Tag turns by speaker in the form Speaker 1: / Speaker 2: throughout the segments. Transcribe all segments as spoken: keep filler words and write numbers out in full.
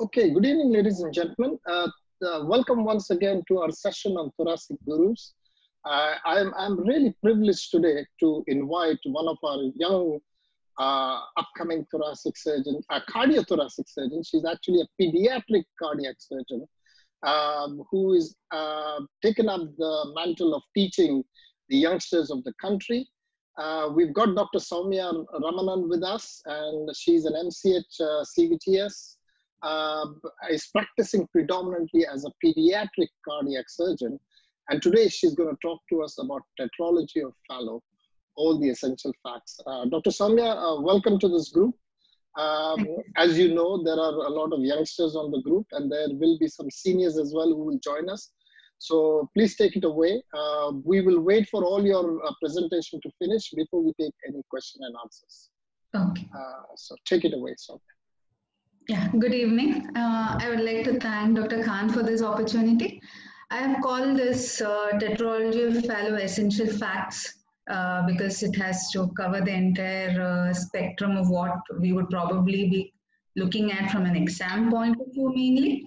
Speaker 1: Okay, good evening, ladies and gentlemen. Uh, uh, welcome once again to our session on thoracic gurus. Uh, I'm, I'm really privileged today to invite one of our young uh, upcoming thoracic surgeon, a cardiothoracic surgeon. She's actually a pediatric cardiac surgeon um, who is uh, taken up the mantle of teaching the youngsters of the country. Uh, we've got Doctor Soumya Ramanan with us, and she's an M C H uh, C V T S. Uh, is practicing predominantly as a pediatric cardiac surgeon. And today she's going to talk to us about tetralogy of Fallot, all the essential facts. Uh, Doctor Soumya, uh, welcome to this group. Um, as you know, there are a lot of youngsters on the group, and there will be some seniors as well who will join us. So please take it away. Uh, we will wait for all your uh, presentation to finish before we take any question and answers.
Speaker 2: Okay.
Speaker 1: Uh, so take it away, Soumya.
Speaker 2: Yeah, good evening. Uh, I would like to thank Doctor Khan for this opportunity. I have called this uh, Tetralogy of Fallot Essential Facts uh, because it has to cover the entire uh, spectrum of what we would probably be looking at from an exam point of view mainly.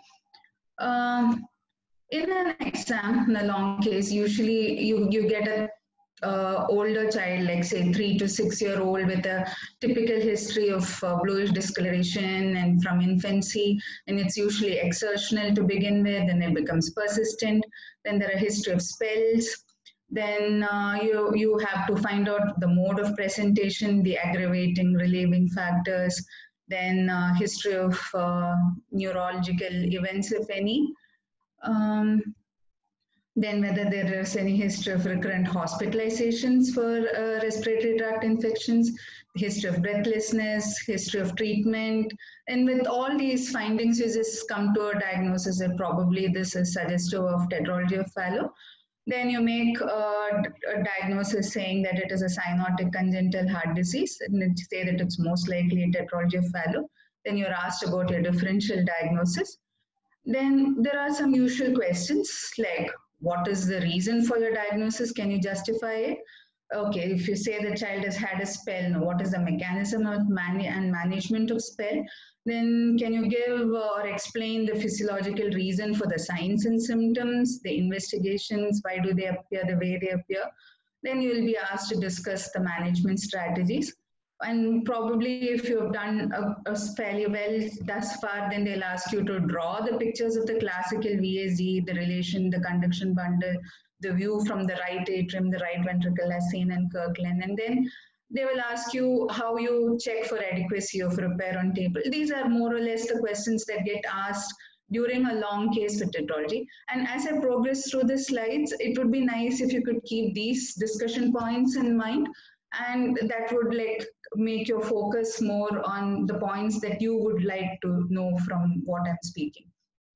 Speaker 2: Um, in an exam, in a long case, usually you, you get a Uh, older child, like say three to six year old with a typical history of uh, bluish discoloration and from infancy, and it's usually exertional to begin with, and it becomes persistent. Then there are history of spells. Then uh, you, you have to find out the mode of presentation, the aggravating, relieving factors, then uh, history of uh, neurological events, if any. Um, Then whether there is any history of recurrent hospitalizations for uh, respiratory tract infections, history of breathlessness, history of treatment. And with all these findings, you just come to a diagnosis that probably this is suggestive of tetralogy of Fallot. Then you make a, a diagnosis saying that it is a cyanotic congenital heart disease, and then say that it's most likely tetralogy of Fallot. Then you're asked about your differential diagnosis. Then there are some usual questions like, what is the reason for your diagnosis? Can you justify it? Okay, if you say the child has had a spell, what is the mechanism of man and management of spell? Then can you give or explain the physiological reason for the signs and symptoms, the investigations, why do they appear the way they appear? Then you will be asked to discuss the management strategies. And probably if you've done a, a fairly well thus far, then they'll ask you to draw the pictures of the classical V A Z, the relation, the conduction bundle, the view from the right atrium, the right ventricle as seen in Kirkland. And then they will ask you how you check for adequacy of repair on table. These are more or less the questions that get asked during a long case with tetralogy. And as I progress through the slides, it would be nice if you could keep these discussion points in mind. And that would like make your focus more on the points that you would like to know from what I'm speaking.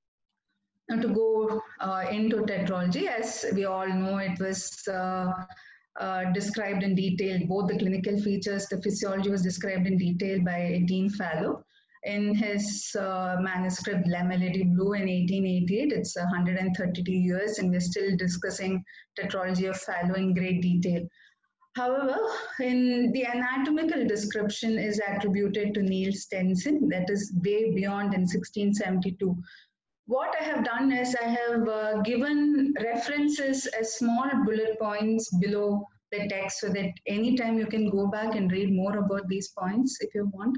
Speaker 2: Now to go uh, into tetralogy, as we all know, it was uh, uh, described in detail, both the clinical features, the physiology was described in detail by Dean Fallot in his uh, manuscript La Maladie Bleue in eighteen eighty-eight. It's one hundred thirty-two years and we're still discussing tetralogy of Fallot in great detail. However, in the anatomical description is attributed to Neil Stenson, that is way beyond in sixteen seventy-two. What I have done is I have uh, given references as small bullet points below the text so that anytime you can go back and read more about these points if you want.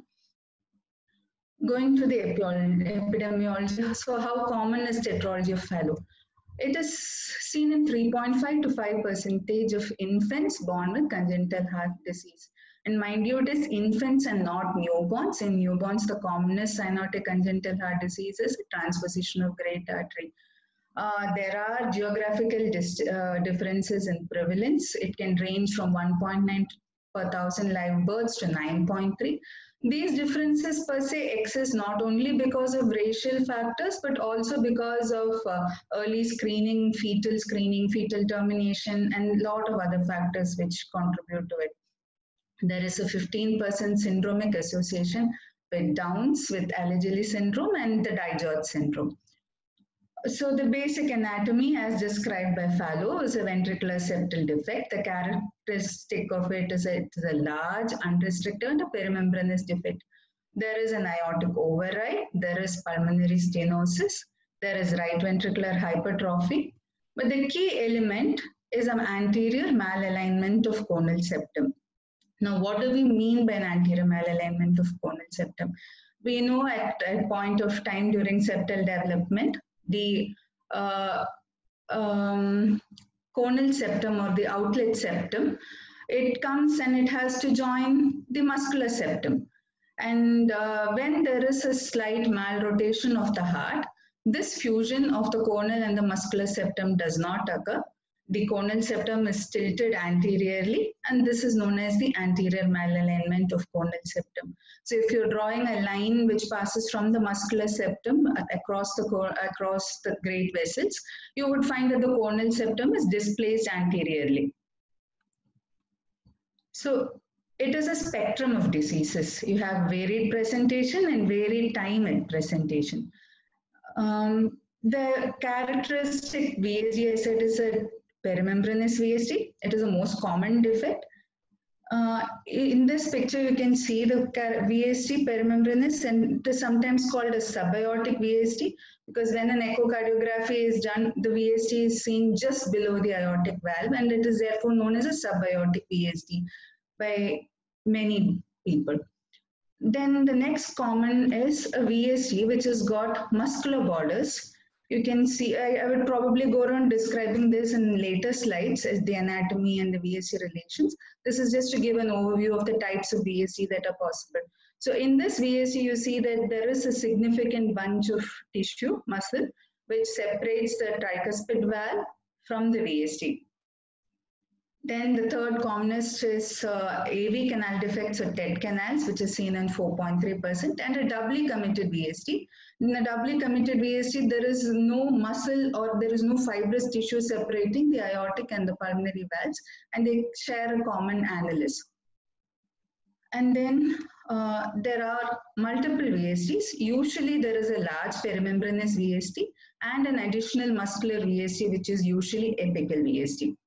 Speaker 2: Going to the epidemiology, so how common is tetralogy of Fallot? It is seen in three point five to five percentage of infants born with congenital heart disease. And mind you, it is infants and not newborns. In newborns, the commonest cyanotic congenital heart disease is transposition of great artery. Uh, there are geographical uh, differences in prevalence. It can range from one point nine per thousand live births to nine point three. These differences per se exist not only because of racial factors, but also because of uh, early screening, fetal screening, fetal termination, and a lot of other factors which contribute to it. There is a fifteen percent syndromic association with Downs, with Alagille syndrome, and the Dijot syndrome. So the basic anatomy as described by Fallot is a ventricular septal defect. The characteristic of it is a, it is a large, unrestricted, and a perimembranous defect. there is an aortic override, there is pulmonary stenosis, there is right ventricular hypertrophy. But the key element is an anterior malalignment of conal septum. Now, what do we mean by an anterior malalignment of conal septum? We know at a point of time during septal development, the uh, um, conal septum or the outlet septum, it comes and it has to join the muscular septum. And uh, when there is a slight malrotation of the heart, this fusion of the conal and the muscular septum does not occur. The conal septum is tilted anteriorly, and this is known as the anterior malalignment of conal septum. So if you're drawing a line which passes from the muscular septum across the, across the great vessels, you would find that the conal septum is displaced anteriorly. So it is a spectrum of diseases. You have varied presentation and varied time at presentation. Um, the characteristic V S D, I said, is a perimembranous V S D. It is the most common defect. Uh, in this picture, you can see the V S D perimembranous, and it is sometimes called a subaortic V S D because when an echocardiography is done, the V S D is seen just below the aortic valve, and it is therefore known as a subaortic V S D by many people. Then the next common is a V S D which has got muscular borders. You can see, I, I would probably go around describing this in later slides as the anatomy and the V S D relations. This is just to give an overview of the types of V S D that are possible. So in this V S D, you see that there is a significant bunch of tissue, muscle, which separates the tricuspid valve from the V S D. Then the third commonest is uh, A V canal defects or T E D canals, which is seen in four point three percent, and a doubly committed V S D. In a doubly committed V S D, there is no muscle or there is no fibrous tissue separating the aortic and the pulmonary valves, and they share a common annulus. And then uh, there are multiple V S Ds. Usually there is a large perimembranous V S D and an additional muscular V S D, which is usually apical V S D.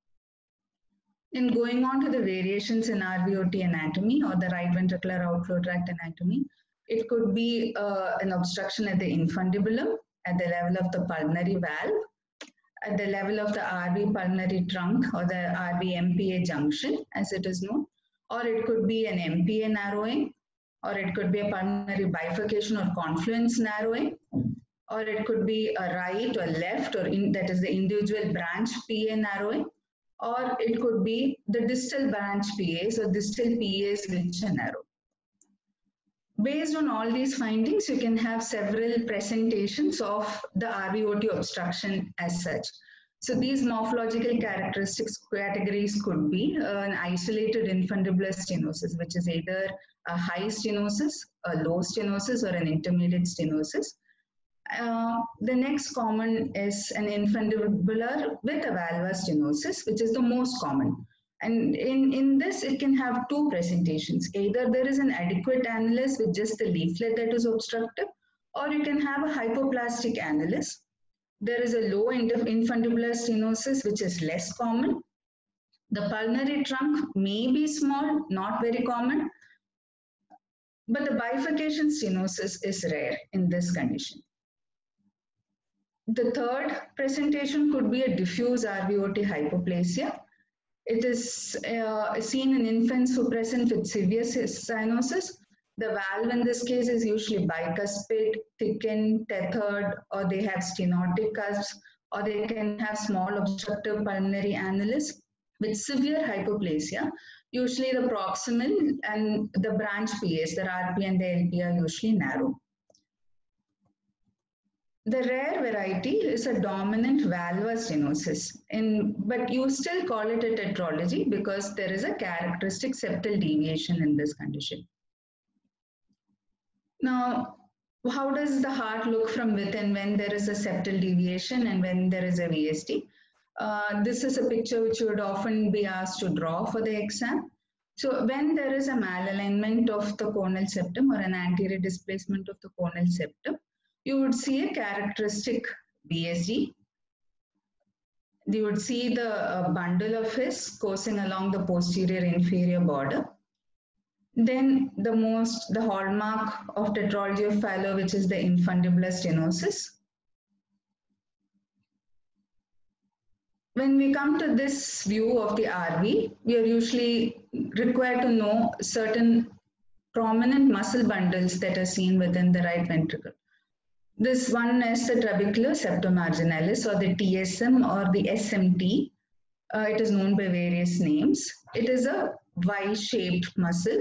Speaker 2: In going on to the variations in R V O T anatomy or the right ventricular outflow tract anatomy, it could be uh, an obstruction at the infundibulum, at the level of the pulmonary valve, at the level of the R V pulmonary trunk or the R V M P A junction, as it is known, or it could be an M P A narrowing, or it could be a pulmonary bifurcation or confluence narrowing, or it could be a right or left, or in, that is the individual branch P A narrowing, or it could be the distal branch P As or distal P As which are narrow. Based on all these findings, you can have several presentations of the R V O T obstruction as such. So these morphological characteristics categories could be uh, an isolated infundibular stenosis, which is either a high stenosis, a low stenosis, or an intermediate stenosis. Uh, the next common is an infundibular with a valvar stenosis, which is the most common. And in, in this, it can have two presentations. Either there is an adequate annulus with just the leaflet that is obstructive, or you can have a hypoplastic annulus. There is a low infundibular stenosis, which is less common. The pulmonary trunk may be small, not very common, but the bifurcation stenosis is rare in this condition. The third presentation could be a diffuse R V O T hypoplasia. It is uh, seen in infants who present with severe cyanosis. The valve in this case is usually bicuspid, thickened, tethered, or they have stenotic cusps, or they can have small obstructive pulmonary annulus with severe hypoplasia. Usually the proximal and the branch P As, the R P and the L P, are usually narrow. The rare variety is a dominant valvar stenosis, in, but you still call it a tetralogy because there is a characteristic septal deviation in this condition. Now, how does the heart look from within when there is a septal deviation and when there is a V S D? Uh, this is a picture which you would often be asked to draw for the exam. So when there is a malalignment of the conal septum or an anterior displacement of the conal septum, you would see a characteristic V S D. You would see the uh, bundle of his coursing along the posterior inferior border. Then the most, the hallmark of tetralogy of Fallot, which is the infundibular stenosis. When we come to this view of the R V, we are usually required to know certain prominent muscle bundles that are seen within the right ventricle. This one is the trabecular septomarginalis, or the T S M, or the S M T. Uh, it is known by various names. It is a Y-shaped muscle.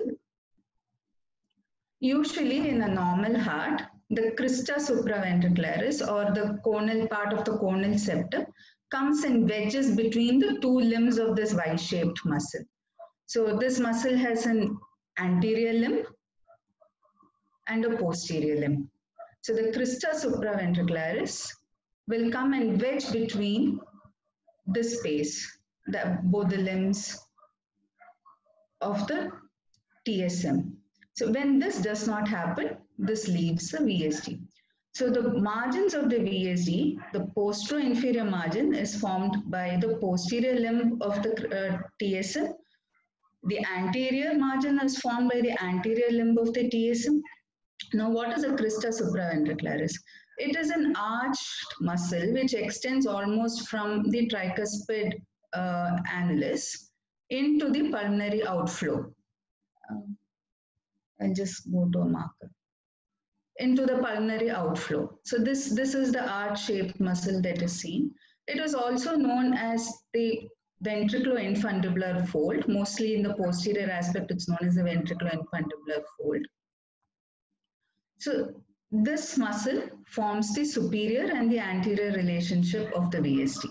Speaker 2: Usually in a normal heart, the crista supraventricularis, or the conal part of the conal septum, comes and wedges between the two limbs of this Y-shaped muscle. So this muscle has an anterior limb and a posterior limb. So the crista supraventricularis will come and wedge between this space, the, both the limbs of the T S M. So when this does not happen, this leaves the V S D. So the margins of the V S D, the postero-inferior margin, is formed by the posterior limb of the uh, T S M. The anterior margin is formed by the anterior limb of the T S M. Now, what is a crista supraventricularis? It is an arched muscle which extends almost from the tricuspid uh, annulus into the pulmonary outflow. Um, I'll just go to a marker. Into the pulmonary outflow. So this, this is the arch-shaped muscle that is seen. It is also known as the ventriculoinfundibular fold. Mostly in the posterior aspect, it's known as the ventriculoinfundibular fold. So this muscle forms the superior and the anterior relationship of the V S D.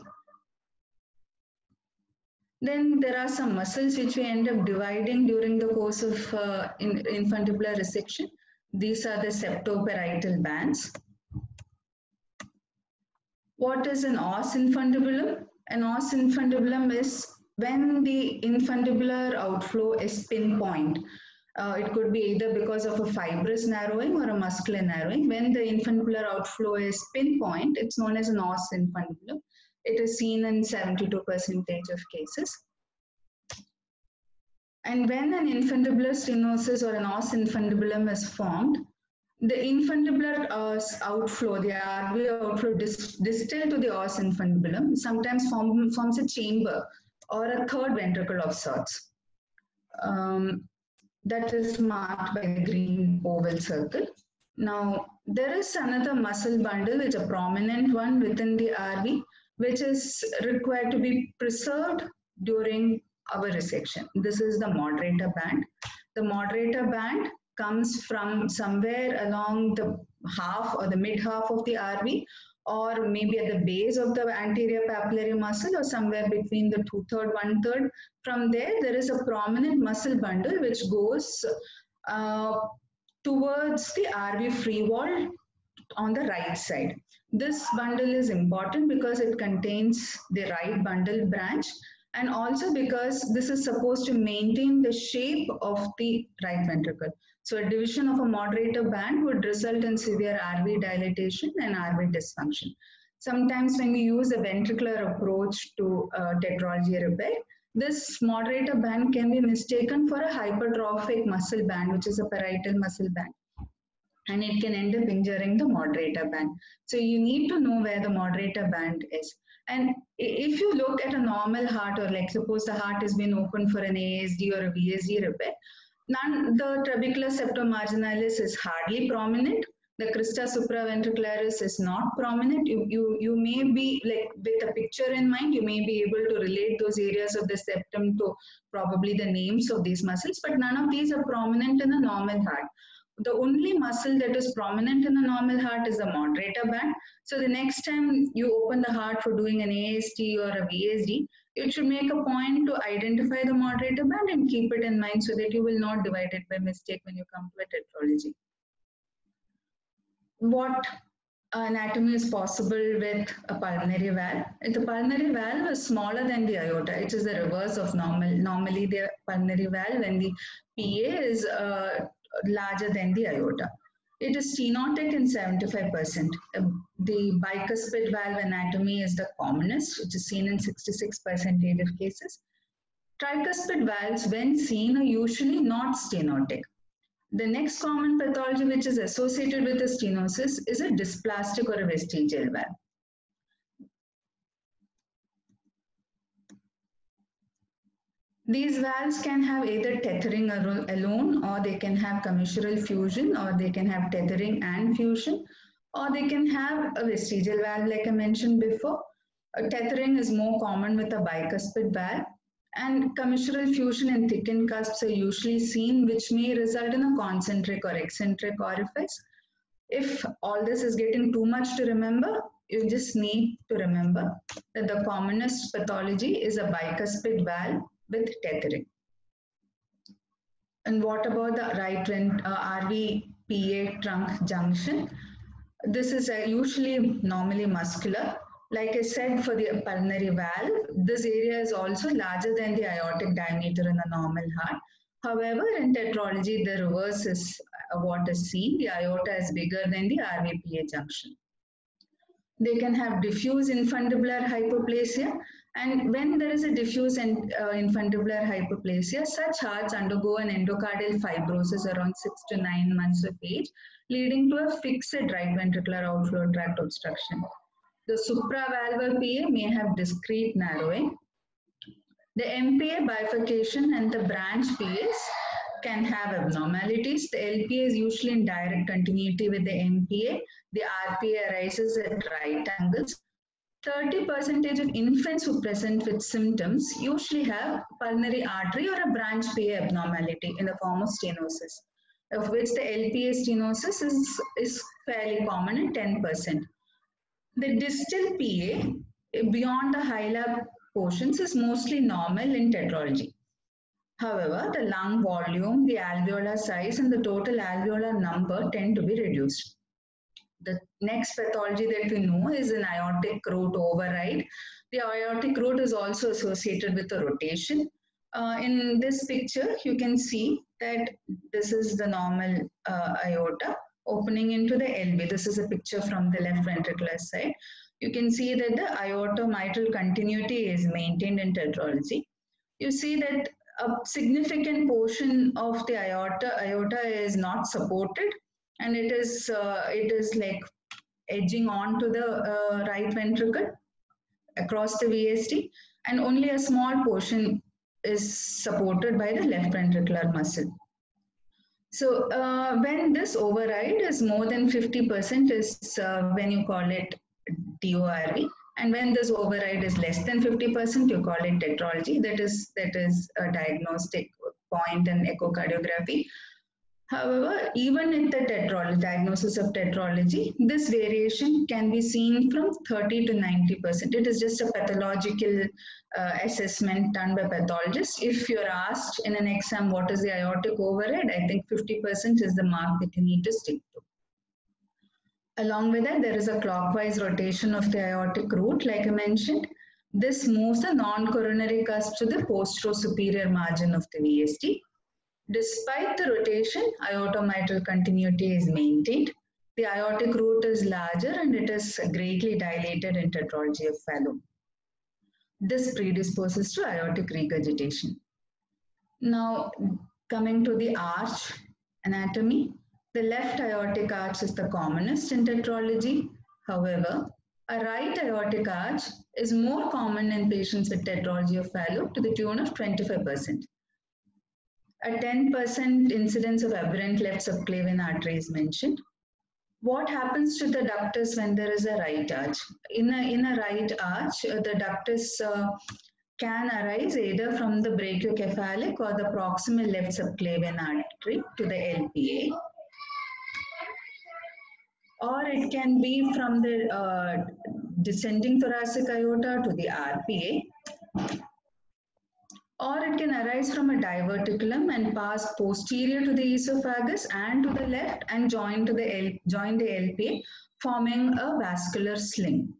Speaker 2: Then there are some muscles which we end up dividing during the course of uh, in, infundibular resection. These are the septoparietal bands. What is an os infundibulum? An os infundibulum is when the infundibular outflow is pinpoint. Uh, it could be either because of a fibrous narrowing or a muscular narrowing. When the infundibular outflow is pinpoint, it's known as an os infundibulum. It is seen in seventy-two percent of cases. And when an infundibular stenosis or an os infundibulum is formed, the infundibular uh, outflow, the R V outflow dis distal to the os infundibulum, sometimes form, forms a chamber or a third ventricle of sorts. Um, that is marked by the green oval circle. Now, there is another muscle bundle, which is a prominent one within the R V, which is required to be preserved during our resection. This is the moderator band. The moderator band comes from somewhere along the half or the mid half of the R V, or maybe at the base of the anterior papillary muscle, or somewhere between the two-third, one-third. From there, there is a prominent muscle bundle which goes uh, towards the R V free wall on the right side. This bundle is important because it contains the right bundle branch, and also because this is supposed to maintain the shape of the right ventricle. So a division of a moderator band would result in severe R V dilatation and R V dysfunction. Sometimes when we use a ventricular approach to uh, tetralogy repair, this moderator band can be mistaken for a hypertrophic muscle band, which is a parietal muscle band. And it can end up injuring the moderator band. So you need to know where the moderator band is. And if you look at a normal heart, or like suppose the heart has been open for an A S D or a V S D repair, none, the trabecular septomarginalis is hardly prominent. The crista supraventricularis is not prominent. You, you, you may be, like with a picture in mind, you may be able to relate those areas of the septum to probably the names of these muscles, but none of these are prominent in a normal heart. The only muscle that is prominent in a normal heart is the moderator band. So the next time you open the heart for doing an A S D or a V S D, you should make a point to identify the moderator band and keep it in mind so that you will not divide it by mistake when you come to a tetralogy. What anatomy is possible with a pulmonary valve? The pulmonary valve is smaller than the aorta. It is the reverse of normal. Normally, the pulmonary valve, when the P A is uh, larger than the aorta. It is stenotic in seventy-five percent. Uh, the bicuspid valve anatomy is the commonest, which is seen in sixty-six percent of cases. Tricuspid valves, when seen, are usually not stenotic. The next common pathology which is associated with the stenosis is a dysplastic or a vestigial valve. These valves can have either tethering alone, or they can have commissural fusion, or they can have tethering and fusion, or they can have a vestigial valve like I mentioned before. A tethering is more common with a bicuspid valve, and commissural fusion and thickened cusps are usually seen, which may result in a concentric or eccentric orifice. If all this is getting too much to remember, you just need to remember that the commonest pathology is a bicuspid valve with tethering. And what about the right vent, uh, R V P A trunk junction? This is uh, usually normally muscular. Like I said, for the pulmonary valve, this area is also larger than the aortic diameter in a normal heart. However, in tetralogy, the reverse is uh, what is seen. The aorta is bigger than the R V P A junction. They can have diffuse infundibular hypoplasia. And when there is a diffuse and, uh, infundibular hypoplasia, such hearts undergo an endocardial fibrosis around six to nine months of age, leading to a fixed right ventricular outflow tract obstruction. The supravalvular P A may have discrete narrowing. The M P A bifurcation and the branch P As can have abnormalities. The L P A is usually in direct continuity with the M P A. The R P A arises at right angles. thirty percent of infants who present with symptoms usually have pulmonary artery or a branch P A abnormality in the form of stenosis, of which the L P A stenosis is, is fairly common in ten percent. The distal P A beyond the hilar portions is mostly normal in tetralogy. However, the lung volume, the alveolar size, and the total alveolar number tend to be reduced. The next pathology that we know is an aortic root override. The aortic root is also associated with a rotation. Uh, in this picture, you can see that this is the normal uh, aorta opening into the L V. This is a picture from the left ventricular side. You can see that the aortomitral continuity is maintained in tetralogy. You see that a significant portion of the aorta, aorta is not supported, and it is uh, it is like edging on to the uh, right ventricle across the V S D, and only a small portion is supported by the left ventricular muscle. So uh, when this override is more than fifty percent is uh, when you call it D O R V, and when this override is less than fifty percent, you call it tetralogy. That is that is a diagnostic point in echocardiography. However, even in the tetralogy, diagnosis of tetralogy, this variation can be seen from thirty to ninety percent. It is just a pathological uh, assessment done by pathologists. If you're asked in an exam what is the aortic override, I think fifty percent is the mark that you need to stick to. Along with that, there is a clockwise rotation of the aortic root, like I mentioned. This moves the non-coronary cusp to the postero-superior margin of the V S D. Despite the rotation, aortomitral continuity is maintained. The aortic root is larger and it is greatly dilated in tetralogy of Fallot. This predisposes to aortic regurgitation. Now, coming to the arch anatomy, the left aortic arch is the commonest in tetralogy. However, a right aortic arch is more common in patients with tetralogy of Fallot to the tune of twenty-five percent. A ten percent incidence of aberrant left subclavian artery is mentioned. What happens to the ductus when there is a right arch? In a, in a right arch, uh, the ductus uh, can arise either from the brachiocephalic or the proximal left subclavian artery to the L P A. Or it can be from the uh, descending thoracic aorta to the R P A. Or it can arise from a diverticulum and pass posterior to the esophagus and to the left and join to the L, join the L P A, forming a vascular sling.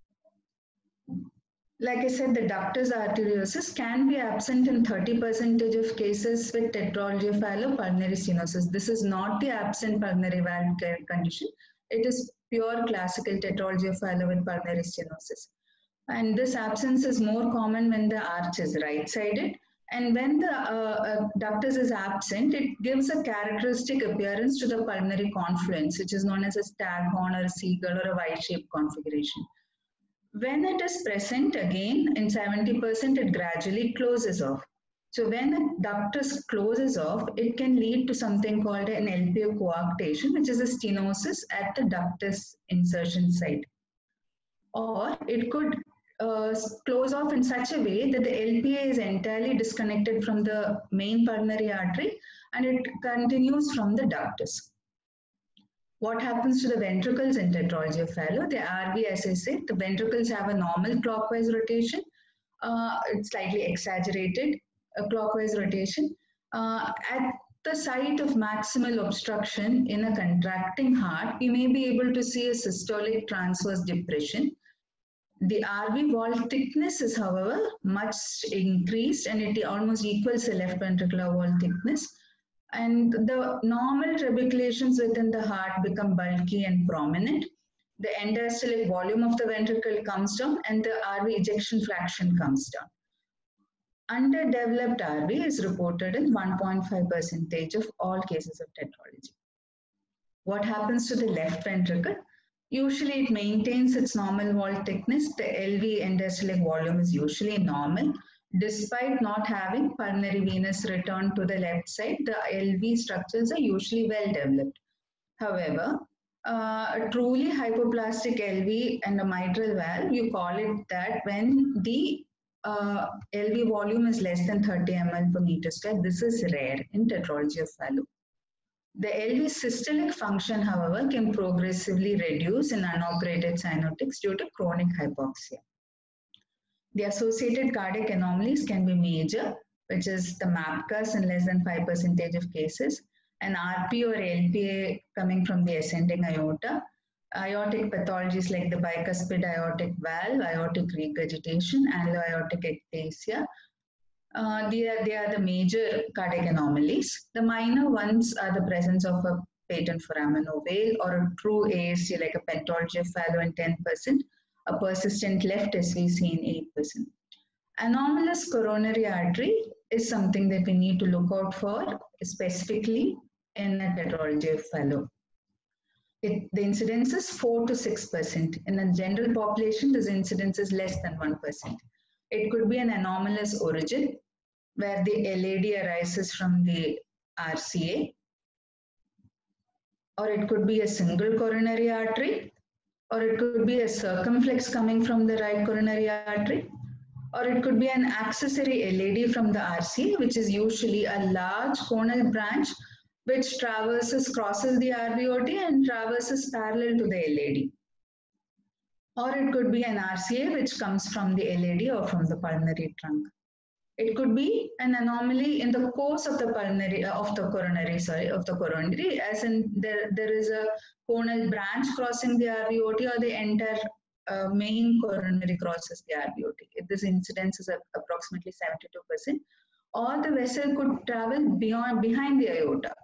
Speaker 2: Like I said, the ductus arteriosus can be absent in thirty percent of cases with tetralogy of Fallot pulmonary stenosis. This is not the absent pulmonary valve condition. It is pure classical tetralogy of Fallot with pulmonary stenosis. And this absence is more common when the arch is right-sided And when the uh, uh, ductus is absent, it gives a characteristic appearance to the pulmonary confluence, which is known as a staghorn or a seagull or a Y-shaped configuration. When it is present, again, in seventy percent, it gradually closes off. So when a ductus closes off, it can lead to something called an L P O coarctation, which is a stenosis at the ductus insertion site. Or it could uh, close off in such a way that the L P A is entirely disconnected from the main pulmonary artery and it continues from the ductus. What happens to the ventricles in tetralogy of Fallot? The R V, as I said, the ventricles have a normal clockwise rotation. Uh, it's slightly exaggerated, a clockwise rotation. Uh, at the site of maximal obstruction in a contracting heart, we may be able to see a systolic transverse depression. The R V wall thickness is, however, much increased and it almost equals the left ventricular wall thickness. And the normal trabeculations within the heart become bulky and prominent. The end-diastolic volume of the ventricle comes down and the R V ejection fraction comes down. Underdeveloped R V is reported in one point five percent of all cases of tetralogy. What happens to the left ventricle? Usually it maintains its normal wall thickness. The L V end-diastolic volume is usually normal. Despite not having pulmonary venous return to the left side, the L V structures are usually well developed. However, uh, a truly hypoplastic L V and a mitral valve, you call it that when the uh, L V volume is less than thirty milliliters per meter square. This is rare in tetralogy of Fallot. The L V systolic function, however, can progressively reduce in unoperated cyanotics due to chronic hypoxia. The associated cardiac anomalies can be major, which is the MAPCAS in less than five percent of cases, an R P or L P A coming from the ascending aorta, aortic pathologies like the bicuspid aortic valve, aortic regurgitation, analo-aortic ectasia. Uh, they, are, they are the major cardiac anomalies. The minor ones are the presence of a patent foramen ovale or a true A S C like a pentology of Fallot in ten percent. A persistent left S V C in eight percent. Anomalous coronary artery is something that we need to look out for, specifically in a tetralogy of Fallot. It, the incidence is four to six percent. In the general population, this incidence is less than one percent. It could be an anomalous origin, where the L A D arises from the R C A, or it could be a single coronary artery, or it could be a circumflex coming from the right coronary artery, or it could be an accessory L A D from the R C A, which is usually a large conal branch which traverses, crosses the R V O T and traverses parallel to the L A D. Or it could be an R C A which comes from the L A D or from the pulmonary trunk. It could be an anomaly in the course of the pulmonary, uh, of the coronary, sorry, of the coronary, as in there, there is a conal branch crossing the R V O T or the entire uh, main coronary crosses the R V O T. If this incidence is approximately seventy-two percent, or the vessel could travel beyond, behind the aorta.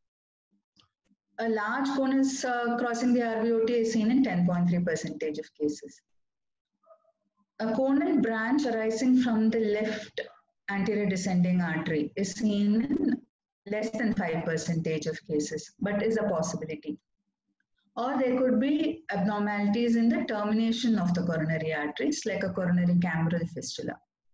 Speaker 2: A large cone is uh, crossing the R V O T is seen in ten point three percent of cases. A conal branch arising from the left anterior descending artery is seen in less than five percent of cases, but is a possibility. Or there could be abnormalities in the termination of the coronary arteries, like a coronary cameral fistula.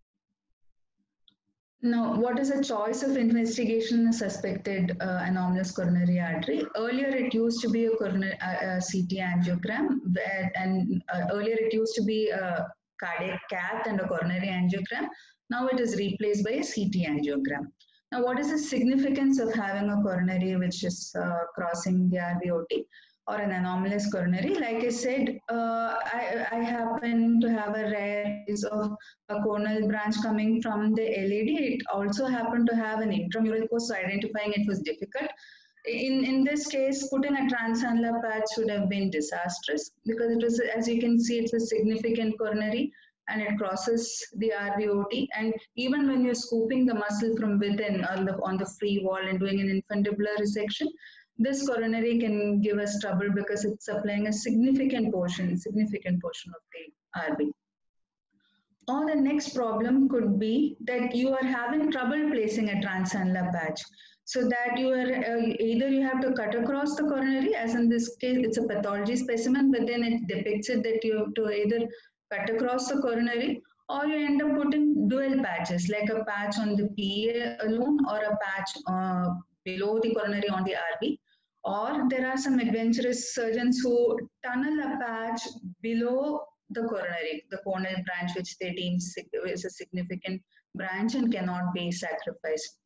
Speaker 2: Now, what is the choice of investigation in a suspected uh, anomalous coronary artery? Earlier, it used to be a, coronary, uh, a C T angiogram, where, and uh, earlier it used to be a cardiac cath and a coronary angiogram. Now it is replaced by a C T angiogram. Now, what is the significance of having a coronary which is uh, crossing the R V O T or an anomalous coronary? Like I said, uh, I, I happen to have a rare case of a conal branch coming from the L A D. It also happened to have an intramural course, so identifying it was difficult. In, in this case, putting a transannular patch would have been disastrous because it was, as you can see, it's a significant coronary and it crosses the R V O T. And even when you're scooping the muscle from within on the, on the free wall and doing an infundibular resection, this coronary can give us trouble because it's supplying a significant portion, significant portion of the R V. Or the next problem could be that you are having trouble placing a transannular patch. So that you are uh, either you have to cut across the coronary, as in this case it's a pathology specimen, but then it depicts it that you have to either cut across the coronary, or you end up putting dual patches, like a patch on the P A alone or a patch uh, below the coronary on the R V. Or there are some adventurous surgeons who tunnel a patch below the coronary, the corneal branch, which they deem is a significant branch and cannot be sacrificed.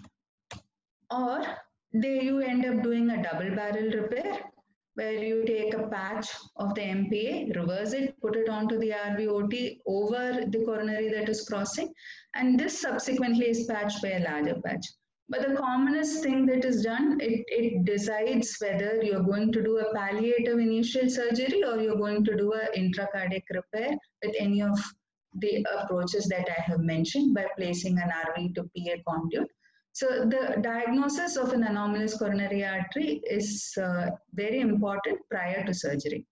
Speaker 2: Or they you end up doing a double barrel repair, where you take a patch of the M P A, reverse it, put it onto the R V O T over the coronary that is crossing, and this subsequently is patched by a larger patch. But the commonest thing that is done, it, it decides whether you're going to do a palliative initial surgery or you're going to do an intracardiac repair with any of the approaches that I have mentioned by placing an R V to P A conduit. So the diagnosis of an anomalous coronary artery is uh, very important prior to surgery.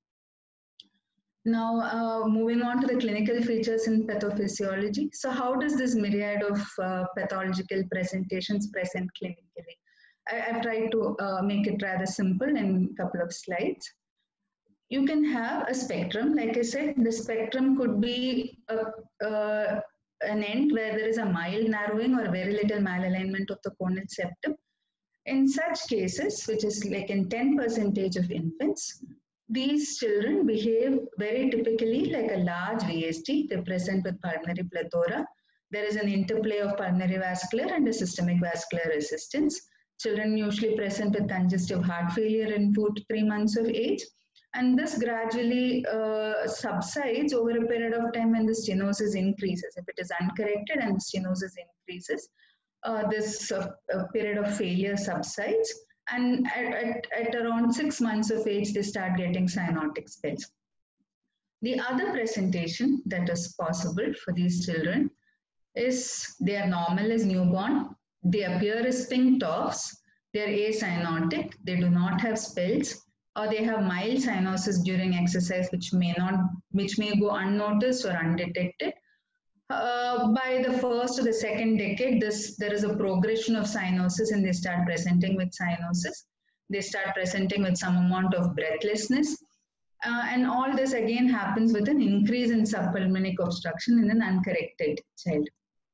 Speaker 2: Now, uh, moving on to the clinical features in pathophysiology. So how does this myriad of uh, pathological presentations present clinically? I, I've tried to uh, make it rather simple in a couple of slides. You can have a spectrum. Like I said, the spectrum could be a, a an end where there is a mild narrowing or very little malalignment of the corneal septum. In such cases, which is like in ten percent of infants, these children behave very typically like a large V S T. They present with pulmonary plethora. There is an interplay of pulmonary vascular and a systemic vascular resistance. Children usually present with congestive heart failure in two to three months of age. And this gradually uh, subsides over a period of time when the stenosis increases. If it is uncorrected and the stenosis increases, uh, this uh, period of failure subsides. And at, at, at around six months of age, they start getting cyanotic spells. The other presentation that is possible for these children is they are normal as newborn. They appear as pink toffs. They are acyanotic. They do not have spells, or they have mild cyanosis during exercise, which may not, which may go unnoticed or undetected. Uh, by the first or the second decade, this there is a progression of cyanosis, and they start presenting with cyanosis. They start presenting with some amount of breathlessness, uh, and all this again happens with an increase in subpulmonic obstruction in an uncorrected child.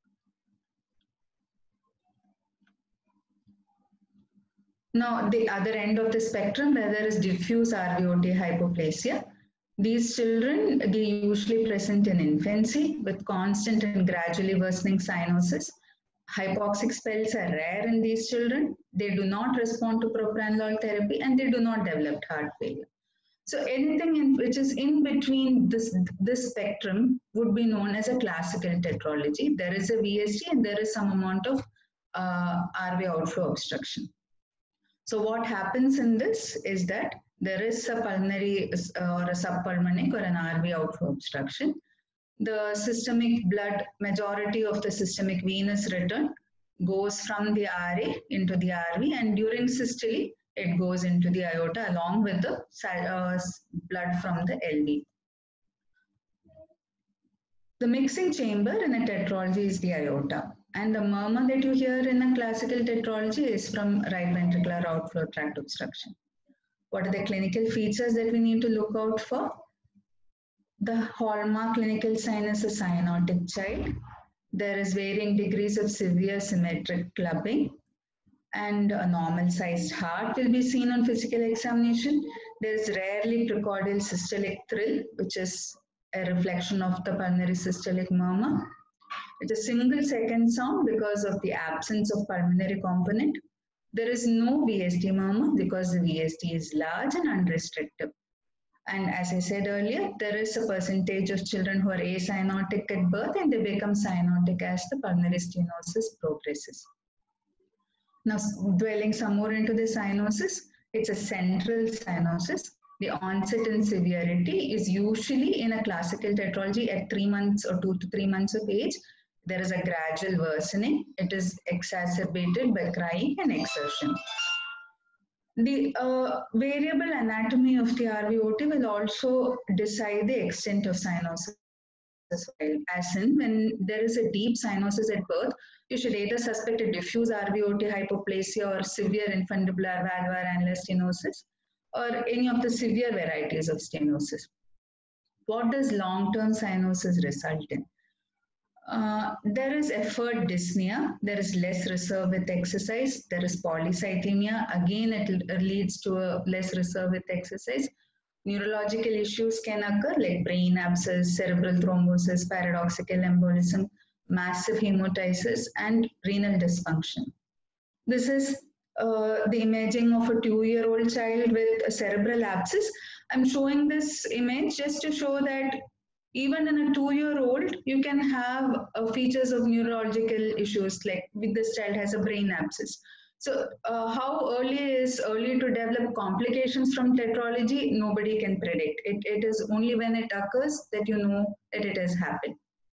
Speaker 2: Now, the other end of the spectrum, where there is diffuse R V O T hypoplasia, these children, they usually present in infancy with constant and gradually worsening cyanosis. Hypoxic spells are rare in these children. They do not respond to propranolol therapy, and they do not develop heart failure. So anything in, which is in between this, this spectrum would be known as a classical tetralogy. There is a V S T and there is some amount of uh, R V outflow obstruction. So what happens in this is that there is a pulmonary uh, or a subpulmonic or an R V outflow obstruction. The systemic blood, majority of the systemic venous return goes from the R A into the R V, and during systole, it goes into the aorta along with the uh, blood from the L V. The mixing chamber in a tetralogy is the aorta, and the murmur that you hear in a classical tetralogy is from right ventricular outflow tract obstruction. What are the clinical features that we need to look out for? The hallmark clinical sign is a cyanotic child. There is varying degrees of severe symmetric clubbing, and a normal sized heart will be seen on physical examination. There is rarely precordial systolic thrill, which is a reflection of the pulmonary systolic murmur. It's a single second sound because of the absence of pulmonary component. There is no V S T murmur because the V S T is large and unrestricted. And as I said earlier, there is a percentage of children who are acyanotic at birth, and they become cyanotic as the pulmonary stenosis progresses. Now, dwelling some more into the cyanosis, it's a central cyanosis. The onset and severity is usually in a classical tetralogy at three months or two to three months of age. There is a gradual worsening. It is exacerbated by crying and exertion. The uh, variable anatomy of the R V O T will also decide the extent of cyanosis. as in when there is a deep cyanosis at birth, you should either suspect a diffuse R V O T hypoplasia or severe infundibular valvular annular stenosis, or any of the severe varieties of stenosis. What does long-term cyanosis result in? Uh, there is effort dyspnea, there is less reserve with exercise, there is polycythemia, again it leads to a less reserve with exercise. Neurological issues can occur like brain abscess, cerebral thrombosis, paradoxical embolism, massive hemolysis, and renal dysfunction. This is uh, the imaging of a two-year-old child with a cerebral abscess. I'm showing this image just to show that even in a two-year-old, you can have uh, features of neurological issues, like with this child has a brain abscess. So uh, how early is early to develop complications from tetralogy? Nobody can predict. It, it is only when it occurs that you know that it has happened.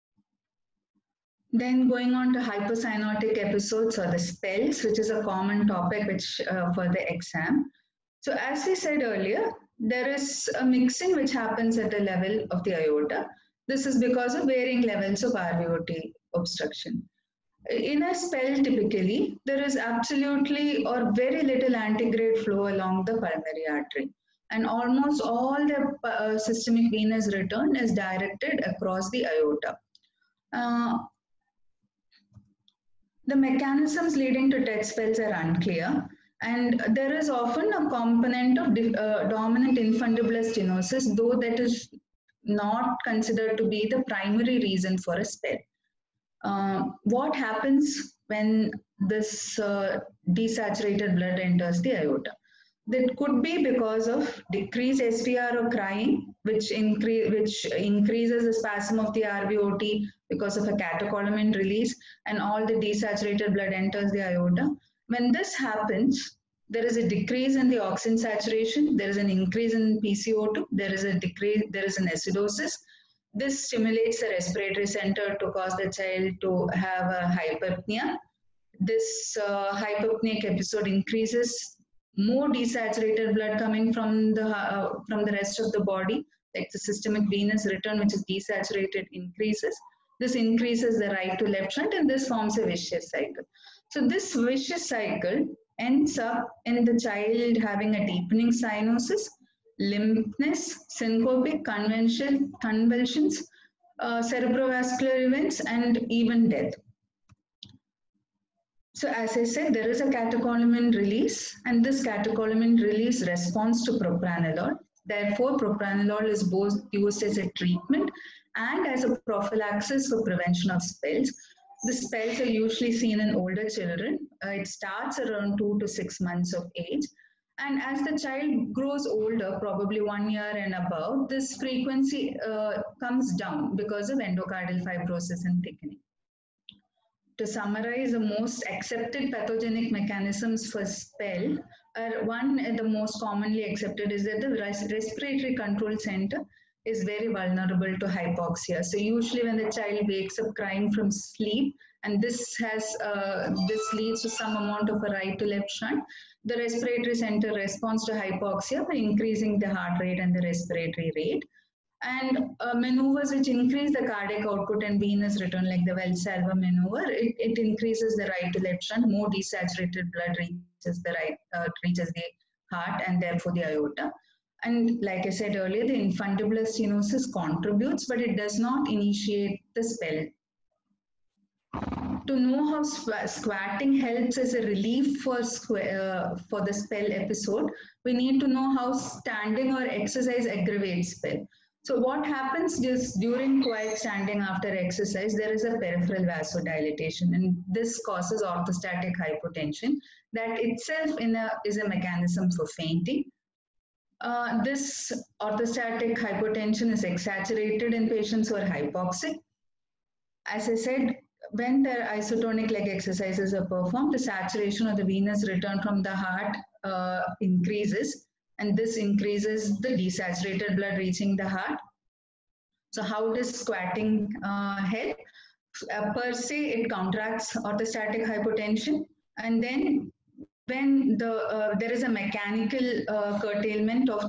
Speaker 2: Then going on to hypercyanotic episodes or the spells, which is a common topic which uh, for the exam. So as we said earlier, there is a mixing which happens at the level of the aorta. This is because of varying levels of R V O T obstruction. In a spell, typically, there is absolutely or very little antegrade flow along the pulmonary artery. And almost all the uh, systemic venous return is directed across the aorta. Uh, the mechanisms leading to T E D spells are unclear. And there is often a component of uh, dominant infundibular stenosis, though that is not considered to be the primary reason for a spell. Uh, what happens when this uh, desaturated blood enters the aorta? That could be because of decreased S V R or crying, which, incre which increases the spasm of the R V O T because of a catecholamine release, and all the desaturated blood enters the aorta. When this happens, there is a decrease in the oxygen saturation, there is an increase in P C O two, there is a decrease, there is an acidosis. This stimulates the respiratory center to cause the child to have a hyperpnea. This uh, hyperpneic episode increases more desaturated blood coming from the, uh, from the rest of the body, like the systemic venous return, which is desaturated, increases. This increases the right to left shunt, and this forms a vicious cycle. So this vicious cycle ends up in the child having a deepening cyanosis, limpness, syncopic, convulsions, uh, cerebrovascular events, and even death. So as I said, there is a catecholamine release, and this catecholamine release responds to propranolol. Therefore, propranolol is both used as a treatment and as a prophylaxis for prevention of spells. The spells are usually seen in older children. Uh, it starts around two to six months of age. And as the child grows older, probably one year and above, this frequency uh, comes down because of endocardial fibrosis and thickening. To summarize, the most accepted pathogenic mechanisms for spell are one, the most commonly accepted is that the res respiratory control center is very vulnerable to hypoxia. So usually when the child wakes up crying from sleep, and this has uh, this leads to some amount of a right to left shunt, the respiratory center responds to hypoxia by increasing the heart rate and the respiratory rate. And uh, maneuvers which increase the cardiac output and venous return, like the Valsalva maneuver, it, it increases the right to left shunt. More desaturated blood reaches the right, uh, reaches the heart and therefore the aorta. And like I said earlier, the infundibular stenosis contributes, but it does not initiate the spell. To know how squatting helps as a relief for, uh, for the spell episode, we need to know how standing or exercise aggravates spell. So what happens is during quiet standing after exercise, there is a peripheral vasodilatation, and this causes orthostatic hypotension. That itself in a, is a mechanism for fainting. Uh, this orthostatic hypotension is exaggerated in patients who are hypoxic. As I said, when the isotonic leg exercises are performed, the saturation of the venous return from the heart uh, increases, and this increases the desaturated blood reaching the heart. So how does squatting uh, help? Uh, per se, it counteracts orthostatic hypotension, and then when the uh, there is a mechanical uh, curtailment of the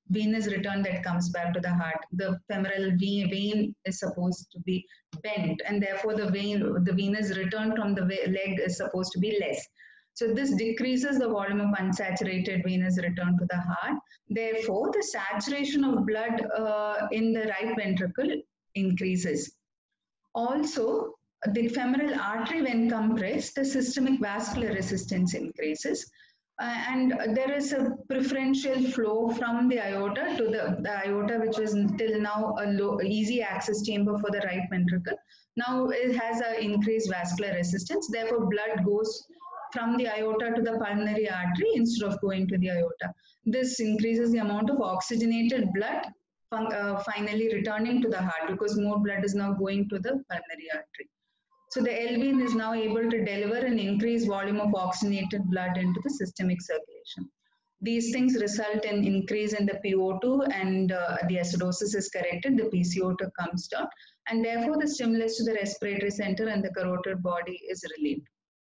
Speaker 2: venous return that comes back to the heart. The femoral vein, vein is supposed to be bent, and therefore the vein, the venous return from the leg is supposed to be less. So this decreases the volume of unsaturated venous return to the heart. Therefore, the saturation of blood uh, in the right ventricle increases. Also, the femoral artery, when compressed, the systemic vascular resistance increases. Uh, and there is a preferential flow from the aorta to the, the aorta, which was till now a low, easy access chamber for the right ventricle. Now it has an increased vascular resistance. Therefore, blood goes from the aorta to the pulmonary artery instead of going to the aorta. This increases the amount of oxygenated blood uh, finally returning to the heart, because more blood is now going to the pulmonary artery. So the L V N is now able to deliver an increased volume of oxygenated blood into the systemic circulation. These things result in increase in the P O two, and uh, the acidosis is corrected, the P C O two comes down, and therefore the stimulus to the respiratory center and the carotid body is relieved.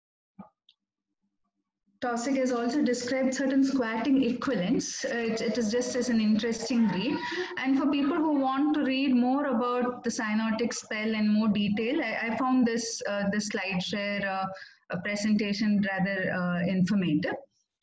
Speaker 2: Taussig has also described certain squatting equivalents. Uh, it, it is just as an interesting read. And for people who want to read more about the cyanotic spell in more detail, I, I found this, uh, this slide share uh, a presentation rather uh, informative.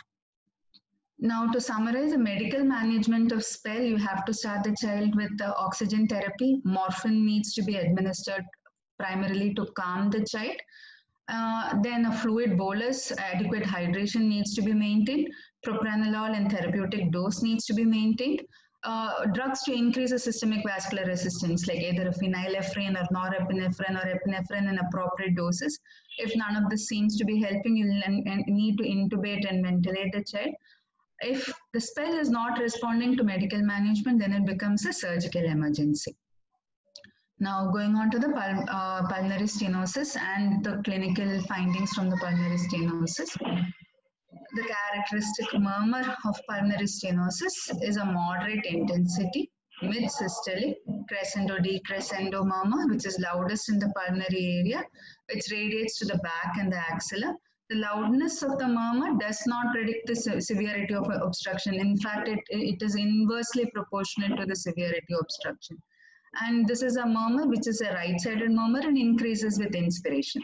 Speaker 2: Now, to summarize the medical management of spell, you have to start the child with the oxygen therapy. Morphine needs to be administered primarily to calm the child. Uh, then a fluid bolus, adequate hydration needs to be maintained. Propranolol and therapeutic dose needs to be maintained. Uh, drugs to increase the systemic vascular resistance, like either phenylephrine or norepinephrine or epinephrine in appropriate doses. If none of this seems to be helping, you need to intubate and ventilate the child. If the spell is not responding to medical management, then it becomes a surgical emergency. Now, going on to the pul uh, pulmonary stenosis and the clinical findings from the pulmonary stenosis. The characteristic murmur of pulmonary stenosis is a moderate intensity, mid-systolic, crescendo-decrescendo murmur, which is loudest in the pulmonary area, which radiates to the back and the axilla. The loudness of the murmur does not predict the se severity of obstruction. In fact, it, it is inversely proportional to the severity of obstruction. And this is a murmur which is a right-sided murmur and increases with inspiration.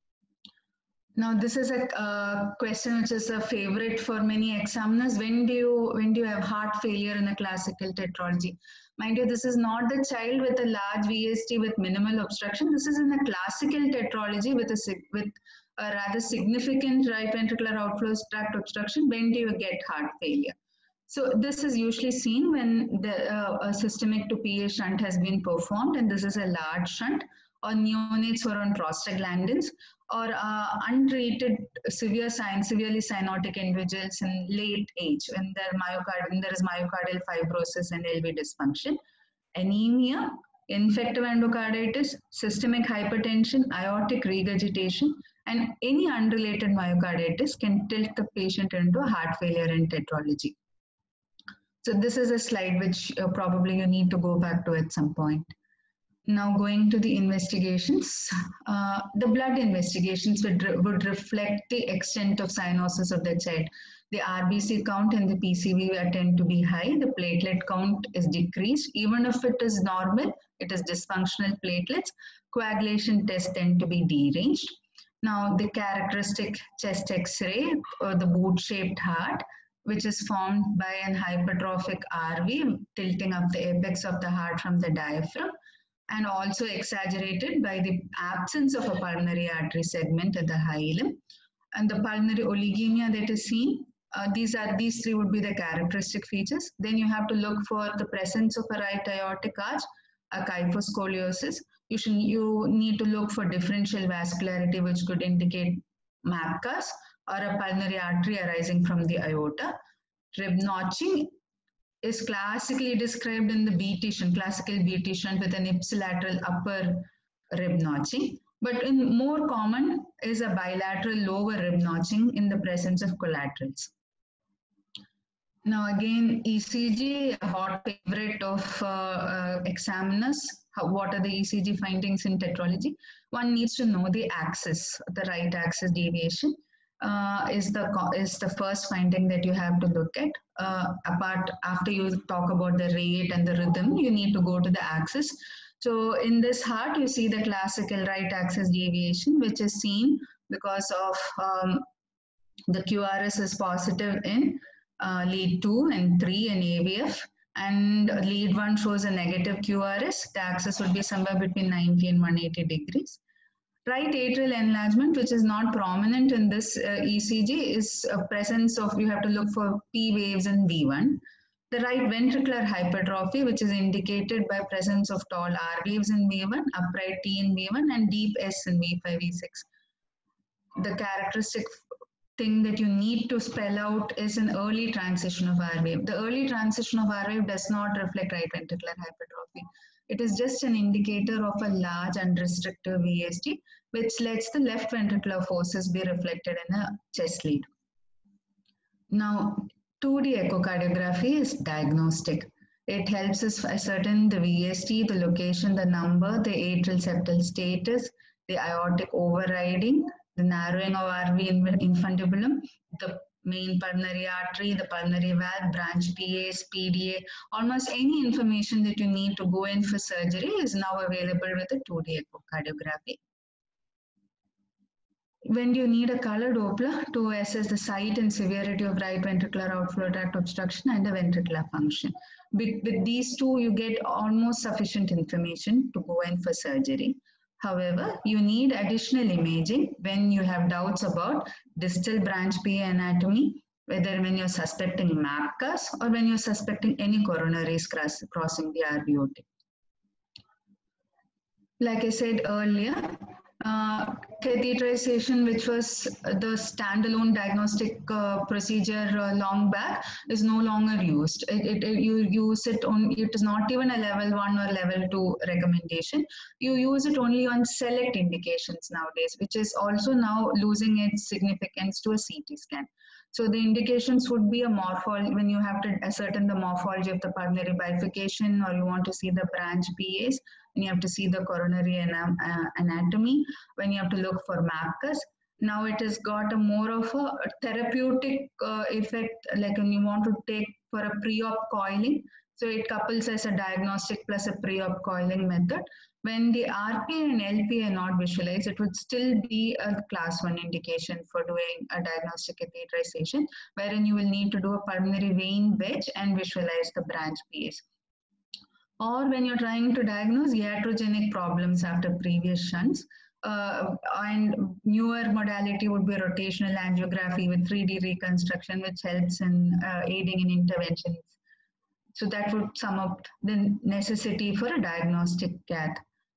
Speaker 2: Now, this is a uh, question which is a favorite for many examiners. When do you when do you have heart failure in a classical tetralogy? Mind you, this is not the child with a large V S T with minimal obstruction. This is in a classical tetralogy with a with a rather significant right ventricular outflow tract obstruction. When do you get heart failure? So this is usually seen when the uh, a systemic to P A shunt has been performed, and this is a large shunt, or neonates who are on prostaglandins, or uh, untreated severe sign, severely cyanotic individuals in late age when there, myocard when there is myocardial fibrosis and L V dysfunction, anemia, infective endocarditis, systemic hypertension, aortic regurgitation, and any unrelated myocarditis can tilt the patient into a heart failure in tetralogy. So this is a slide which uh, probably you need to go back to at some point. Now going to the investigations, uh, the blood investigations would, re would reflect the extent of cyanosis of the child. The R B C count and the P C V tend to be high. The platelet count is decreased. Even if it is normal, it is dysfunctional platelets. Coagulation tests tend to be deranged. Now the characteristic chest X-ray, or the boot-shaped heart, which is formed by an hypertrophic R V tilting up the apex of the heart from the diaphragm, and also exaggerated by the absence of a pulmonary artery segment at the hilum. And the pulmonary oligemia that is seen, uh, these are these three would be the characteristic features. Then you have to look for the presence of a right aortic arch, a kyphoscoliosis. You should you need to look for differential vascularity, which could indicate M A B C A S, or a pulmonary artery arising from the aorta. Rib notching is classically described in the B T shunt, classical B T shunt with an ipsilateral upper rib notching. But in more common is a bilateral lower rib notching in the presence of collaterals. Now again, E C G, a hot favorite of uh, uh, examiners. How, what are the E C G findings in tetralogy? One needs to know the axis, the right axis deviation. uh, is the is the first finding that you have to look at. Uh, apart after you talk about the rate and the rhythm, you need to go to the axis. So in this heart, you see the classical right axis deviation, which is seen because of um, the Q R S is positive in uh, lead two and three in A V F, and lead one shows a negative Q R S. The axis would be somewhere between ninety and one hundred eighty degrees. Right atrial enlargement, which is not prominent in this uh, E C G, is a presence of, you have to look for P waves in V one. The right ventricular hypertrophy, which is indicated by presence of tall R waves in V one, upright T in V one, and deep S in V five, V six. The characteristic thing that you need to spell out is an early transition of R wave. The early transition of R wave does not reflect right ventricular hypertrophy. It is just an indicator of a large unrestricted V S T, which lets the left ventricular forces be reflected in a chest lead. Now, two D echocardiography is diagnostic. It helps us ascertain the V S T, the location, the number, the atrial septal status, the aortic overriding, the narrowing of R V infundibulum, the main pulmonary artery, the pulmonary valve, branch P As, P D A. Almost any information that you need to go in for surgery is now available with a two D echocardiography. When do you need a color Doppler? To assess the site and severity of right ventricular outflow tract obstruction and the ventricular function. With, with these two, you get almost sufficient information to go in for surgery. However, you need additional imaging when you have doubts about distal branch P A anatomy, whether when you're suspecting M A P C A S or when you're suspecting any coronaries cross, crossing the R V O T. Like I said earlier, uh, catheterization, which was the standalone diagnostic uh, procedure uh, long back, is no longer used. It, it, it, you use it on, it is not even a level one or level two recommendation. You use it only on select indications nowadays, which is also now losing its significance to a C T scan. So the indications would be a morphology, when you have to ascertain the morphology of the pulmonary bifurcation, or you want to see the branch P As, when you have to see the coronary anam uh, anatomy, when you have to look for M A P C A S. Now it has got a more of a therapeutic uh, effect, like when you want to take for a pre-op coiling. So it couples as a diagnostic plus a pre-op coiling method. When the R P A and L P A are not visualized, it would still be a class one indication for doing a diagnostic catheterization, wherein you will need to do a pulmonary vein wedge and visualize the branch P As. Or when you're trying to diagnose iatrogenic problems after previous shunts, uh, and newer modality would be rotational angiography with three D reconstruction, which helps in uh, aiding in interventions. So that would sum up the necessity for a diagnostic cath.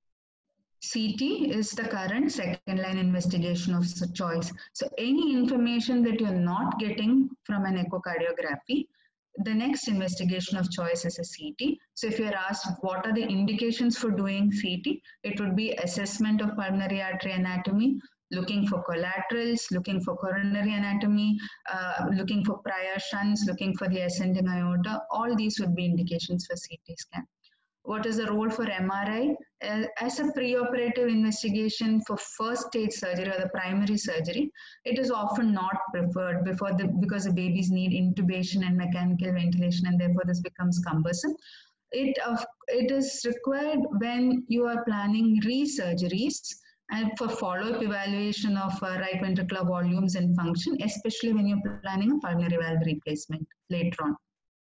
Speaker 2: C T is the current second line investigation of choice. So any information that you're not getting from an echocardiography, the next investigation of choice is a C T. So if you're asked what are the indications for doing C T, it would be assessment of pulmonary artery anatomy, looking for collaterals, looking for coronary anatomy, uh, looking for prior shunts, looking for the ascending aorta. All these would be indications for C T scan. What is the role for M R I? Uh, as a preoperative investigation for first stage surgery or the primary surgery, it is often not preferred before the, because the babies need intubation and mechanical ventilation, and therefore this becomes cumbersome. It, uh, it is required when you are planning re-surgeries and for follow-up evaluation of uh, right ventricular volumes and function, especially when you're planning a pulmonary valve replacement later on.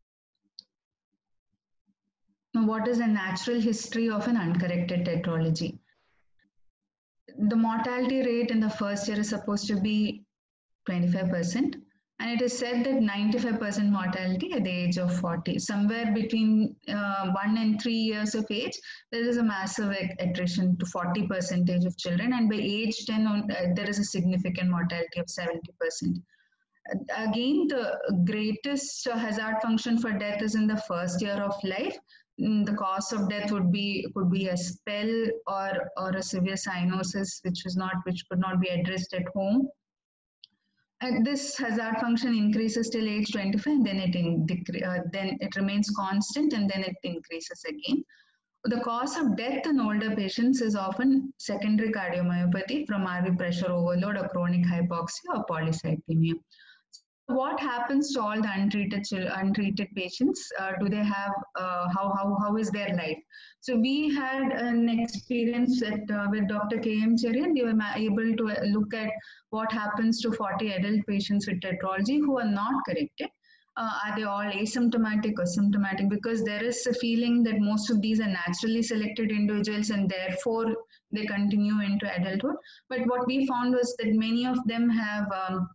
Speaker 2: Now, what is a natural history of an uncorrected tetralogy? The mortality rate in the first year is supposed to be twenty-five percent, and it is said that ninety-five percent mortality at the age of forty. Somewhere between uh, one and three years of age, there is a massive attrition to forty percent of children, and by age ten, on, uh, there is a significant mortality of seventy percent. Again, the greatest hazard function for death is in the first year of life. The cause of death would be could be a spell or or a severe cyanosis, which was not which could not be addressed at home. And this hazard function increases till age twenty-five, and then it in, uh, then it remains constant, and then it increases again. The cause of death in older patients is often secondary cardiomyopathy from R V pressure overload or chronic hypoxia or polycythemia. What happens to all the untreated untreated patients? Uh, do they have uh, how how how is their life? So we had an experience at, uh, with Doctor K M Cherian. We were able to look at what happens to forty adult patients with tetralogy who are not corrected. Uh, are they all asymptomatic or symptomatic? Because there is a feeling that most of these are naturally selected individuals and therefore they continue into adulthood. But what we found was that many of them have um,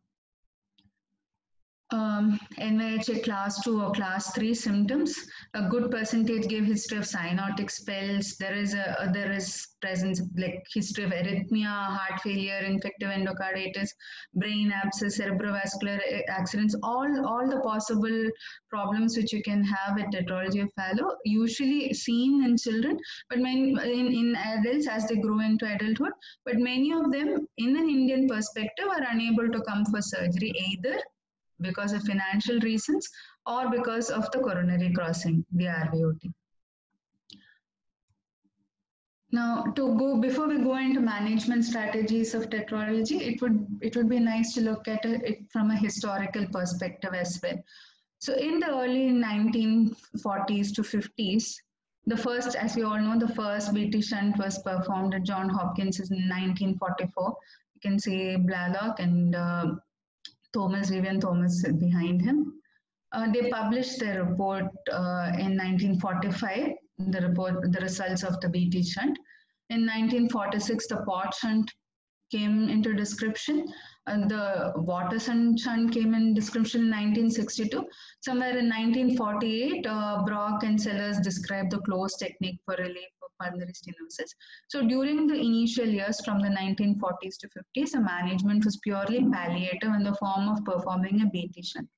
Speaker 2: Um, N Y H A class two or class three symptoms. A good percentage gave history of cyanotic spells. There is a, a there is presence like history of arrhythmia, heart failure, infective endocarditis, brain abscess, cerebrovascular accidents. All all the possible problems which you can have at tetralogy of Fallot, usually seen in children, but many in, in adults as they grow into adulthood. But many of them, in an Indian perspective, are unable to come for surgery either because of financial reasons or because of the coronary crossing, the R V O T. Now, to go before we go into management strategies of tetralogy, it would it would be nice to look at it from a historical perspective as well. So, in the early nineteen forties to fifties, the first, as we all know, the first B T shunt was performed at Johns Hopkins in nineteen forty-four. You can see Blalock and uh, Thomas, Vivian Thomas behind him. Uh, they published their report uh, in nineteen forty-five, the report, the results of the B T shunt. In nineteen forty-six, the Pott shunt came into description. Uh, the Watterson shunt came in description in nineteen sixty-two. Somewhere in nineteen forty-eight, uh, Brock and Sellers described the closed technique for relief of pulmonary stenosis. So during the initial years from the nineteen forties to fifties, the management was purely palliative in the form of performing a B T shunt.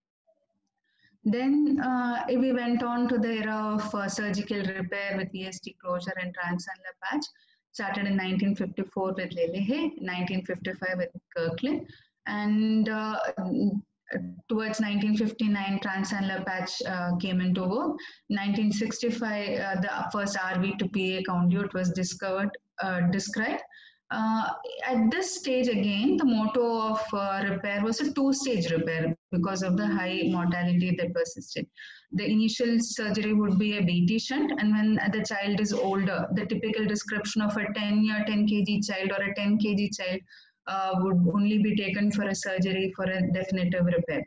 Speaker 2: Then uh, we went on to the era of uh, surgical repair with V S T closure and transannular patch. Started in nineteen fifty-four with Lelehay, nineteen fifty-five with Kirkland, and uh, towards nineteen fifty-nine, transannular patch uh, came into work. nineteen sixty-five, uh, the first R V to P A conduit was discovered, uh, described. Uh, at this stage again, the motto of uh, repair was a two-stage repair because of the high mortality that persisted. The initial surgery would be a B T shunt, and when the child is older, the typical description of a ten-year, ten kilogram child or a ten kilogram child uh, would only be taken for a surgery for a definitive repair.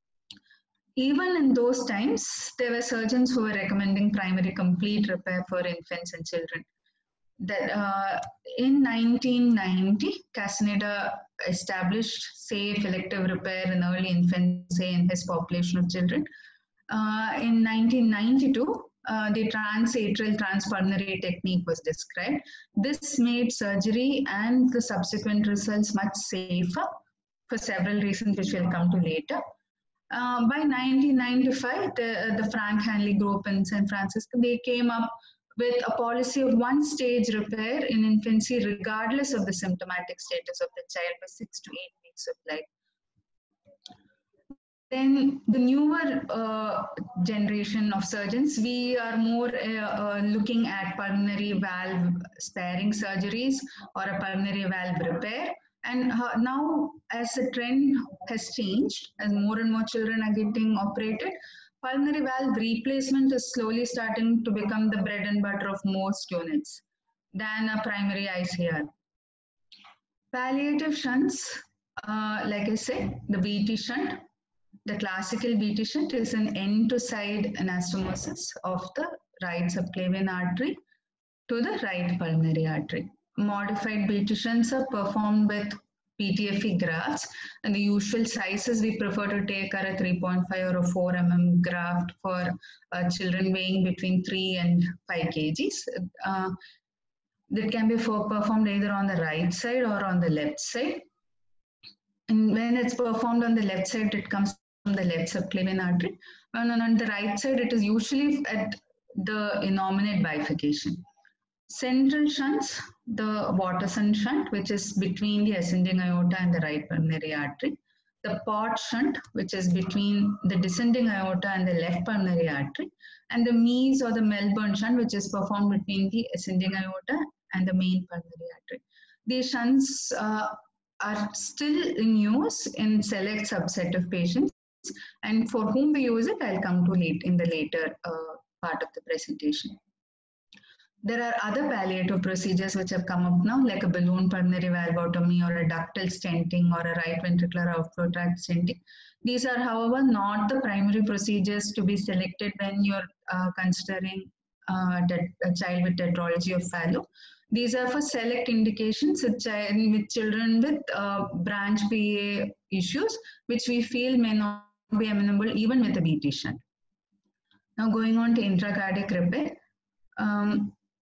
Speaker 2: Even in those times, there were surgeons who were recommending primary complete repair for infants and children. That uh, in nineteen ninety, Castaneda established safe elective repair in early infancy in his population of children. Uh, in nineteen ninety-two, uh, the transatrial transpulmonary technique was described. This made surgery and the subsequent results much safer for several reasons, which we'll come to later. Uh, by nineteen ninety-five, the, the Frank Hanley group in San Francisco, they came up with a policy of one-stage repair in infancy, regardless of the symptomatic status of the child, by six to eight weeks of life. Then the newer uh, generation of surgeons, we are more uh, uh, looking at pulmonary valve sparing surgeries or a pulmonary valve repair. And uh, now, as the trend has changed, as more and more children are getting operated, pulmonary valve replacement is slowly starting to become the bread and butter of most units than a primary I C R. Palliative shunts, uh, like I said, the B T shunt, the classical B T shunt is an end-to-side anastomosis of the right subclavian artery to the right pulmonary artery. Modified B T shunts are performed with P T F E grafts, and the usual sizes we prefer to take are a three point five or a four millimeter graft for uh, children weighing between three and five kilograms. Uh, that can be for performed either on the right side or on the left side. And when it's performed on the left side, it comes from the left subclavian artery. And on the right side, it is usually at the innominate bifurcation. Central shunts, the Watterson shunt, which is between the ascending aorta and the right pulmonary artery. the port shunt, which is between the descending aorta and the left pulmonary artery, and the Mees or the Melbourne shunt, which is performed between the ascending aorta and the main pulmonary artery. These shunts uh, are still in use in select subset of patients, and for whom we use it, I'll come to late in the later uh, part of the presentation. There are other palliative procedures which have come up now, like a balloon pulmonary valvotomy or a ductal stenting or a right ventricular outflow tract stenting. These are, however, not the primary procedures to be selected when you're uh, considering uh, a child with tetralogy of Fallot. These are for select indications with, child, with children with uh, branch P A issues, which we feel may not be amenable even with a B T shunt. Now going on to intracardiac repair. Um,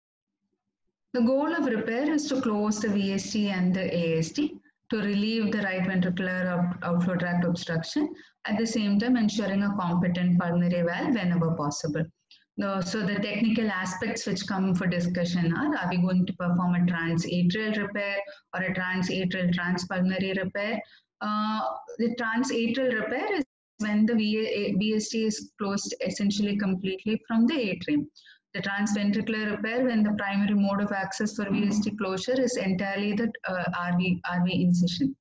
Speaker 2: The goal of repair is to close the V S T and the A S T to relieve the right ventricular outflow tract obstruction, at the same time ensuring a competent pulmonary valve whenever possible. The, so the technical aspects which come for discussion are, are we going to perform a transatrial repair or a transatrial transpulmonary repair? Uh, the transatrial repair is when the V S T is closed essentially completely from the atrium. The transventricular repair, when the primary mode of access for V S T closure is entirely the uh, R V, R V incision.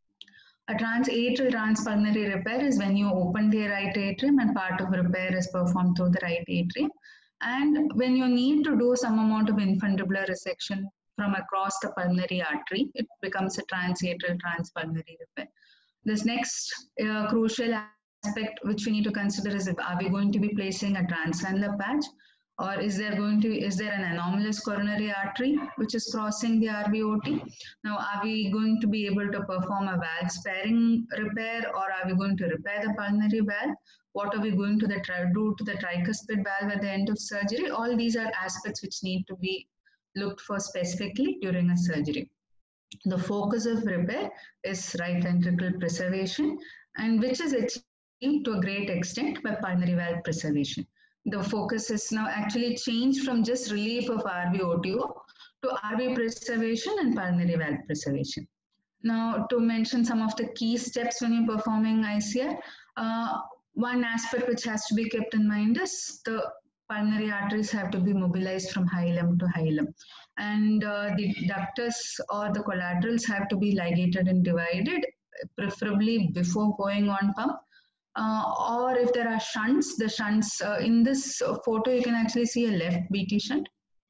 Speaker 2: A transatrial transpulmonary repair is when you open the right atrium and part of repair is performed through the right atrium. And when you need to do some amount of infundibular resection from across the pulmonary artery, it becomes a transatrial transpulmonary repair. This next uh, crucial aspect which we need to consider is, are we going to be placing a transvalular patch? Or is there going to is there an anomalous coronary artery which is crossing the R V O T? Now, are we going to be able to perform a valve sparing repair, or are we going to repair the pulmonary valve? What are we going to the do to the tricuspid valve at the end of surgery? All these are aspects which need to be looked for specifically during a surgery. The focus of repair is right ventricle preservation, and which is achieved to a great extent by pulmonary valve preservation. The focus is now actually changed from just relief of R V O T O to R V preservation and pulmonary valve preservation. Now, to mention some of the key steps when you're performing I C R, uh, one aspect which has to be kept in mind is the pulmonary arteries have to be mobilized from hilum to hilum, and uh, the ductus or the collaterals have to be ligated and divided, preferably before going on pump. Uh, or if there are shunts, the shunts, uh, in this photo, you can actually see a left B T shunt.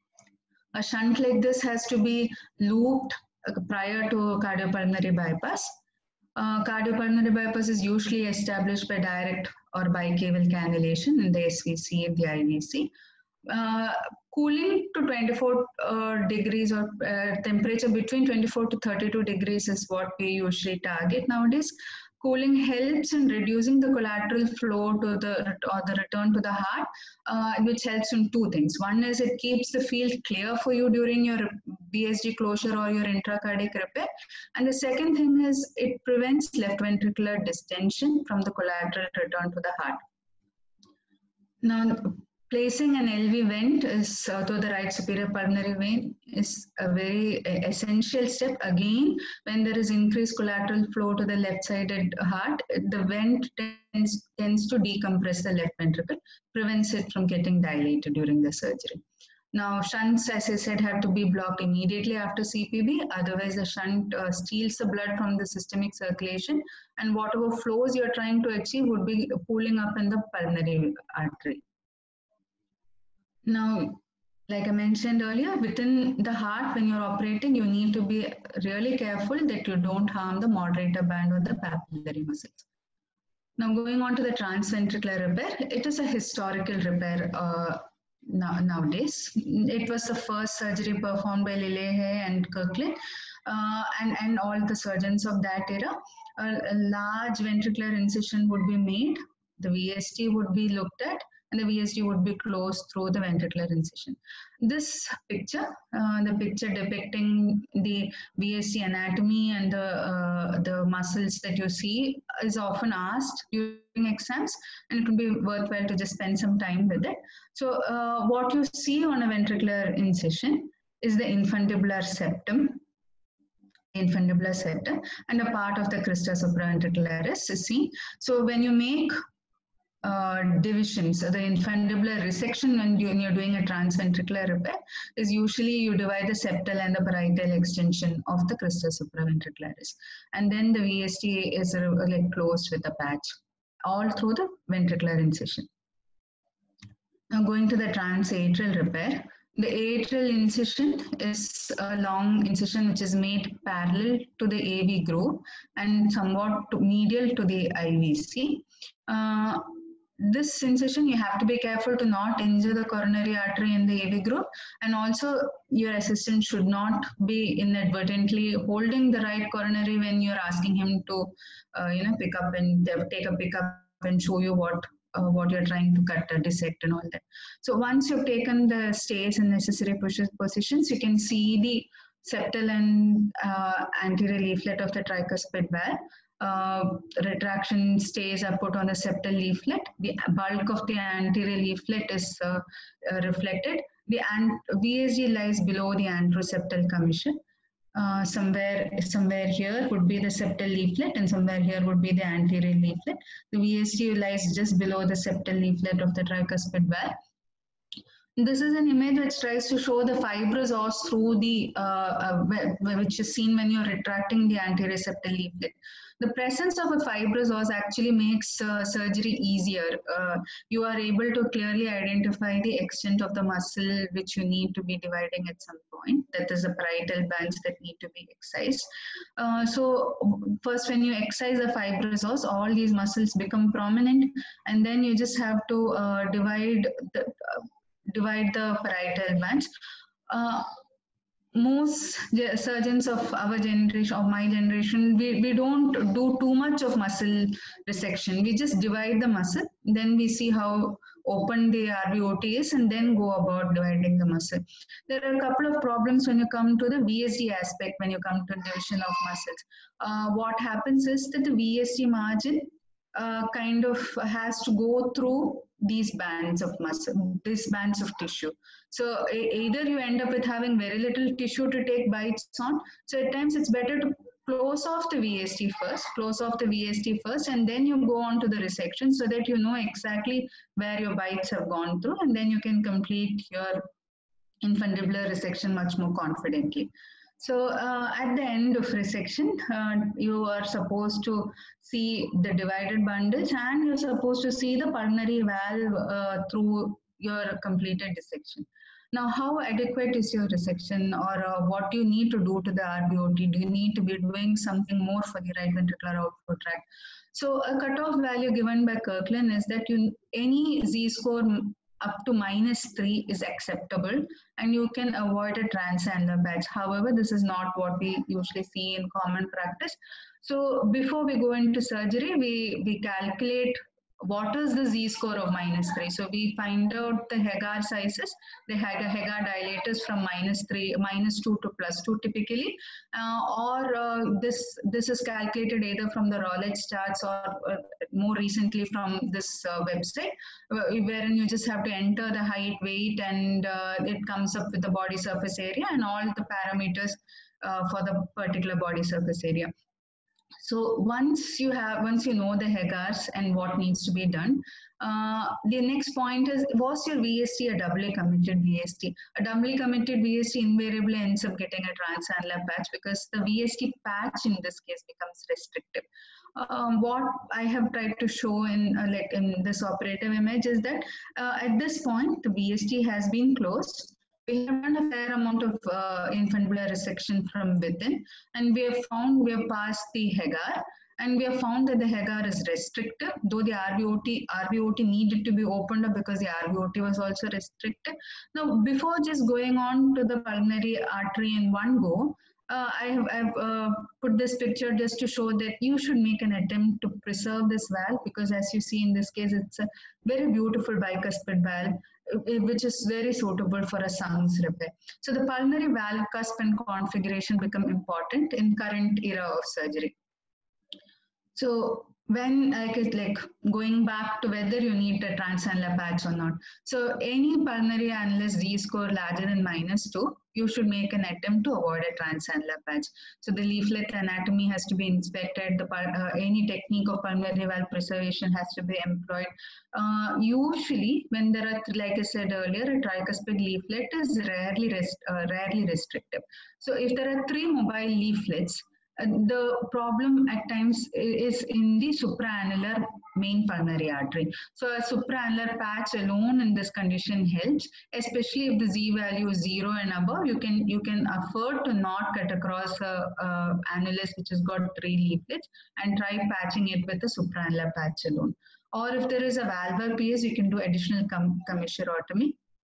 Speaker 2: A shunt like this has to be looped uh, prior to cardiopulmonary bypass. Uh, cardiopulmonary bypass is usually established by direct or bicaval cannulation in the S V C and the I V C. Uh, cooling to twenty-four uh, degrees or uh, temperature between twenty-four to thirty-two degrees is what we usually target nowadays. Cooling helps in reducing the collateral flow to the or the return to the heart, uh, which helps in two things. One is it keeps the field clear for you during your V S G closure or your intracardiac repair, and the second thing is it prevents left ventricular distension from the collateral return to the heart. Now, placing an L V vent is uh, to the right superior pulmonary vein is a very uh, essential step. Again, when there is increased collateral flow to the left-sided heart, the vent tends, tends to decompress the left ventricle, prevents it from getting dilated during the surgery. Now, shunts, as I said, have to be blocked immediately after C P B. Otherwise, the shunt uh, steals the blood from the systemic circulation, and whatever flows you're trying to achieve would be pooling up in the pulmonary artery. Now, like I mentioned earlier, within the heart, when you're operating, you need to be really careful that you don't harm the moderator band or the papillary muscles. Now, going on to the transventricular repair, it is a historical repair uh, now, nowadays. It was the first surgery performed by Lillehay and Kirkland uh, and, and all the surgeons of that era. A, a large ventricular incision would be made, the V S T would be looked at, and the V S T would be closed through the ventricular incision. This picture, uh, the picture depicting the V S T anatomy and the, uh, the muscles that you see is often asked during exams, and it would be worthwhile to just spend some time with it. So uh, what you see on a ventricular incision is the infundibular septum. infundibular septum, and a part of the crista supraventricularis is seen. So when you make uh, divisions, the infundibular resection when, you, when you're doing a transventricular repair is usually you divide the septal and the parietal extension of the crista supraventricularis, and then the V S T is uh, like closed with a patch all through the ventricular incision. Now going to the transatrial repair. The atrial incision is a long incision which is made parallel to the A V groove and somewhat to medial to the I V C. Uh, this incision, you have to be careful to not injure the coronary artery in the A V groove, and also your assistant should not be inadvertently holding the right coronary when you're asking him to, uh, you know, pick up and take a pickup and show you what Uh, what you're trying to cut or dissect and all that. So once you've taken the stays and necessary positions, you can see the septal and uh, anterior leaflet of the tricuspid valve. Uh, retraction stays are put on the septal leaflet. The bulk of the anterior leaflet is uh, uh, reflected. The V S G lies below the anteroseptal commission. Uh, somewhere somewhere here would be the septal leaflet and somewhere here would be the anterior leaflet. The V S T lies just below the septal leaflet of the tricuspid valve. This is an image which tries to show the fibrous os through the, uh, uh, which is seen when you're retracting the anterior septal leaflet. The presence of a fibrous os actually makes uh, surgery easier. Uh, you are able to clearly identify the extent of the muscle which you need to be dividing at some point. That is the parietal bands that need to be excised. Uh, so first when you excise the fibrous os, all these muscles become prominent, and then you just have to uh, divide the uh, divide the parietal bands. Uh, most surgeons of our generation, of my generation, we, we don't do too much of muscle resection. We just divide the muscle, then we see how open the R V O T is, and then go about dividing the muscle. There are a couple of problems when you come to the V S D aspect, when you come to division of muscles. Uh, what happens is that the V S D margin uh, kind of has to go through these bands of muscle, these bands of tissue. So either you end up with having very little tissue to take bites on. So at times it's better to close off the V S T first, close off the V S T first, and then you go on to the resection so that you know exactly where your bites have gone through, and then you can complete your infundibular resection much more confidently. So uh, at the end of resection, uh, you are supposed to see the divided bundles, and you're supposed to see the pulmonary valve uh, through your completed dissection. Now, how adequate is your resection, or uh, what do you need to do to the R V O T? Do you need to be doing something more for the right ventricular outflow tract? So a cutoff value given by Kirkland is that you, any Z-score up to minus three is acceptable, and you can avoid a transannular patch. However, this is not what we usually see in common practice. So before we go into surgery, we, we calculate what is the Z-score of minus three. So we find out the Hegar sizes, the Hegar, Hegar dilators from minus three, minus two to plus two typically, uh, or uh, this, this is calculated either from the Rollage charts or uh, more recently from this uh, website, wherein you just have to enter the height, weight, and uh, it comes up with the body surface area and all the parameters uh, for the particular body surface area. So once you have, once you know the Hegars and what needs to be done, uh, the next point is, was your V S T a doubly committed V S T? A doubly committed V S T invariably ends up getting a transannular patch because the V S T patch in this case becomes restrictive. Um, what I have tried to show in uh, like in this operative image is that uh, at this point the V S T has been closed. We have done a fair amount of uh, infundibular resection from within, and we have found, we have passed the Hegar, and we have found that the Hegar is restrictive, though the R V O T, R V O T needed to be opened up because the R V O T was also restricted. Now, before just going on to the pulmonary artery in one go, uh, I have I've, uh, put this picture just to show that you should make an attempt to preserve this valve, because as you see in this case, it's a very beautiful bicuspid valve, which is very suitable for a S U N S repair. So the pulmonary valve cusp and configuration become important in current era of surgery. So when like it like going back to whether you need a transannular patch or not. So any pulmonary annulus Z-score larger than minus two, you should make an attempt to avoid a transannular patch. So the leaflet anatomy has to be inspected. The uh, any technique of pulmonary valve preservation has to be employed. Uh, usually, when there are, like I said earlier, a tricuspid leaflet is rarely rest, uh, rarely restrictive. So if there are three mobile leaflets, uh, the problem at times is in the supraannular main pulmonary artery. So a supraannular patch alone in this condition helps, especially if the Z value is zero and above. You can you can afford to not cut across a, a annulus which has got three leaflets and try patching it with a supraannular patch alone. Or if there is a valvular P S, you can do additional com commissurotomy.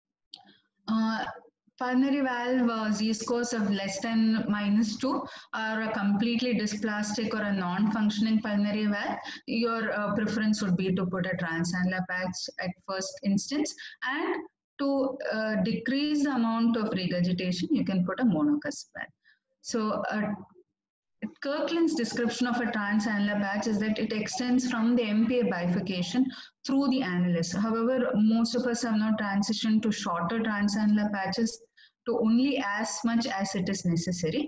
Speaker 2: Uh, Pulmonary valve uh, Z-scores of less than minus two are a completely dysplastic or a non-functioning pulmonary valve. Your uh, preference would be to put a transannular patch at first instance, and to uh, decrease the amount of regurgitation, you can put a monocusp valve. So uh, Kirkland's description of a transannular patch is that it extends from the M P A bifurcation through the annulus. However, most of us have now transitioned to shorter transannular patches to only as much as it is necessary.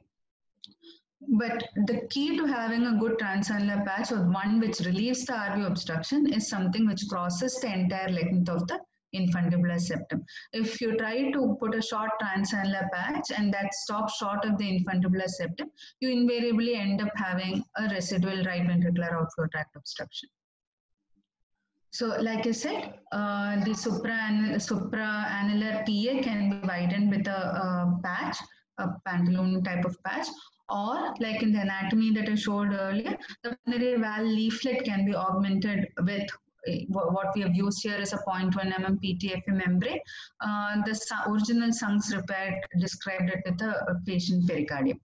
Speaker 2: But the key to having a good transannular patch, or one which relieves the R V obstruction, is something which crosses the entire length of the infundibular septum. If you try to put a short transannular patch and that stops short of the infundibular septum, you invariably end up having a residual right ventricular outflow tract obstruction. So like I said, uh, the supraannular supra P A can be widened with a, a patch, a pantaloon type of patch, or like in the anatomy that I showed earlier, the pulmonary valve leaflet can be augmented with what we have used here is a zero point one millimeter P T F E membrane. Uh, the original Sung's repair described it with a, a patient pericardium.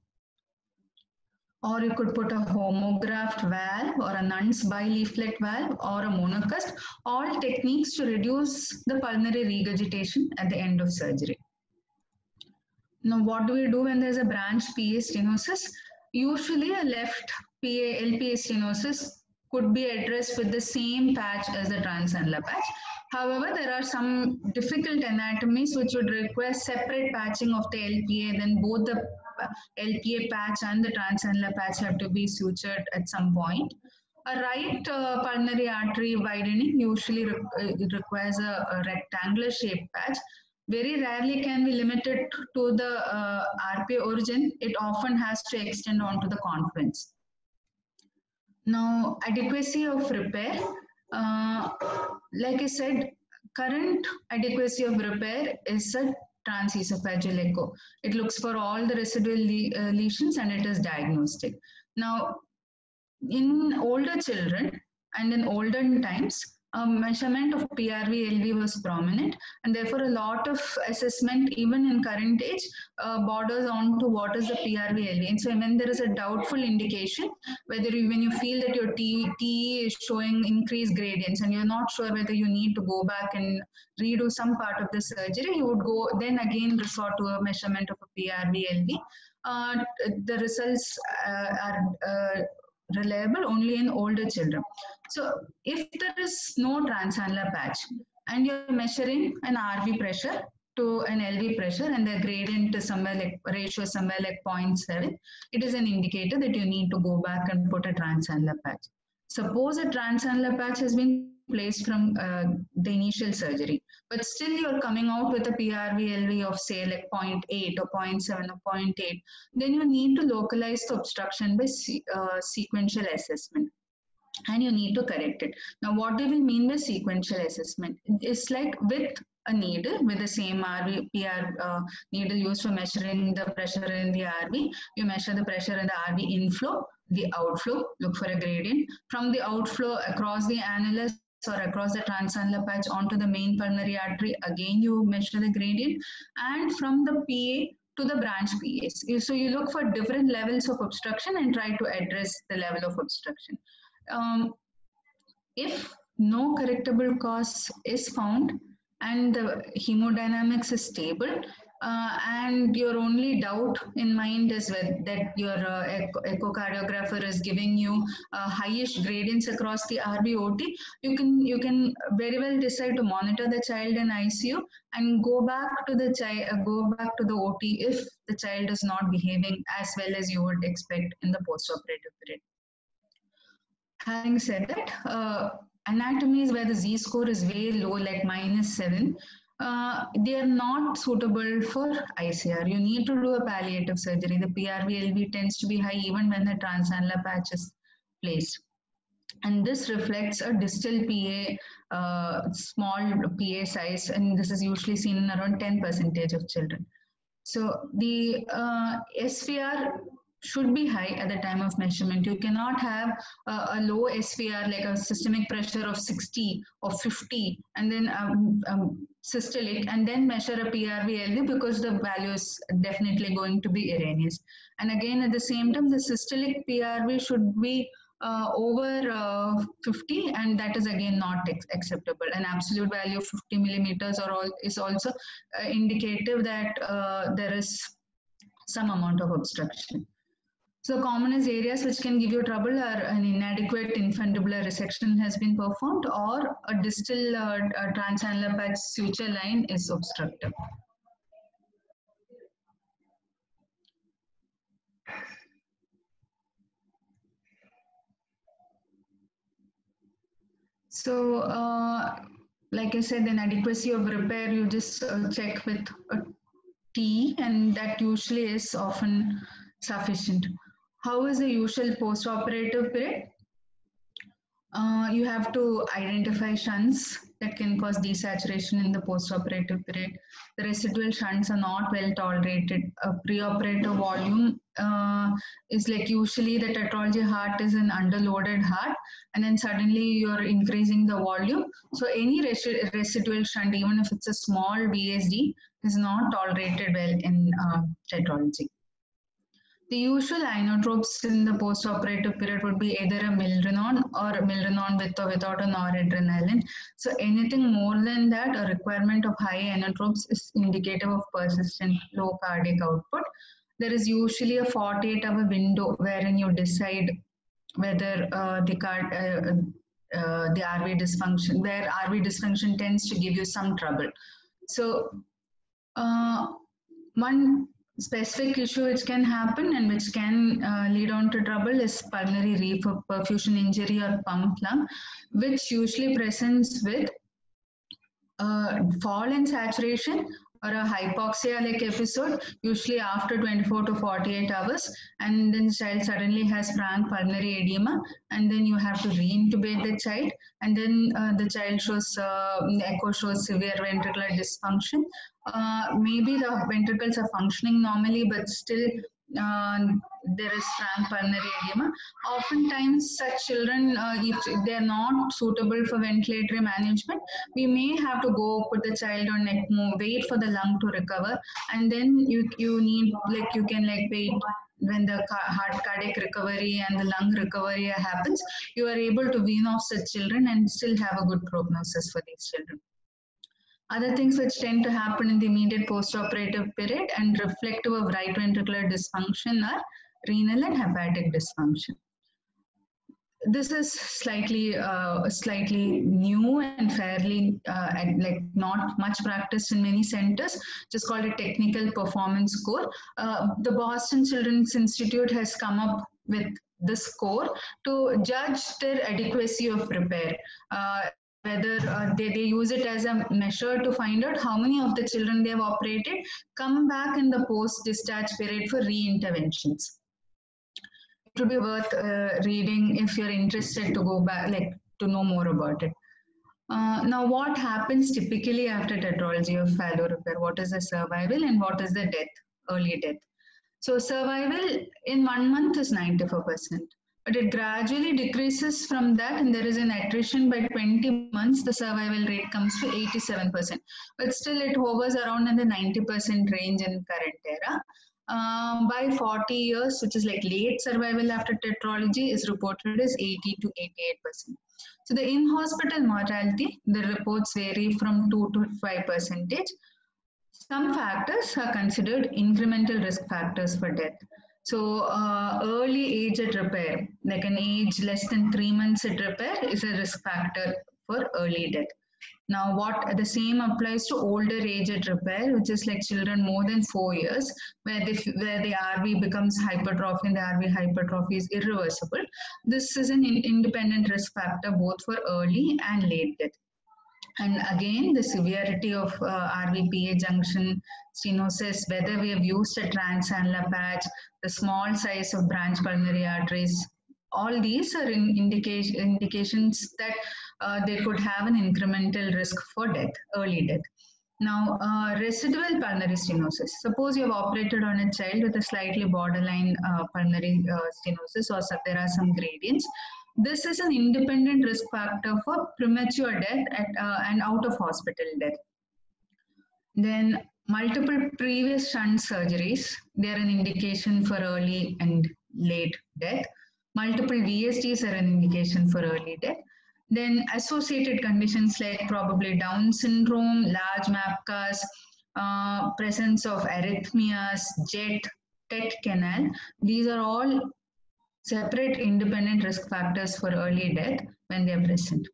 Speaker 2: Or you could put a homograft valve or a Nun's bileaflet valve or a monocusp, all techniques to reduce the pulmonary regurgitation at the end of surgery. Now, what do we do when there's a branch P A stenosis? Usually a left P A, L P A stenosis could be addressed with the same patch as the transannular patch. However, there are some difficult anatomies which would require separate patching of the L P A. Then both the L P A patch and the transannular patch have to be sutured at some point. A right uh, pulmonary artery widening usually re it requires a, a rectangular shaped patch. Very rarely can be limited to the uh, R P A origin. It often has to extend onto the confluence. Now, adequacy of repair. Uh, like I said, current adequacy of repair is a transesophageal echo. It looks for all the residual le uh, lesions and it is diagnostic. Now, in older children and in olden times, a measurement of P R V L V was prominent, and therefore a lot of assessment, even in current age, uh, borders on to what is the P R V L V. And so when there is a doubtful indication, whether you, when you feel that your T E is showing increased gradients and you're not sure whether you need to go back and redo some part of the surgery, you would go then again resort to a measurement of a P R V L V. Uh, the results uh, are uh, reliable only in older children. So if there is no transannular patch and you're measuring an R V pressure to an L V pressure and the gradient is somewhere like ratio somewhere like zero point seven, it is an indicator that you need to go back and put a transannular patch. Suppose a transannular patch has been placed from uh, the initial surgery, but still you're coming out with a P R V L V of say like zero point eight or zero point seven or zero point eight, then you need to localize the obstruction by se uh, sequential assessment. And you need to correct it. Now, what do we mean by sequential assessment? It's like with a needle, with the same R V, P R uh, needle used for measuring the pressure in the R V. You measure the pressure in the R V inflow, the outflow, look for a gradient. From the outflow across the annulus or across the transannular patch onto the main pulmonary artery, again you measure the gradient. And from the P A to the branch P As. So you look for different levels of obstruction and try to address the level of obstruction. Um, if no correctable cause is found and the hemodynamics is stable, uh, and your only doubt in mind is with, that your uh, echo echocardiographer is giving you uh, highest gradients across the R B O T, you can you can very well decide to monitor the child in I C U and go back to the child uh, go back to the O T if the child is not behaving as well as you would expect in the postoperative period. Having said that, uh, anatomies where the Z-score is way low, like minus seven, uh, they are not suitable for I C R. You need to do a palliative surgery. The P R V L V tends to be high even when the transannular patch is placed. And this reflects a distal P A, uh, small P A size, and this is usually seen in around ten percent of children. So the uh, S V R should be high at the time of measurement. You cannot have a, a low S V R like a systemic pressure of sixty or fifty and then um, um, systolic and then measure a P R V L V because the value is definitely going to be erroneous. And again, at the same time, the systolic P R V should be Uh, over uh, fifty, and that is again not acceptable. An absolute value of fifty millimeters or all is also uh, indicative that uh, there is some amount of obstruction. So commonest areas which can give you trouble are an inadequate infundibular resection has been performed, or a distal uh, a transannular patch suture line is obstructive. So, uh, like I said, inadequacy of repair, you just uh, check with a T, and that usually is often sufficient. How is the usual post-operative period? Uh, you have to identify shunts that can cause desaturation in the post-operative period. The residual shunts are not well tolerated. A preoperative volume uh, is like usually the tetralogy heart is an underloaded heart, and then suddenly you're increasing the volume. So any res residual shunt, even if it's a small V S D, is not tolerated well in uh, tetralogy. The usual inotropes in the post-operative period would be either a milrinone or a milrinone with or without a noradrenaline. So anything more than that, a requirement of high inotropes is indicative of persistent low cardiac output. There is usually a forty-eight hour window wherein you decide whether uh, the card, uh, uh, the R V dysfunction, where R V dysfunction tends to give you some trouble. So uh, one specific issue which can happen and which can uh, lead on to trouble is pulmonary reperfusion injury or pump lung, which usually presents with uh, fall in saturation or a hypoxia-like episode, usually after twenty-four to forty-eight hours, and then the child suddenly has frank pulmonary edema, and then you have to re-intubate the child, and then uh, the child shows, uh, the echo shows severe ventricular dysfunction. Uh, maybe the ventricles are functioning normally, but still uh, there is frank pulmonary edema. Oftentimes, such children, uh, if they are not suitable for ventilatory management, we may have to go put the child on ECMO, wait for the lung to recover, and then you you need like you can like wait when the heart cardiac recovery and the lung recovery happens. You are able to wean off such children and still have a good prognosis for these children. Other things which tend to happen in the immediate post-operative period and reflective of right ventricular dysfunction are renal and hepatic dysfunction. This is slightly uh, slightly new and fairly uh, and like not much practiced in many centers. Just called a technical performance score. Uh, the Boston Children's Institute has come up with this score to judge their adequacy of repair. Uh, whether uh, they, they use it as a measure to find out how many of the children they have operated come back in the post-discharge period for re-interventions. It would be worth uh, reading if you're interested to go back, like to know more about it. Uh, now, what happens typically after tetralogy of fallow repair? What is the survival and what is the death, early death? So survival in one month is ninety-four percent. But it gradually decreases from that, and there is an attrition. By twenty months, the survival rate comes to eighty-seven percent. But still, it hovers around in the ninety percent range in current era. Um, by forty years, which is like late survival after tetralogy, is reported as eighty to eighty-eight percent. So the in-hospital mortality, the reports vary from two to five percentage. Some factors are considered incremental risk factors for death. So uh, early age at repair, like an age less than three months at repair, is a risk factor for early death. Now, what the same applies to older age at repair, which is like children more than four years, where the where the R V becomes hypertrophy and the R V hypertrophy is irreversible. This is an in, independent risk factor both for early and late death. And again, the severity of uh, R V P A junction stenosis, whether we have used a transannular patch, the small size of branch pulmonary arteries, all these are in indication, indications that uh, they could have an incremental risk for death, early death. Now, uh, residual pulmonary stenosis. Suppose you have operated on a child with a slightly borderline uh, pulmonary uh, stenosis, or so there are some gradients. This is an independent risk factor for premature death at, uh, and out of hospital death. Then multiple previous shunt surgeries, they are an indication for early and late death. Multiple V S Ts are an indication for early death. Then associated conditions like probably Down syndrome, large MAPCAS, uh, presence of arrhythmias, jet, T E T canal, these are all separate independent risk factors for early death when they are present.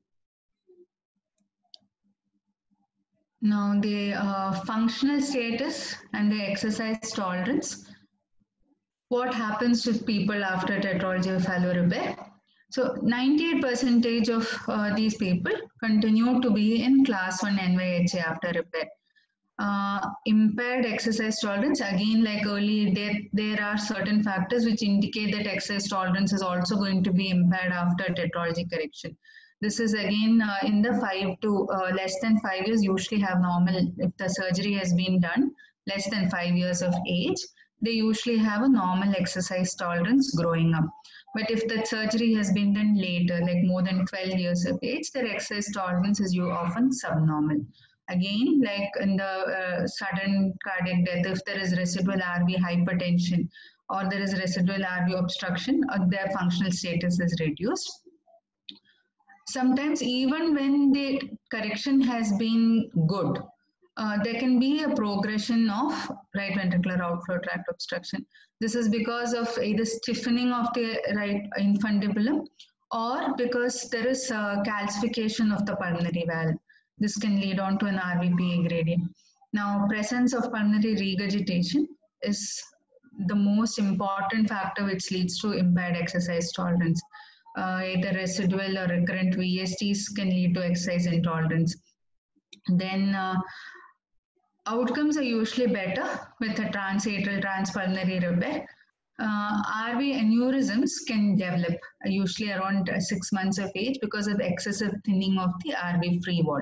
Speaker 2: Now, the uh, functional status and the exercise tolerance. What happens with people after tetralogy repair? So, ninety-eight percent of uh, these people continue to be in class one N Y H A after repair. Uh, impaired exercise tolerance, again, like early death, there are certain factors which indicate that exercise tolerance is also going to be impaired after tetralogy correction. This is again uh, in the five to uh, less than five years, usually have normal, if the surgery has been done less than five years of age, they usually have a normal exercise tolerance growing up. But if that surgery has been done later, like more than twelve years of age, their exercise tolerance is you often subnormal. Again, like in the uh, sudden cardiac death, if there is residual R V hypertension or there is residual R V obstruction, or their functional status is reduced. Sometimes even when the correction has been good, uh, there can be a progression of right ventricular outflow tract obstruction. This is because of either stiffening of the right infundibulum or because there is a calcification of the pulmonary valve. This can lead on to an R V P A gradient. Now, presence of pulmonary regurgitation is the most important factor which leads to impaired exercise tolerance. Uh, either residual or recurrent V S Ts can lead to exercise intolerance. Then uh, outcomes are usually better with a transatrial transpulmonary repair. Uh, R V aneurysms can develop uh, usually around uh, six months of age because of excessive thinning of the R V free wall.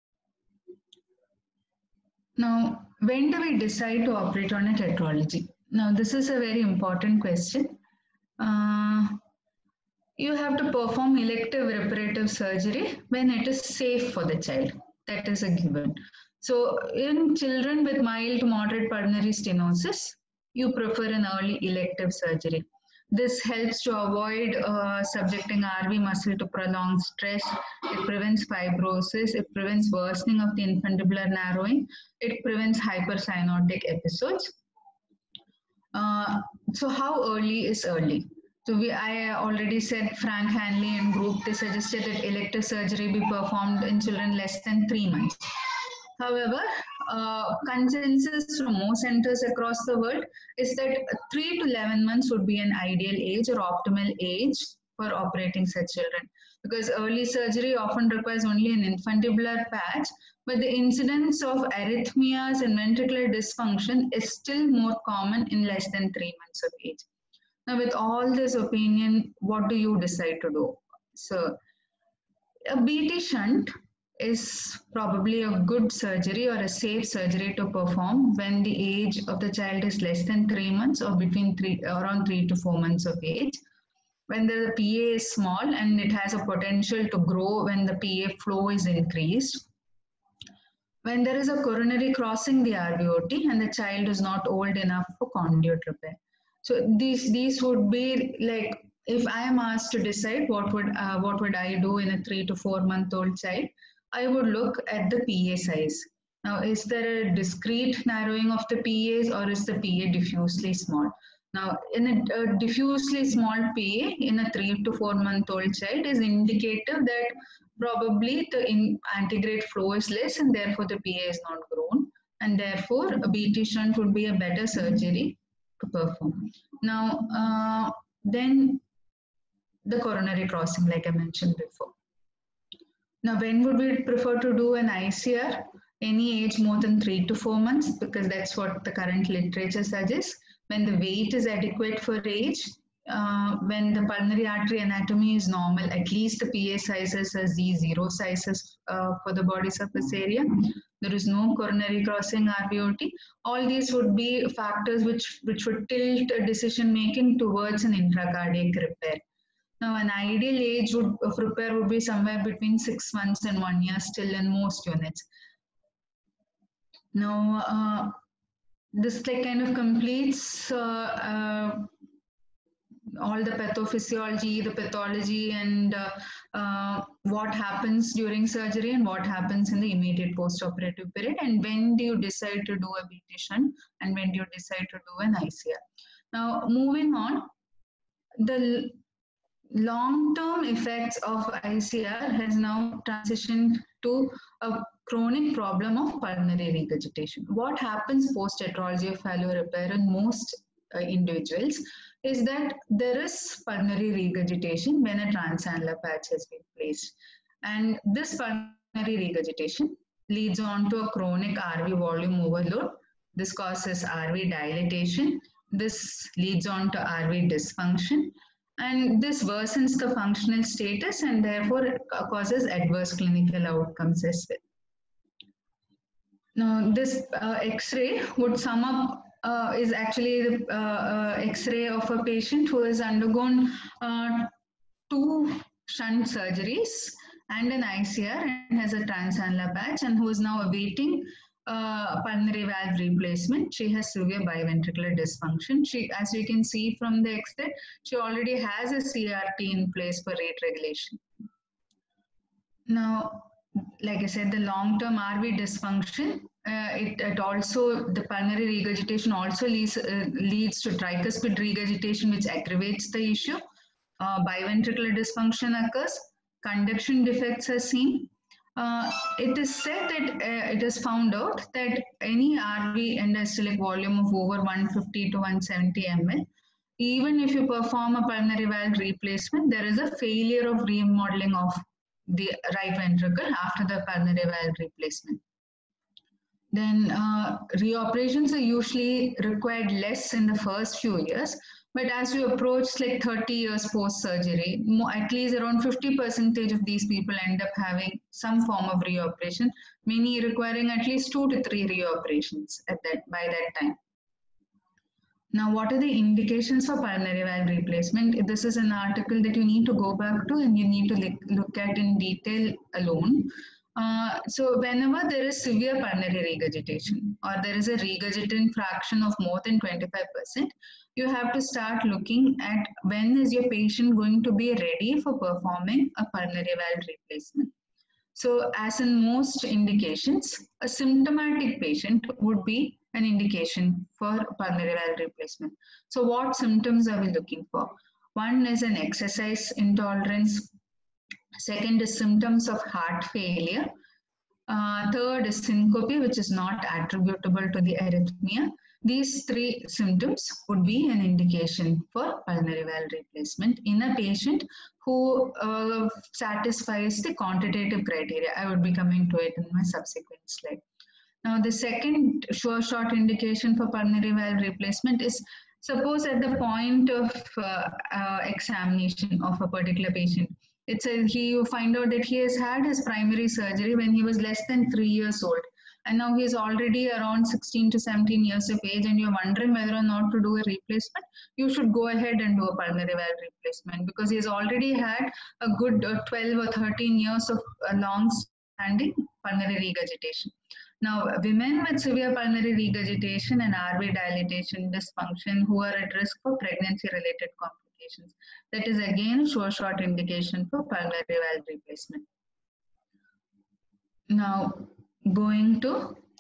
Speaker 2: Now, when do we decide to operate on a tetralogy? Now, this is a very important question. Uh, you have to perform elective reparative surgery when it is safe for the child. That is a given. So, in children with mild to moderate pulmonary stenosis, you prefer an early elective surgery. This helps to avoid uh, subjecting R V muscle to prolonged stress. It prevents fibrosis. It prevents worsening of the infundibular narrowing. It prevents hypercyanotic episodes. Uh, so how early is early? So we, I already said Frank Hanley and group, they suggested that elective surgery be performed in children less than three months. However, uh, consensus from most centers across the world is that three to eleven months would be an ideal age or optimal age for operating such children, because early surgery often requires only an infundibular patch, but the incidence of arrhythmias and ventricular dysfunction is still more common in less than three months of age. Now, with all this opinion, what do you decide to do? So, a B T shunt is probably a good surgery or a safe surgery to perform when the age of the child is less than three months or between three, around three to four months of age. When the P A is small and it has a potential to grow when the P A flow is increased. When there is a coronary crossing the R V O T and the child is not old enough for conduit repair. So these, these would be like, if I am asked to decide what would, uh, what would I do in a three to four month old child, I would look at the P A size. Now, is there a discrete narrowing of the P As or is the P A diffusely small? Now, in a, a diffusely small P A in a three to four month old child is indicative that probably the in antegrade flow is less and therefore the P A is not grown, and therefore a B T shunt would be a better surgery to perform. Now, uh, then the coronary crossing, like I mentioned before. Now, when would we prefer to do an I C R? Any age more than three to four months, because that's what the current literature suggests. When the weight is adequate for age, uh, when the pulmonary artery anatomy is normal, at least the P A sizes are Z zero sizes uh, for the body surface area. There is no coronary crossing R V O T. All these would be factors which, which would tilt decision making towards an intracardiac repair. Now, an ideal age would, of repair would be somewhere between six months and one year still in most units. Now, uh, this like kind of completes uh, uh, all the pathophysiology, the pathology, and uh, uh, what happens during surgery and what happens in the immediate post-operative period, and when do you decide to do a B T shunt and when do you decide to do an I C R. Now, moving on, the long-term effects of I C R has now transitioned to a chronic problem of pulmonary regurgitation. What happens post-Tetralogy repair in most uh, individuals is that there is pulmonary regurgitation when a transannular patch has been placed. And this pulmonary regurgitation leads on to a chronic R V volume overload. This causes R V dilatation. This leads on to R V dysfunction. And this worsens the functional status and therefore it causes adverse clinical outcomes as well. Now, this uh, X-ray would sum up, uh, is actually the uh, uh, X-ray of a patient who has undergone uh, two shunt surgeries and an I C R and has a transannular patch and who is now awaiting uh, pulmonary valve replacement. She has severe biventricular dysfunction. She, as you can see from the X-ray, she already has a C R T in place for rate regulation. Now, like I said, the long-term R V dysfunction, uh, it, it also, the pulmonary regurgitation also leads, uh, leads to tricuspid regurgitation, which aggravates the issue. Uh, biventricular dysfunction occurs, conduction defects are seen. Uh, it is said that uh, it is found out that any R V end-diastolic volume of over one fifty to one seventy milliliters, even if you perform a pulmonary valve replacement, there is a failure of remodeling of the right ventricle after the pulmonary valve replacement. Then uh, reoperations are usually required less in the first few years, but as you approach like thirty years post-surgery, at least around fifty percent of these people end up having some form of reoperation, many requiring at least two to three reoperations at that, by that time. Now, what are the indications for pulmonary valve replacement? This is an article that you need to go back to and you need to look, look at in detail alone. Uh, so whenever there is severe pulmonary regurgitation or there is a regurgitant fraction of more than twenty-five percent, you have to start looking at when is your patient going to be ready for performing a pulmonary valve replacement. So as in most indications, a symptomatic patient would be an indication for pulmonary valve replacement. So what symptoms are we looking for? One is an exercise intolerance. Second is symptoms of heart failure. Uh, third is syncope, which is not attributable to the arrhythmia. These three symptoms would be an indication for pulmonary valve replacement in a patient who uh, satisfies the quantitative criteria. I would be coming to it in my subsequent slide. Now, the second sure shot indication for pulmonary valve replacement is suppose at the point of uh, uh, examination of a particular patient. It's a, he, you find out that he has had his primary surgery when he was less than three years old. And now he's already around sixteen to seventeen years of age and you're wondering whether or not to do a replacement, you should go ahead and do a pulmonary valve replacement because he's already had a good uh, twelve or thirteen years of uh, long-standing pulmonary regurgitation. Now, women with severe pulmonary regurgitation and R V dilatation dysfunction who are at risk for pregnancy-related complications. That is again a sure shot indication for pulmonary valve replacement. Now, going to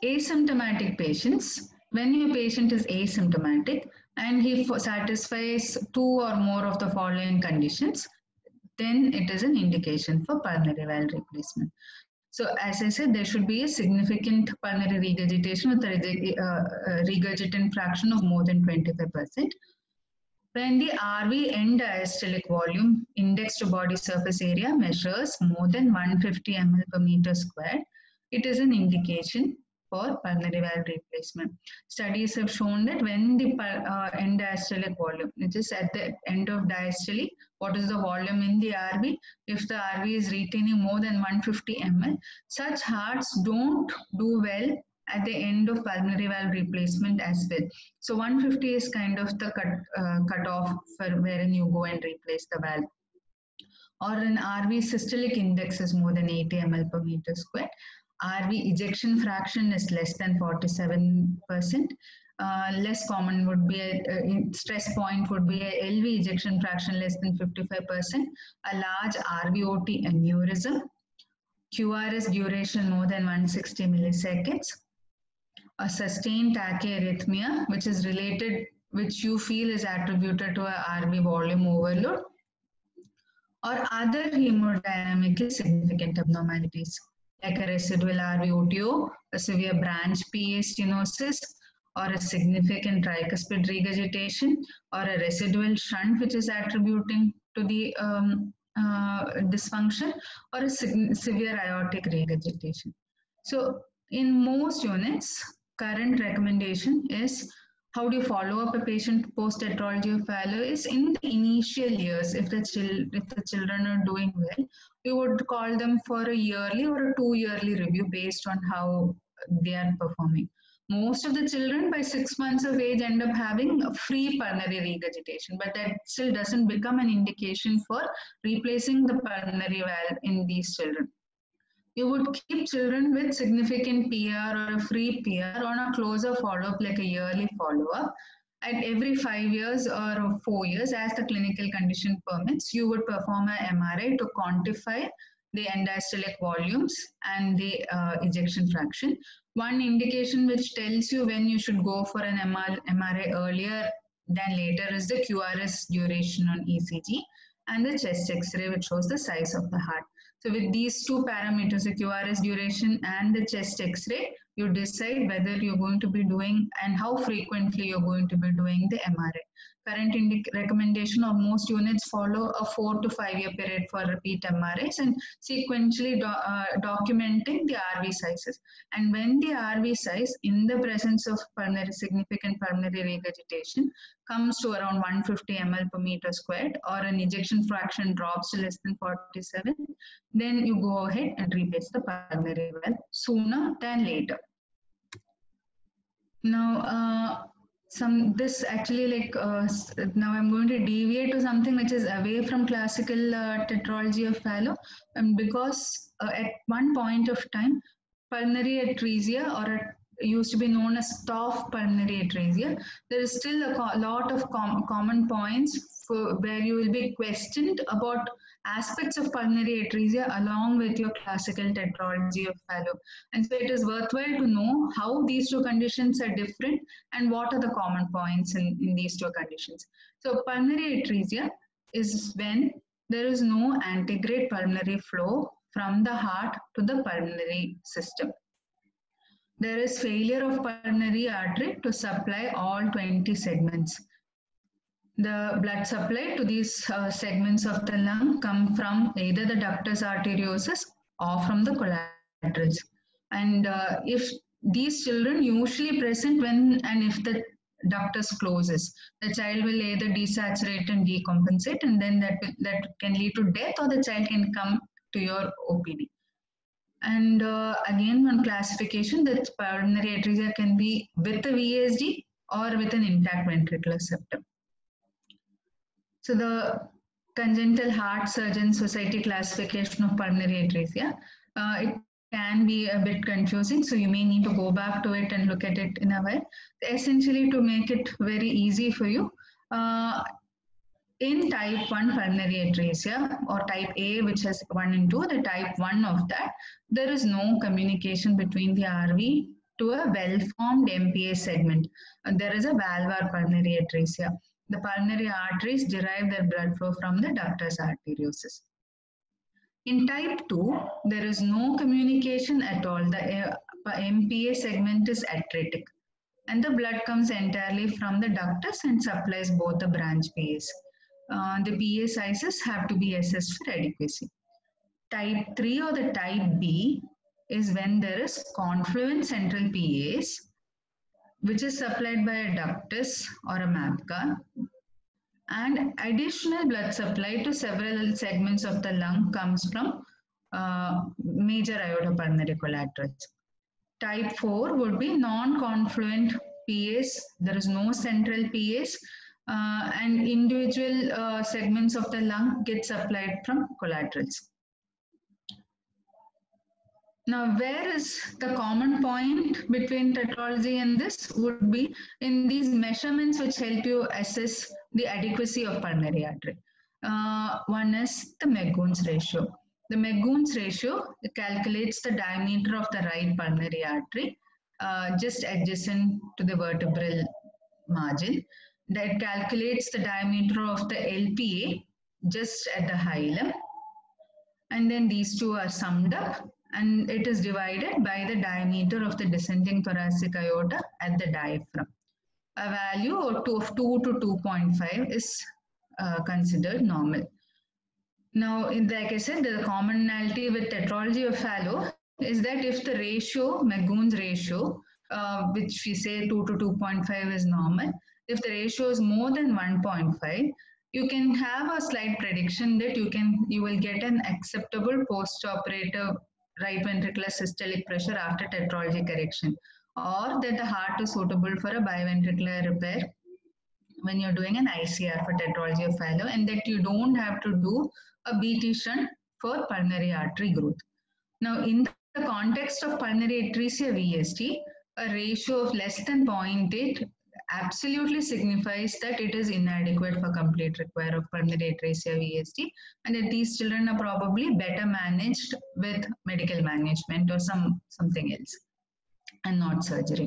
Speaker 2: asymptomatic patients, when your patient is asymptomatic and he satisfies two or more of the following conditions, then it is an indication for pulmonary valve replacement. So as I said, there should be a significant pulmonary regurgitation with a uh, regurgitant fraction of more than twenty-five percent. When the R V end diastolic volume index to body surface area measures more than one hundred fifty milliliters per meter squared, it is an indication for pulmonary valve replacement. Studies have shown that when the uh, end diastolic volume, which is at the end of diastole, what is the volume in the R V? If the R V is retaining more than one hundred fifty milliliters, such hearts don't do well at the end of pulmonary valve replacement as well. So one hundred fifty is kind of the cut, uh, cut off for wherein you go and replace the valve. Or an R V systolic index is more than eighty milliliters per meter squared. R V ejection fraction is less than forty-seven percent. Uh, less common would be a, a stress point would be a L V ejection fraction less than fifty-five percent, a large R V O T aneurysm, Q R S duration more than one hundred sixty milliseconds, a sustained tachyarrhythmia, which is related, which you feel is attributed to a R V volume overload, or other hemodynamically significant abnormalities, like a residual R V O T O, a severe branch P A stenosis, or a significant tricuspid regurgitation, or a residual shunt which is attributing to the um, uh, dysfunction, or a severe aortic regurgitation. So in most units, current recommendation is how do you follow up a patient post tetralogy of Fallot is in the initial years. If the, chil if the children are doing well, we would call them for a yearly or a two yearly review based on how they are performing. Most of the children by six months of age end up having a free pulmonary regurgitation, but that still doesn't become an indication for replacing the pulmonary valve in these children. You would keep children with significant P R or a free P R on a closer follow-up, like a yearly follow-up. At every five years or four years, as the clinical condition permits, you would perform an M R I to quantify the end diastolic volumes and the uh, ejection fraction. One indication which tells you when you should go for an M R I earlier than later is the Q R S duration on E C G and the chest X-ray, which shows the size of the heart. So with these two parameters, the Q R S duration and the chest X-ray, you decide whether you're going to be doing and how frequently you're going to be doing the M R I. Current recommendation of most units follow a four to five year period for repeat M R Is and sequentially do, uh, documenting the R V sizes. And when the R V size in the presence of pulmonary, significant pulmonary regurgitation comes to around one hundred fifty milliliters per meter squared, or an ejection fraction drops to less than forty-seven, then you go ahead and replace the pulmonary valve sooner than later. Now, uh, some this actually like uh, now I'm going to deviate to something which is away from classical uh, tetralogy of Fallot, and because uh, at one point of time, pulmonary atresia, or a used to be known as staph pulmonary atresia, there is still a lot of com common points for where you will be questioned about aspects of pulmonary atresia along with your classical tetralogy of Fallot. And so it is worthwhile to know how these two conditions are different and what are the common points in, in these two conditions. So pulmonary atresia is when there is no antegrade pulmonary flow from the heart to the pulmonary system. There is failure of pulmonary artery to supply all twenty segments. The blood supply to these uh, segments of the lung come from either the ductus arteriosus or from the collaterals. And uh, if these children usually present when and if the ductus closes, the child will either desaturate and decompensate, and then that, that can lead to death, or the child can come to your O P D. And uh, again, one classification that pulmonary atresia can be with a V S D or with an intact ventricular septum. So the Congenital Heart Surgeon Society classification of pulmonary atresia, uh, it can be a bit confusing, so you may need to go back to it and look at it in a way. Essentially, to make it very easy for you, uh, in type one pulmonary atresia, or type A, which has one and two, the type one of that, there is no communication between the R V to a well-formed M P A segment. Uh, there is a valvar pulmonary atresia. The pulmonary arteries derive their blood flow from the ductus arteriosus. In type two, there is no communication at all. The M P A segment is atretic, and the blood comes entirely from the ductus and supplies both the branch P As. Uh, the P A sizes have to be assessed for adequacy. Type three or the type B is when there is confluent central P As, which is supplied by a ductus or a MAPCA, and additional blood supply to several segments of the lung comes from uh, major aortopulmonary collaterals. Type four would be non-confluent P As. There is no central P As, uh, and individual uh, segments of the lung get supplied from collaterals. Now, where is the common point between tetralogy and this would be in these measurements which help you assess the adequacy of pulmonary artery. Uh, one is the Magoon's ratio. The Magoon's ratio calculates the diameter of the right pulmonary artery uh, just adjacent to the vertebral margin. That calculates the diameter of the L P A just at the hilum. And then these two are summed up, and it is divided by the diameter of the descending thoracic aorta at the diaphragm. A value of two to two point five is uh, considered normal. Now, in, like I said, the commonality with tetralogy of Fallot is that if the ratio, Magoon's ratio, uh, which we say two to two point five is normal, if the ratio is more than one point five, you can have a slight prediction that you can you will get an acceptable post-operative right ventricular systolic pressure after tetralogy correction, or that the heart is suitable for a biventricular repair when you're doing an I C R for tetralogy of Fallot, and that you don't have to do a B T shunt for pulmonary artery growth. Now, in the context of pulmonary atresia V S T, a ratio of less than zero point eight absolutely signifies that it is inadequate for complete repair of pulmonary atresia V S T, and that these children are probably better managed with medical management or some something else and not surgery.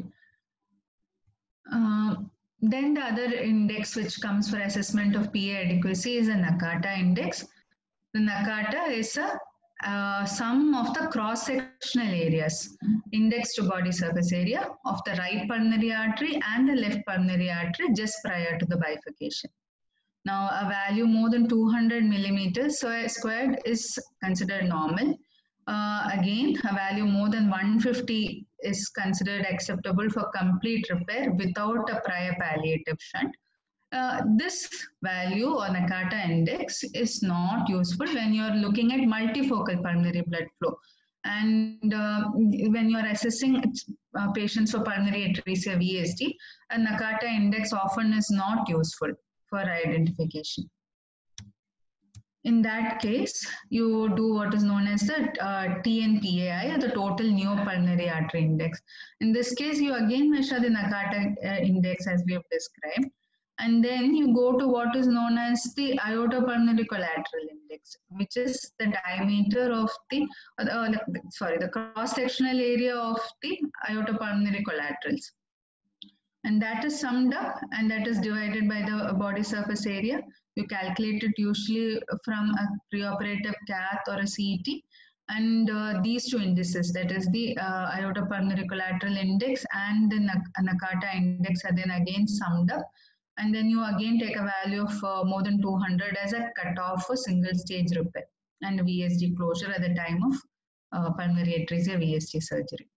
Speaker 2: Uh, then the other index which comes for assessment of P A adequacy is a Nakata index. The Nakata is a uh, sum of the cross-sectional areas indexed to body surface area of the right pulmonary artery and the left pulmonary artery just prior to the bifurcation. Now, a value more than two hundred millimeters squared is considered normal. Uh, again, a value more than one hundred fifty is considered acceptable for complete repair without a prior palliative shunt. Uh, this value or Nakata index is not useful when you are looking at multifocal pulmonary blood flow. And uh, when you are assessing uh, patients for pulmonary atresia V S T, a Nakata index often is not useful for identification. In that case, you do what is known as the uh, T N P A I, or the total neopulmonary artery index. In this case, you again measure the Nakata uh, index as we have described. And then you go to what is known as the aortopulmonary collateral index, which is the diameter of the, uh, sorry, the cross-sectional area of the aortopulmonary collaterals. And that is summed up, and that is divided by the body surface area. You calculate it usually from a preoperative cath or a C E T. And uh, these two indices, that is the uh, aortopulmonary collateral index and the Nakata index, are then again summed up. And then you again take a value of uh, more than two hundred as a cutoff for single stage repair and V S D closure at the time of uh, pulmonary atresia V S T surgery.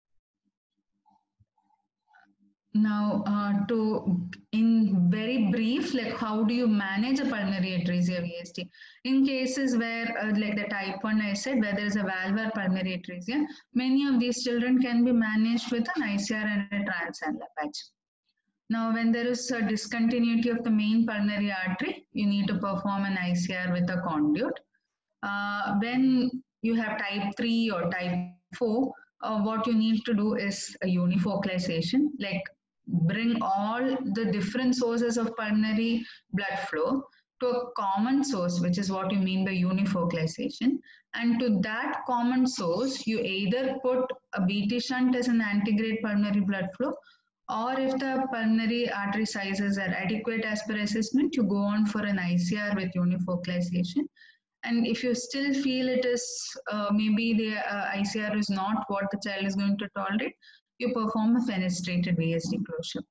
Speaker 2: Now, uh, to in very brief, like how do you manage a pulmonary atresia V S T? In cases where, uh, like the type one I said, where there is a valvar pulmonary atresia, many of these children can be managed with an I C R and a transannular patch. Now, when there is a discontinuity of the main pulmonary artery, you need to perform an I C R with a conduit. Uh, when you have type three or type four, uh, what you need to do is a unifocalization, like bring all the different sources of pulmonary blood flow to a common source, which is what you mean by unifocalization. And to that common source, you either put a V T shunt as an antegrade pulmonary blood flow, or if the pulmonary artery sizes are adequate as per assessment, you go on for an I C R with unifocalization. And if you still feel it is uh, maybe the uh, I C R is not what the child is going to tolerate, you perform a fenestrated V S D closure.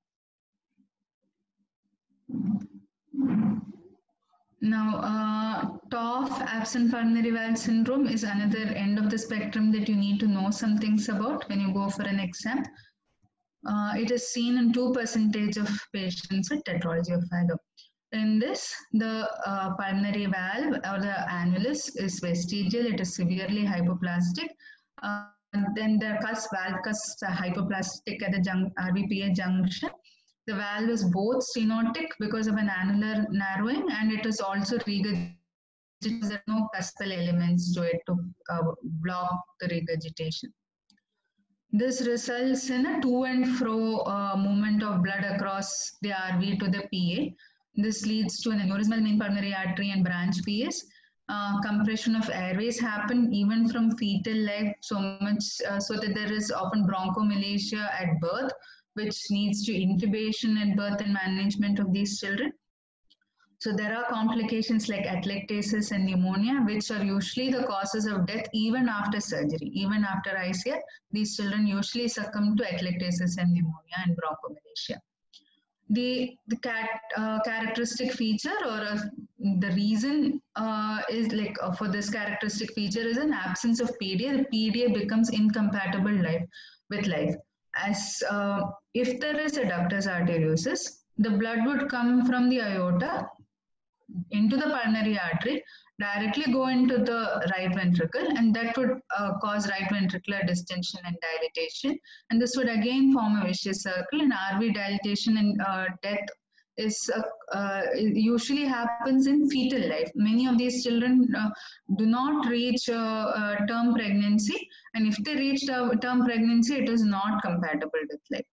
Speaker 2: Now, uh, T O F, absent pulmonary valve syndrome, is another end of the spectrum that you need to know some things about when you go for an exam. Uh, it is seen in two percentage of patients with tetralogy of Fallot. In this, the uh, pulmonary valve or the annulus is vestigial, it is severely hypoplastic. Uh, then the cusp, valve cusp are hypoplastic at the jun R V P A junction. The valve is both stenotic because of an annular narrowing, and it is also regurgitated. There are no cuspal elements to it to uh, block the regurgitation. This results in a to and fro uh, movement of blood across the R V to the P A. This leads to an aneurysmal main pulmonary artery and branch P As. Uh, compression of airways happen even from fetal life, so much uh, so that there is often bronchomalacia at birth, which needs to intubation at birth and management of these children. So there are complications like atelectasis and pneumonia, which are usually the causes of death even after surgery. Even after I C R, these children usually succumb to atelectasis and pneumonia and bronchomalacia. The, the cat, uh, characteristic feature or uh, the reason uh, is like uh, for this characteristic feature is an absence of P D A. The P D A becomes incompatible life with life. As uh, if there is a ductus arteriosus, the blood would come from the aorta into the pulmonary artery, directly go into the right ventricle, and that would uh, cause right ventricular distension and dilatation. And this would again form a vicious circle, and R V dilatation and uh, death is uh, uh, usually happens in fetal life. Many of these children uh, do not reach uh, uh, term pregnancy, and if they reach uh, term pregnancy, it is not compatible with life.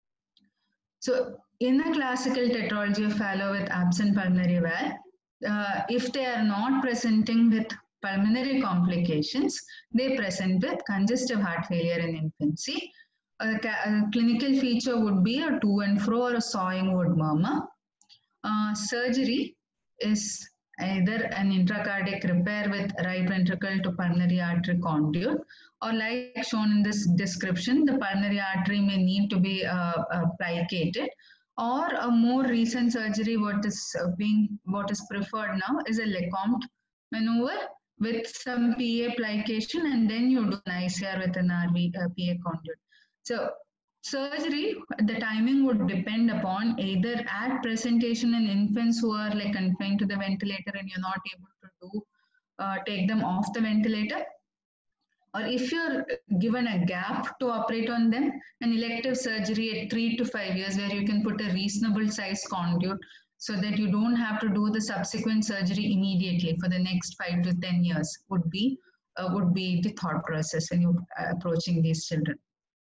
Speaker 2: So in a classical tetralogy of Fallot with absent pulmonary valve, uh, if they are not presenting with pulmonary complications, they present with congestive heart failure in infancy. A, a clinical feature would be a to and fro or a sawing wood murmur. Uh, surgery is either an intracardiac repair with right ventricle to pulmonary artery conduit, or like shown in this description, the pulmonary artery may need to be uh, uh, plicated, or a more recent surgery, what is uh, being, what is preferred now is a Lecomte maneuver with some P A plication, and then you do an I C R with an R V uh, P A conduit. So surgery, the timing would depend upon either at presentation in infants who are like confined to the ventilator and you're not able to do, uh, take them off the ventilator, or if you're given a gap to operate on them, an elective surgery at three to five years where you can put a reasonable size conduit so that you don't have to do the subsequent surgery immediately for the next five to ten years would be, uh, would be the thought process when you're approaching these children.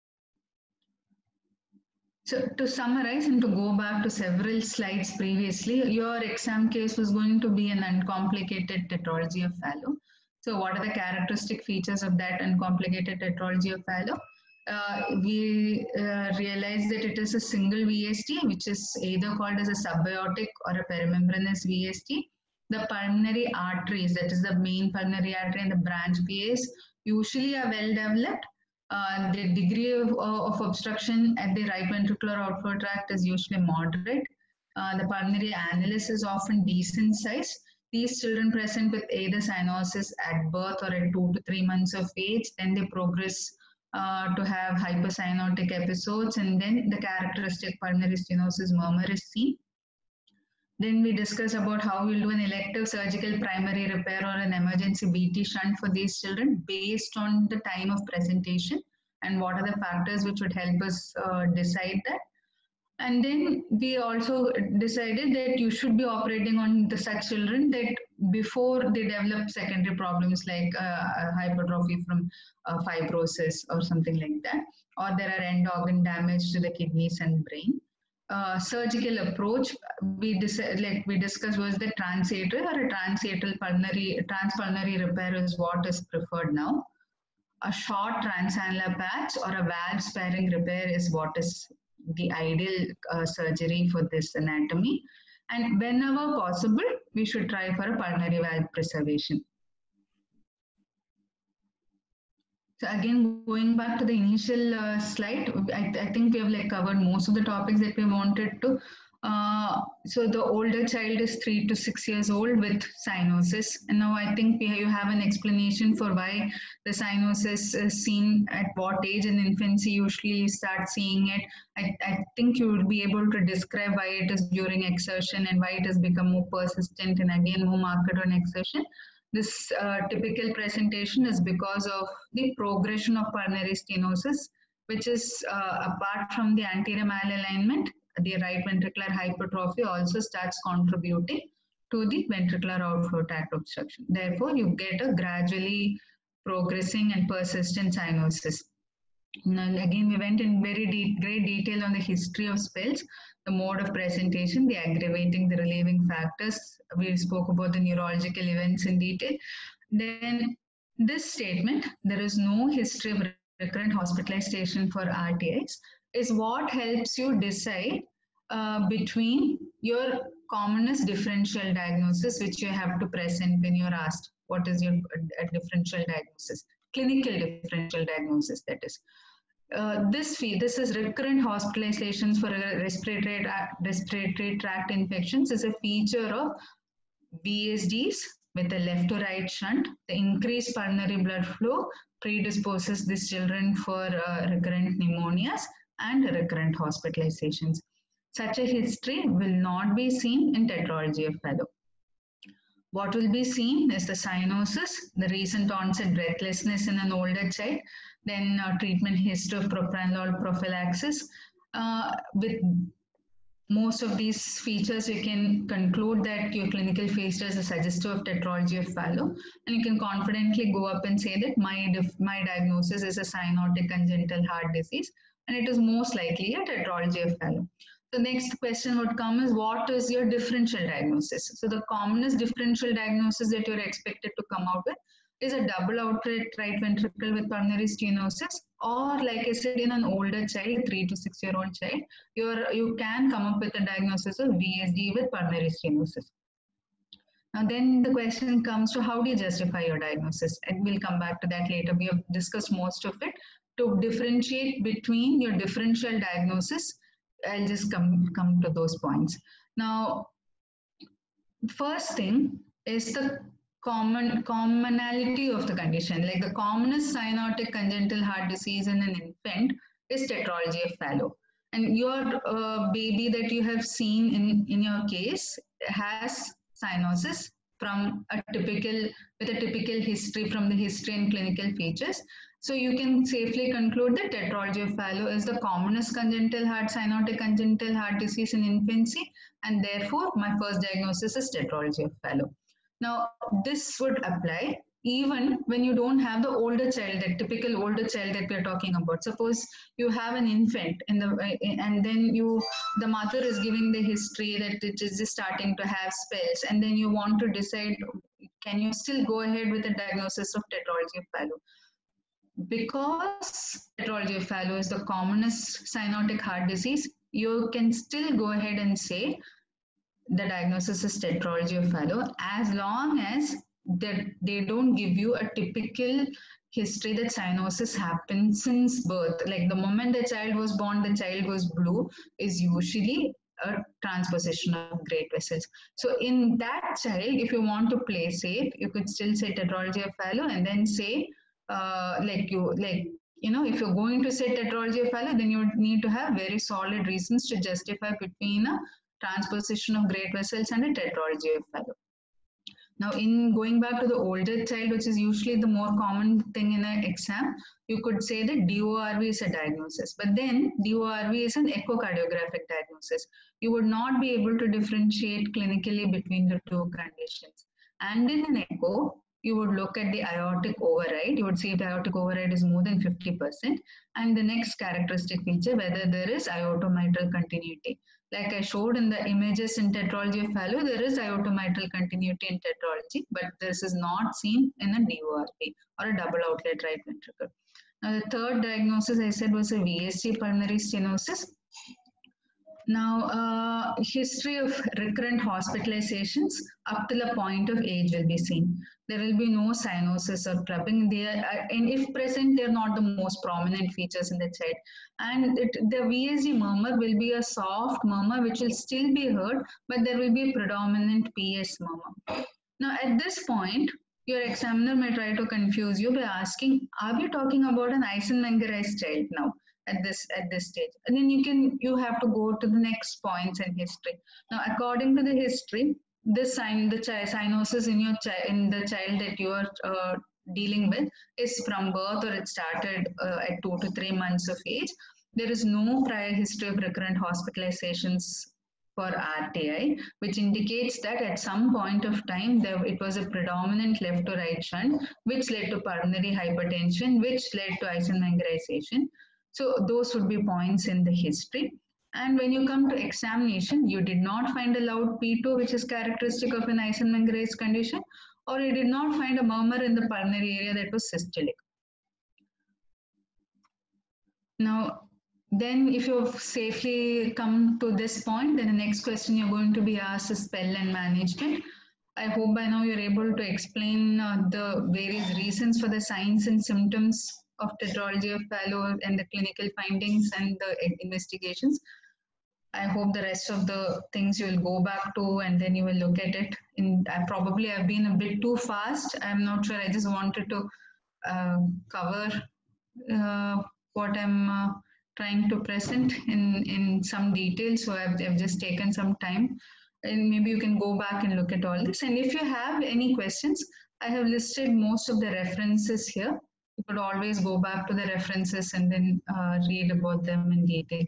Speaker 2: So to summarize and to go back to several slides previously, your exam case was going to be an uncomplicated tetralogy of Fallot. So what are the characteristic features of that uncomplicated tetralogy of Fallot? Uh, we uh, realized that it is a single V S T, which is either called as a subaortic or a perimembranous V S T. The pulmonary arteries, that is the main pulmonary artery and the branch P As, usually are well developed. Uh, the degree of, of obstruction at the right ventricular outflow tract is usually moderate. Uh, the pulmonary annulus is often decent size. These children present with either cyanosis at birth or at two to three months of age, then they progress uh, to have hypercyanotic episodes, and then the characteristic pulmonary stenosis murmur is seen. Then we discuss about how we'll do an elective surgical primary repair or an emergency B T shunt for these children based on the time of presentation and what are the factors which would help us uh, decide that. And then we also decided that you should be operating on the such children that before they develop secondary problems like uh, hypertrophy from uh, fibrosis or something like that, or there are end organ damage to the kidneys and brain. Uh, surgical approach we like we discussed was the transatrial or a transatrial pulmonary transpulmonary repair is what is preferred now. a short transannular patch or a valve sparing repair is what is the ideal uh, surgery for this anatomy. And whenever possible, we should try for a pulmonary valve preservation. So again, going back to the initial uh, slide, I, I think we have like covered most of the topics that we wanted to. Uh, so the older child is three to six years old with cyanosis. And now I think we, you have an explanation for why the cyanosis is seen at what age in infancy usually you start seeing it. I, I think you will be able to describe why it is during exertion and why it has become more persistent and again more marked on exertion. This uh, typical presentation is because of the progression of pulmonary stenosis, which is uh, apart from the anterior malalignment, the right ventricular hypertrophy also starts contributing to the ventricular outflow tract obstruction. Therefore, you get a gradually progressing and persistent cyanosis. Now, again, we went in very de great detail on the history of spells, the mode of presentation, the aggravating, the relieving factors. We spoke about the neurological events in detail. Then this statement, there is no history of recurrent hospitalization for R T Is, is what helps you decide uh, between your commonest differential diagnosis, which you have to present when you're asked, what is your uh, differential diagnosis? Clinical differential diagnosis, that is. Uh, this fee, this is recurrent hospitalizations for respiratory, respiratory tract infections is a feature of B S Ds with a left to right shunt. The increased pulmonary blood flow predisposes these children for uh, recurrent pneumonias and recurrent hospitalizations. Such a history will not be seen in tetralogy of Fallot. What will be seen is the cyanosis, the recent onset breathlessness in an older child, then uh, treatment history of propranolol prophylaxis. Uh, with most of these features, you can conclude that your clinical features are suggestive of tetralogy of Fallot, and you can confidently go up and say that my, my diagnosis is a cyanotic congenital heart disease, and it is most likely a tetralogy of Fallot. The next question would come is, what is your differential diagnosis? So the commonest differential diagnosis that you're expected to come out with is a double outright right ventricle with pulmonary stenosis, or like I said, in an older child, three to six year old child, you're, you can come up with a diagnosis of V S D with pulmonary stenosis. Now then the question comes to, how do you justify your diagnosis? And we'll come back to that later. We have discussed most of it. To differentiate between your differential diagnosis, I'll just come, come to those points. Now, first thing is the common commonality of the condition. Like the commonest cyanotic congenital heart disease in an infant is tetralogy of Fallot. And your uh, baby that you have seen in, in your case has cyanosis from a typical, with a typical history from the history and clinical features. So you can safely conclude that tetralogy of Fallot is the commonest congenital heart, cyanotic congenital heart disease in infancy, and therefore my first diagnosis is tetralogy of Fallot. Now, this would apply even when you don't have the older child, that typical older child that we're talking about. Suppose you have an infant in the, and then you, the mother is giving the history that it is just starting to have spells, and then you want to decide, can you still go ahead with the diagnosis of tetralogy of Fallot? Because tetralogy of Fallot is the commonest cyanotic heart disease, you can still go ahead and say the diagnosis is tetralogy of Fallot, as long as that they don't give you a typical history that cyanosis happens since birth. Like the moment the child was born, the child was blue is usually a transposition of great vessels. So in that child, if you want to play safe, you could still say tetralogy of Fallot and then say uh, like you like you know if you're going to say tetralogy of Fallot, then you need to have very solid reasons to justify between a transposition of great vessels and a tetralogy of Fallot. Now, in going back to the older child, which is usually the more common thing in an exam, you could say that D O R V is a diagnosis. But then D O R V is an echocardiographic diagnosis. You would not be able to differentiate clinically between the two conditions. And in an echo, you would look at the aortic override. You would see if the aortic override is more than fifty percent. And the next characteristic feature, whether there is aortomitral continuity. Like I showed in the images in tetralogy of Fallot, there is iotomitral continuity in tetralogy, but this is not seen in a D O R P or a double outlet right ventricle. Now, the third diagnosis I said was a V S D pulmonary stenosis. Now, uh, history of recurrent hospitalizations up till a point of age will be seen. There will be no cyanosis or clubbing. They are, and if present, they are not the most prominent features in the child. And it, the V S D murmur will be a soft murmur which will still be heard, but there will be a predominant P S murmur. Now, at this point, your examiner may try to confuse you by asking, are we talking about an Eisenmengerized child now? at this at this stage, and then you can you have to go to the next points in history. Now, according to the history, this sign the child cyanosis in your child in the child that you are uh, dealing with is from birth, or it started uh, at two to three months of age. There is no prior history of recurrent hospitalizations for R T I, which indicates that at some point of time there it was a predominant left to right shunt, which led to pulmonary hypertension, which led to Eisenmengerization. So those would be points in the history. And when you come to examination, you did not find a loud P two, which is characteristic of an Eisenmengerized condition, or you did not find a murmur in the pulmonary area that was systolic. Now, then if you've safely come to this point, then the next question you're going to be asked is spell and management. I hope by now you're able to explain uh, the various reasons for the signs and symptoms of tetralogy of Fallot and the clinical findings and the investigations. I hope the rest of the things you will go back to and then you will look at it. In, I probably have been a bit too fast. I'm not sure. I just wanted to uh, cover uh, what I'm uh, trying to present in, in some detail. So I've, I've just taken some time. And maybe you can go back and look at all this. And if you have any questions, I have listed most of the references here. You could always go back to the references and then uh, read about them in detail.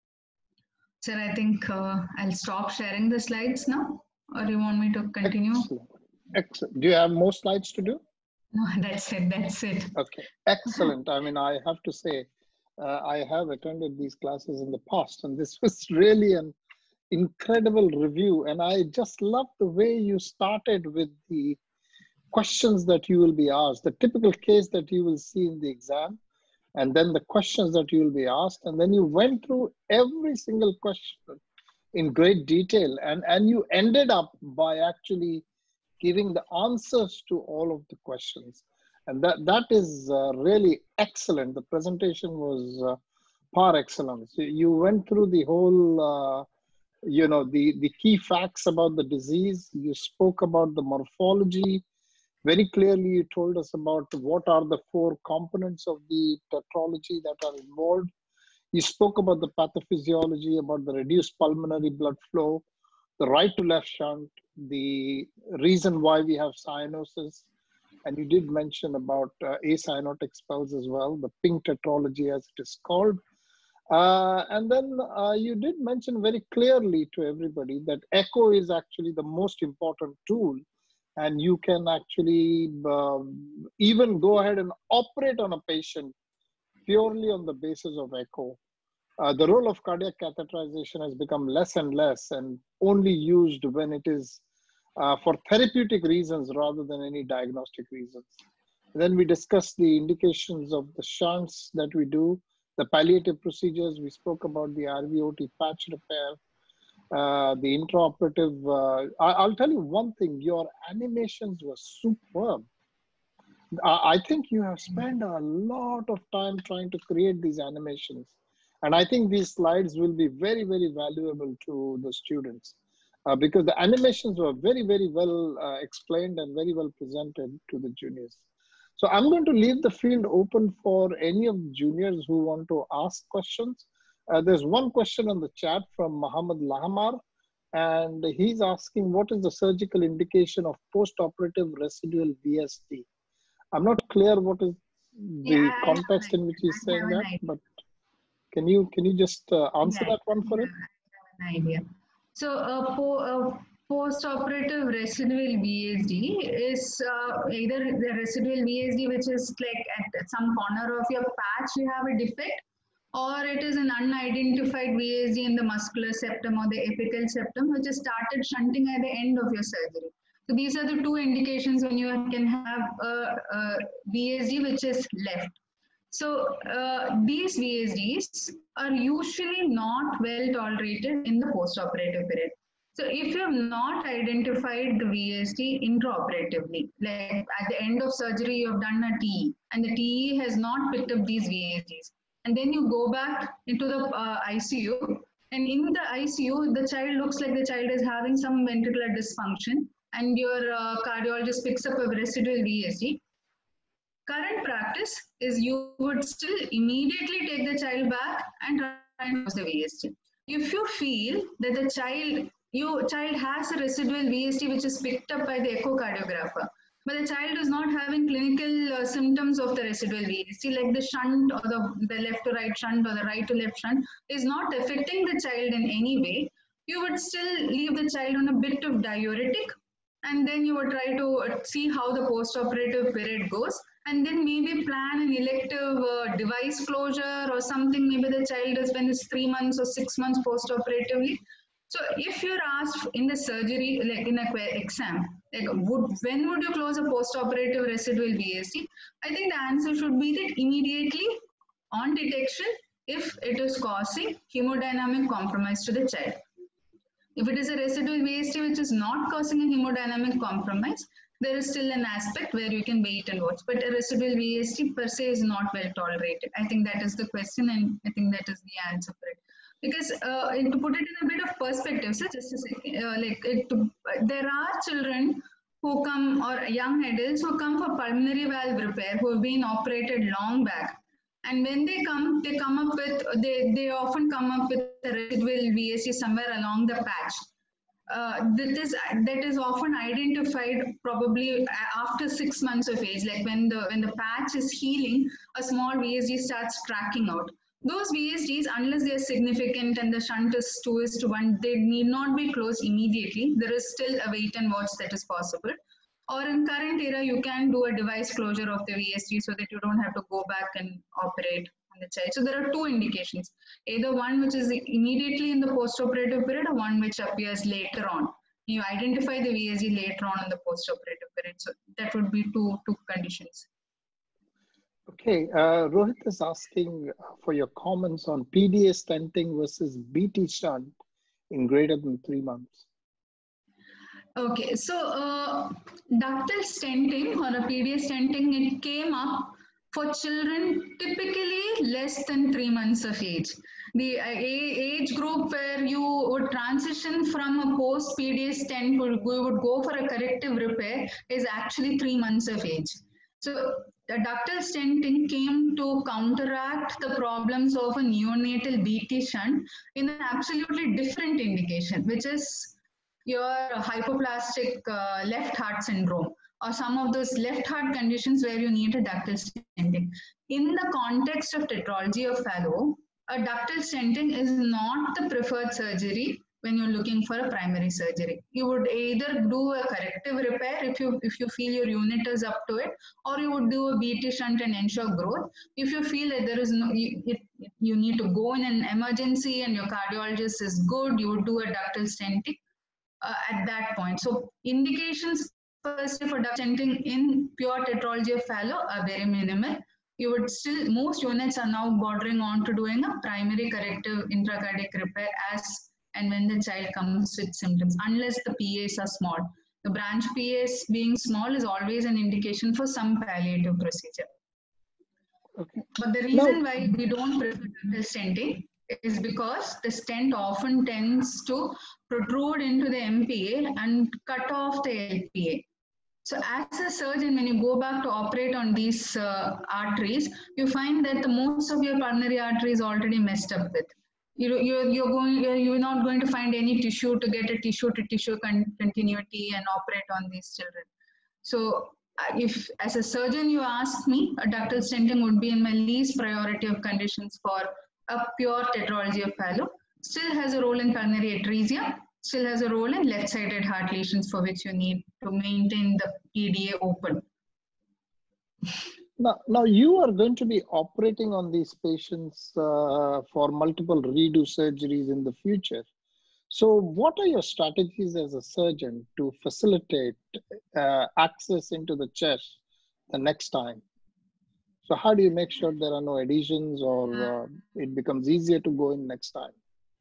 Speaker 2: Sir, I think uh, I'll stop sharing the slides now, or you want me to continue?
Speaker 1: Excellent. Excellent. Do you have more slides to do?
Speaker 2: No, that's it. That's it.
Speaker 1: Okay. Excellent. I mean, I have to say, uh, I have attended these classes in the past, and this was really an incredible review. And I just love the way you started with the questions that you will be asked, the typical case that you will see in the exam, and then the questions that you will be asked. And then you went through every single question in great detail. And, and you ended up by actually giving the answers to all of the questions. And that, that is uh, really excellent. The presentation was uh, par excellence. You went through the whole, uh, you know, the, the key facts about the disease. You spoke about the morphology. Very clearly, you told us about what are the four components of the tetralogy that are involved. You spoke about the pathophysiology, about the reduced pulmonary blood flow, the right to left shunt, the reason why we have cyanosis. And you did mention about uh, acyanotic spells as well, the pink tetralogy as it is called. Uh, and then uh, you did mention very clearly to everybody that echo is actually the most important tool. And you can actually uh, even go ahead and operate on a patient purely on the basis of echo. Uh, the role of cardiac catheterization has become less and less and only used when it is uh, for therapeutic reasons rather than any diagnostic reasons. Then we discussed the indications of the shunts that we do, the palliative procedures. We spoke about the R V O T patch repair. Uh, the intraoperative, uh, I, I'll tell you one thing, your animations were superb. I, I think you have spent a lot of time trying to create these animations. And I think these slides will be very, very valuable to the students uh, because the animations were very, very well uh, explained and very well presented to the juniors. So I'm going to leave the field open for any of the juniors who want to ask questions. Uh, there's one question on the chat from Muhammad Lahamar, and he's asking, what is the surgical indication of post-operative residual V S D? I'm not clear what is the yeah, context in which he's saying that, idea. But can you can you just uh, answer yeah, that one for yeah, it?
Speaker 2: I have an idea. So uh, po uh, post-operative residual V S D is uh, either the residual V S D, which is like at some corner of your patch you have a defect, or it is an unidentified V S D in the muscular septum or the apical septum, which is started shunting at the end of your surgery. So these are the two indications when you can have a, a V S D which is left. So uh, these V S Ds are usually not well tolerated in the postoperative period. So if you have not identified the V S D intraoperatively, like at the end of surgery, you have done a T E and the T E has not picked up these V S Ds, and then you go back into the uh, I C U, and in the I C U, the child looks like the child is having some ventricular dysfunction, and your uh, cardiologist picks up a residual V S D. Current practice is you would still immediately take the child back and try and close the V S D. If you feel that the child, your child has a residual V S D which is picked up by the echocardiographer, but the child is not having clinical uh, symptoms of the residual V S D, like the shunt or the, the left to right shunt or the right to left shunt is not affecting the child in any way, you would still leave the child on a bit of diuretic, and then you would try to see how the postoperative period goes, and then maybe plan an elective uh, device closure or something. Maybe the child is when it's three months or six months postoperatively. So if you're asked in the surgery, like in a exam, like would, when would you close a postoperative residual V S D? I think the answer should be that immediately on detection if it is causing hemodynamic compromise to the child. If it is a residual V S D which is not causing a hemodynamic compromise, there is still an aspect where you can wait and watch. But a residual V S D per se is not well tolerated. I think that is the question, and I think that is the answer for it. Because uh, to put it in a bit of perspective, so just a second, uh, like it, to, uh, there are children who come, or young adults who come for pulmonary valve repair who have been operated long back. And when they come, they come up with, they, they often come up with a residual V S D somewhere along the patch. Uh, that is that is often identified probably after six months of age, like when the when the patch is healing, a small V S D starts tracking out. Those V S Ds, unless they are significant and the shunt is two is to one, they need not be closed immediately. There is still a wait and watch that is possible. Or in current era, you can do a device closure of the V S D so that you don't have to go back and operate on the child. So there are two indications, either one which is immediately in the postoperative period or one which appears later on. You identify the V S D later on in the postoperative period. So that would be two, two conditions.
Speaker 1: Okay, uh, Rohit is asking for your comments on P D A stenting versus B T shunt in greater than three months.
Speaker 2: Okay, so uh, ductal stenting or a P D A stenting, it came up for children typically less than three months of age. The uh, age group where you would transition from a post P D A stent, we would go for a corrective repair, is actually three months of age. So the ductal stenting came to counteract the problems of a neonatal B T shunt in an absolutely different indication, which is your hypoplastic uh, left heart syndrome, or some of those left heart conditions where you need a ductal stenting. In the context of tetralogy of Fallot, a ductal stenting is not the preferred surgery when you're looking for a primary surgery. You would either do a corrective repair if you if you feel your unit is up to it, or you would do a B T shunt and ensure growth. If you feel that there is no, you, it, you need to go in an emergency and your cardiologist is good, you would do a ductal stenting uh, at that point. So indications first for ductal stenting in pure tetralogy of Fallot are very minimal. You would still, most units are now bordering on to doing a primary corrective intracardiac repair as and when the child comes with symptoms, unless the P As are small. The branch P As being small is always an indication for some palliative procedure.
Speaker 1: Okay.
Speaker 2: But the reason no. why we don't prefer ductal stenting is because the stent often tends to protrude into the M P A and cut off the L P A. So as a surgeon, when you go back to operate on these uh, arteries, you find that the most of your pulmonary artery is already messed up with. You, you're, you're, going, you're, you're not going to find any tissue to get a tissue-to-tissue con continuity and operate on these children. So if, as a surgeon, you ask me, a ductal stenting would be in my least priority of conditions for a pure tetralogy of Fallot. Still has a role in pulmonary atresia, still has a role in left-sided heart lesions for which you need to maintain the P D A open.
Speaker 1: Now, now you are going to be operating on these patients uh, for multiple redo surgeries in the future. So what are your strategies as a surgeon to facilitate uh, access into the chest the next time? So how do you make sure there are no adhesions or uh, it becomes easier to go in next time?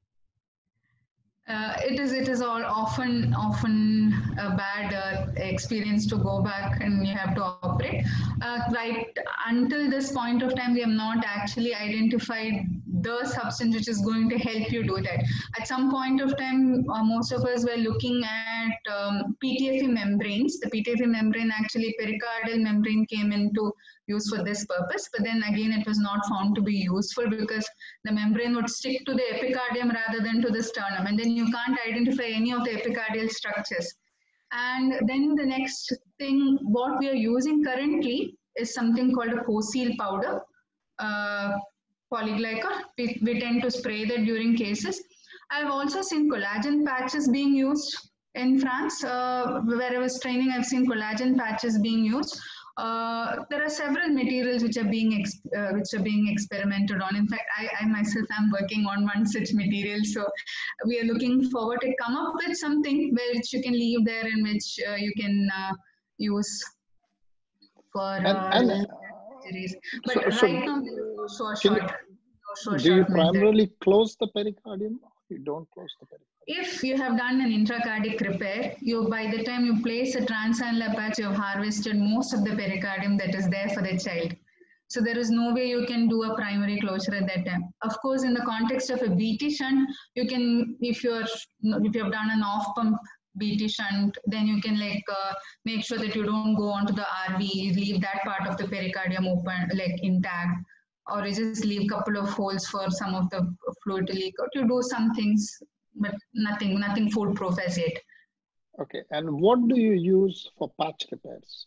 Speaker 2: Uh, it is it is all often often a bad uh, experience to go back and you have to operate. Uh, right until this point of time, we have not actually identified the substance which is going to help you do that. At some point of time, uh, most of us were looking at um, P T F E membranes. The P T F E membrane, actually pericardial membrane, came into use for this purpose, but then again it was not found to be useful because the membrane would stick to the epicardium rather than to the sternum, and then you can't identify any of the epicardial structures. And then the next thing, what we are using currently is something called a Fosil powder, uh, polyglycol. We, we tend to spray that during cases. I've also seen collagen patches being used in France. Uh, where I was training, I've seen collagen patches being used. Uh, there are several materials which are being uh, which are being experimented on. In fact, I, I myself am working on one such material. So we are looking forward to come up with something which you can leave there and which uh, you can uh, use for
Speaker 1: and,
Speaker 2: uh,
Speaker 1: and,
Speaker 2: surgeries. But
Speaker 1: so,
Speaker 2: right
Speaker 1: so
Speaker 2: now, so short. So
Speaker 1: do you
Speaker 2: short
Speaker 1: primarily
Speaker 2: method.
Speaker 1: close the pericardium? Or you don't close the pericardium?
Speaker 2: If you have done an intracardiac repair, you by the time you place a transannular patch, you have harvested most of the pericardium that is there for the child. So there is no way you can do a primary closure at that time. Of course, in the context of a B T shunt, you can, if you're if you have done an off pump B T shunt, then you can like uh, make sure that you don't go onto the R V, leave that part of the pericardium open, like intact, or you just leave a couple of holes for some of the fluid to leak out. You do some things, but nothing, nothing foolproof as yet.
Speaker 1: Okay, and what do you use for patch repairs?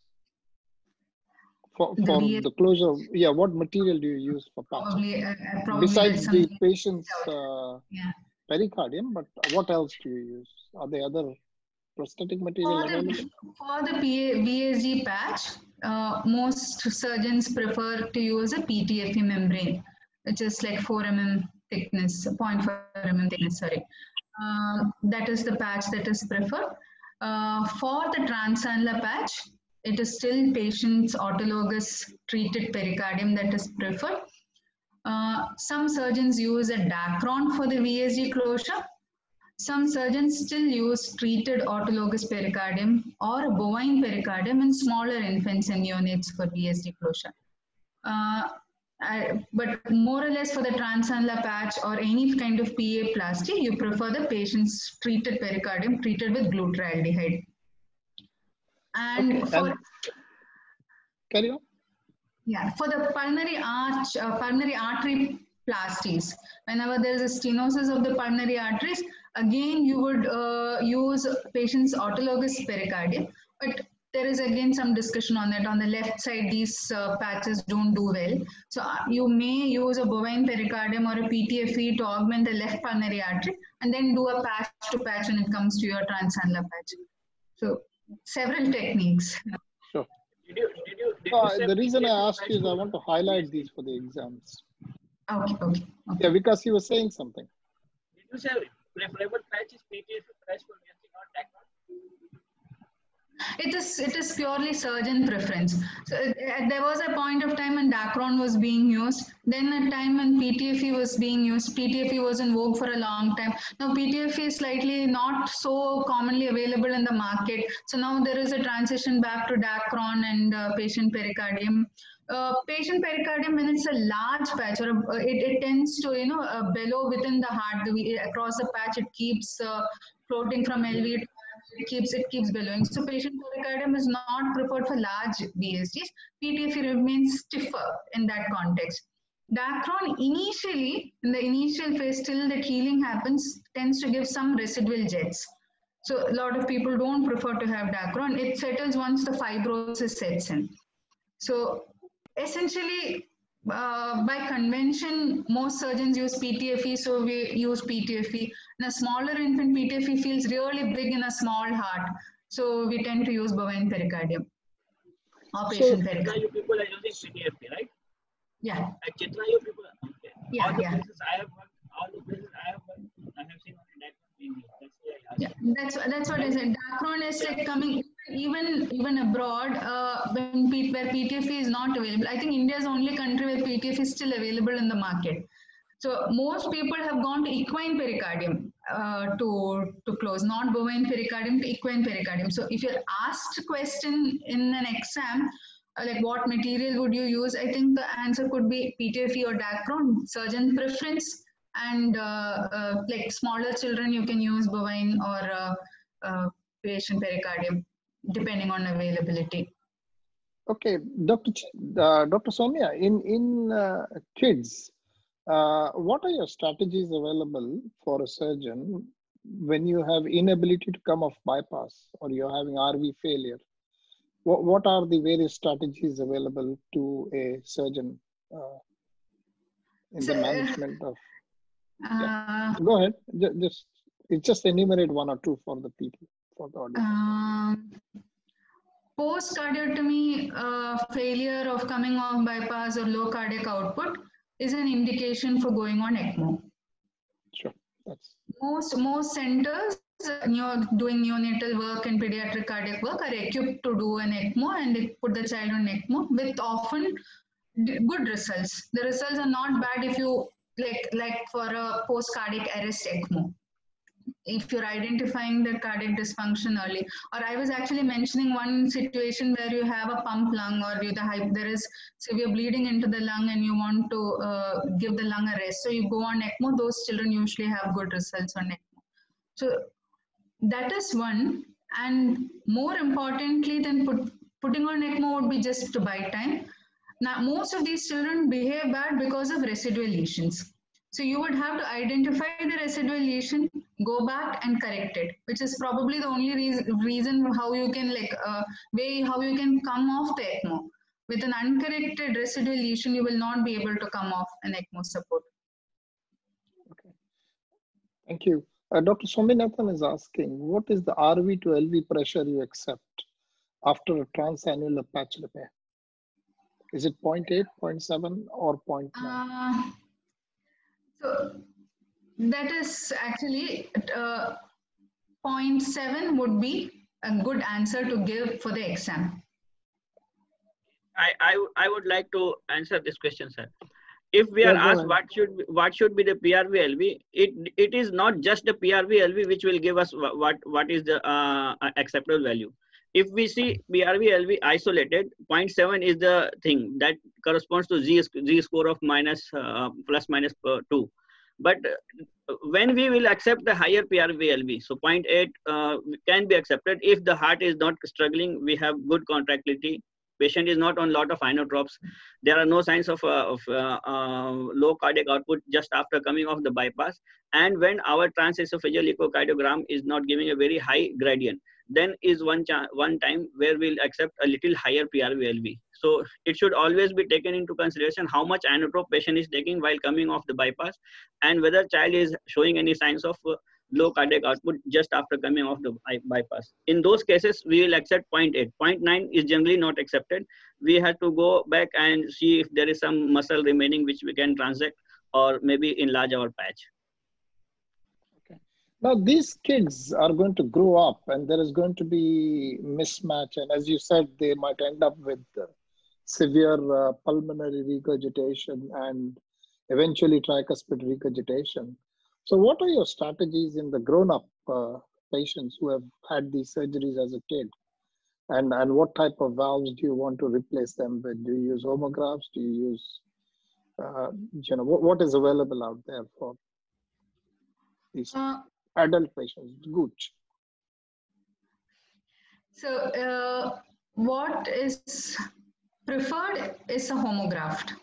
Speaker 1: For, for the, the closure, yeah, what material do you use for patches?
Speaker 2: Probably, uh, probably
Speaker 1: besides the patient's uh,
Speaker 2: yeah.
Speaker 1: pericardium, but what else do you use? Are there other prosthetic material
Speaker 2: for
Speaker 1: available?
Speaker 2: The, for the V S G patch, uh, most surgeons prefer to use a P T F E membrane, which is like four millimeter thickness, zero point four millimeter thickness, sorry. Uh, that is the patch that is preferred. Uh, for the transannular patch, it is still patient's autologous treated pericardium that is preferred. Uh, some surgeons use a Dacron for the V S G closure. Some surgeons still use treated autologous pericardium or a bovine pericardium in smaller infants and neonates for V S G closure. Uh, I, but more or less for the transannular patch or any kind of P A plasty, you prefer the patient's treated pericardium treated with glutaraldehyde. And
Speaker 1: okay,
Speaker 2: for
Speaker 1: and carry on.
Speaker 2: Yeah, for the pulmonary arch, uh, pulmonary artery plasties, whenever there is a stenosis of the pulmonary arteries, again you would uh, use patient's autologous pericardium, but there is again some discussion on that. On the left side, these uh, patches don't do well. So uh, you may use a bovine pericardium or a P T F E to augment the left pulmonary artery and then do a patch to patch when it comes to your transannular patch. So several techniques.
Speaker 1: Sure.
Speaker 3: Did you, did you, did
Speaker 1: no,
Speaker 3: you
Speaker 1: the reason I asked you is I want to highlight these for the exams.
Speaker 2: Okay, okay. okay.
Speaker 1: Yeah, because you were saying something.
Speaker 3: Did you say preferable patch is P T F E patch for using on Dacron?
Speaker 2: It is it is purely surgeon preference. So uh, there was a point of time when Dacron was being used. Then a time when P T F E was being used. P T F E was in vogue for a long time. Now P T F E is slightly not so commonly available in the market. So now there is a transition back to Dacron and uh, patient pericardium. Uh, patient pericardium, when it's a large patch, or a, it, it tends to you know uh, bellow within the heart. The, across the patch, it keeps uh, floating from L V to it keeps it keeps billowing. So patient pericardium is not preferred for large V S Gs. P T F E remains stiffer in that context. Dacron initially, in the initial phase till that healing happens, tends to give some residual jets. So a lot of people don't prefer to have Dacron. It settles once the fibrosis sets in. So essentially, uh, by convention, most surgeons use P T F E, so we use P T F E. In a smaller infant, P T F E feels really big in a small heart, so we tend to use bovine pericardium. Operation
Speaker 1: So,
Speaker 2: pericardium.
Speaker 3: You people are using P T F P, right?
Speaker 2: Yeah.
Speaker 3: At Chitra, you people. Okay.
Speaker 2: Yeah,
Speaker 3: all the
Speaker 2: yeah.
Speaker 3: places I have worked, all the places I have worked, I have seen only that one. That's why I asked.
Speaker 2: Yeah, that's that's what I said. Dacron is like coming even even abroad uh, when P, where P T F E is not available. I think India is the only country where P T F E is still available in the market. So most people have gone to equine pericardium uh, to to close, not bovine pericardium to equine pericardium. So if you're asked a question in an exam, uh, like what material would you use, I think the answer could be P T F E or Dacron, surgeon preference, and uh, uh, like smaller children you can use bovine or uh, uh, patient pericardium depending on availability.
Speaker 1: okay, Doctor Ch uh, Doctor Soumya, in in uh, kids, uh, what are your strategies available for a surgeon when you have inability to come off bypass or you're having R V failure? What what are the various strategies available to a surgeon uh, in
Speaker 2: So,
Speaker 1: the management of? Yeah.
Speaker 2: uh,
Speaker 1: Go ahead. Just, just it's just enumerate one or two for the people, for the audience.
Speaker 2: um, Post cardiotomy uh, failure of coming off bypass or low cardiac output is an indication for going on ECMO.
Speaker 1: Sure. That's
Speaker 2: Most most centers uh, neo, doing neonatal work and pediatric cardiac work are equipped to do an ECMO and they put the child on ECMO with often good results. The results are not bad if you like like for a post cardiac arrest ECMO. If you're identifying the cardiac dysfunction early, or I was actually mentioning one situation where you have a pump lung or you, the, there is severe bleeding into the lung and you want to uh, give the lung a rest. So you go on ECMO, those children usually have good results on ECMO. So that is one. And more importantly than put, putting on ECMO would be just to buy time. Now, most of these children behave bad because of residual lesions. So you would have to identify the residual lesion, go back and correct it, which is probably the only reason, reason how you can like uh, way how you can come off the ECMO. With an uncorrected residual lesion, you will not be able to come off an ECMO support.
Speaker 1: okay. Thank you. Uh, Doctor Swaminathan is asking, what is the R V to L V pressure you accept after a transannular patch repair? Is it zero point eight, zero point seven, or zero point nine?
Speaker 2: Uh, so that is actually uh, zero point seven would be a good answer to give for the exam.
Speaker 3: I, I, I would like to answer this question, sir. If we are
Speaker 1: Yeah,
Speaker 3: asked what should be, what should be the P R V L V, it it is not just the P R V L V which will give us what what is the uh, acceptable value. If we see P R V L V isolated, zero point seven is the thing that corresponds to Z, Z score of minus uh, plus minus uh, two. But when we will accept the higher P R V L V, so zero point eight uh, can be accepted if the heart is not struggling, we have good contractility. Patient is not on lot of inotropes. There are no signs of, uh, of uh, uh, low cardiac output just after coming off the bypass. And when our transesophageal echocardiogram is not giving a very high gradient, then is one, one time where we'll accept a little higher P R V L V. So it should always be taken into consideration how much inotrope patient is taking while coming off the bypass and whether child is showing any signs of uh, low cardiac output just after coming off the bypass. In those cases, we will accept zero point eight. zero point nine is generally not accepted. We have to go back and see if there is some muscle remaining which we can transect or maybe enlarge our patch.
Speaker 1: Okay. Now, these kids are going to grow up and there is going to be mismatch. And as you said, they might end up with uh, severe uh, pulmonary regurgitation and eventually tricuspid regurgitation. So what are your strategies in the grown-up uh, patients who have had these surgeries as a kid? And, and what type of valves do you want to replace them with? Do you use homographs? Do you use, uh, you know, what, what is available out there for these uh, adult patients? Gooch.
Speaker 2: So uh, what is preferred is a homograft.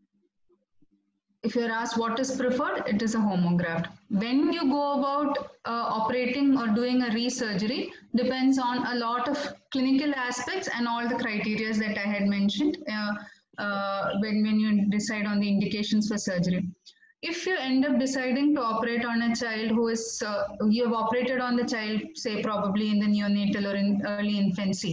Speaker 2: If you're asked what is preferred, it is a homograft. When you go about uh, operating or doing a resurgery, depends on a lot of clinical aspects and all the criteria that I had mentioned uh, uh, when, when you decide on the indications for surgery. If you end up deciding to operate on a child who is, uh, you have operated on the child, say probably in the neonatal or in early infancy,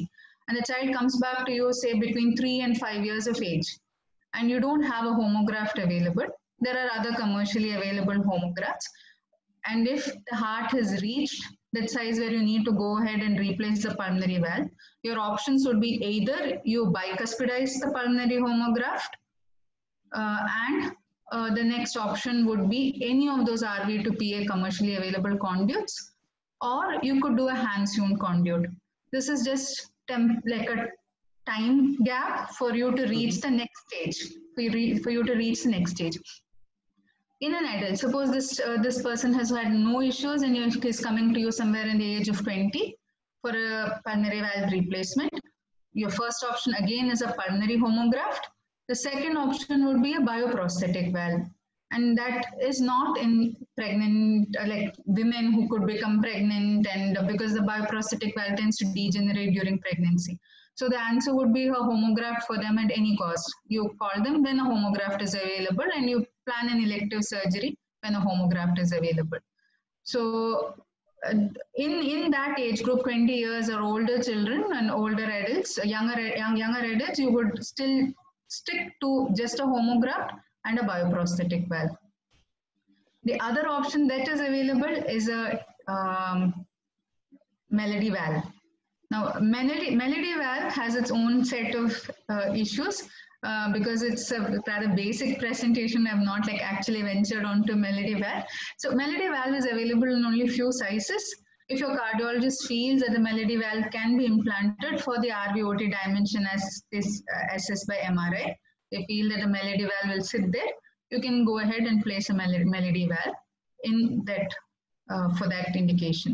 Speaker 2: and the child comes back to you, say between three and five years of age, and you don't have a homograft available, there are other commercially available homografts. And if the heart has reached that size where you need to go ahead and replace the pulmonary valve, your options would be either you bicuspidize the pulmonary homograft, uh, and uh, the next option would be any of those R V to P A commercially available conduits, or you could do a hand-sewn conduit. This is just temp like a time gap for you to reach mm-hmm. the next stage, for you, for you to reach the next stage. In an adult, suppose this uh, this person has had no issues and is coming to you somewhere in the age of twenty for a pulmonary valve replacement. Your first option again is a pulmonary homograft. The second option would be a bioprosthetic valve, and that is not in pregnant, uh, like women who could become pregnant, and uh, because the bioprosthetic valve tends to degenerate during pregnancy. So the answer would be a homograft for them at any cost. You call them, then a homograft is available, and you plan an elective surgery when a homograft is available. So uh, in, in that age group, twenty years or older children and older adults, younger, young, younger adults, you would still stick to just a homograft and a bioprosthetic valve. The other option that is available is a um, Melody valve. Now, Melody, Melody valve has its own set of uh, issues uh, because it's a rather basic presentation. I've not like actually ventured onto Melody valve. So Melody valve is available in only few sizes. If your cardiologist feels that the Melody valve can be implanted for the R V O T dimension as is uh, assessed by M R I, they feel that the Melody valve will sit there, you can go ahead and place a Melody, Melody valve in that uh, for that indication.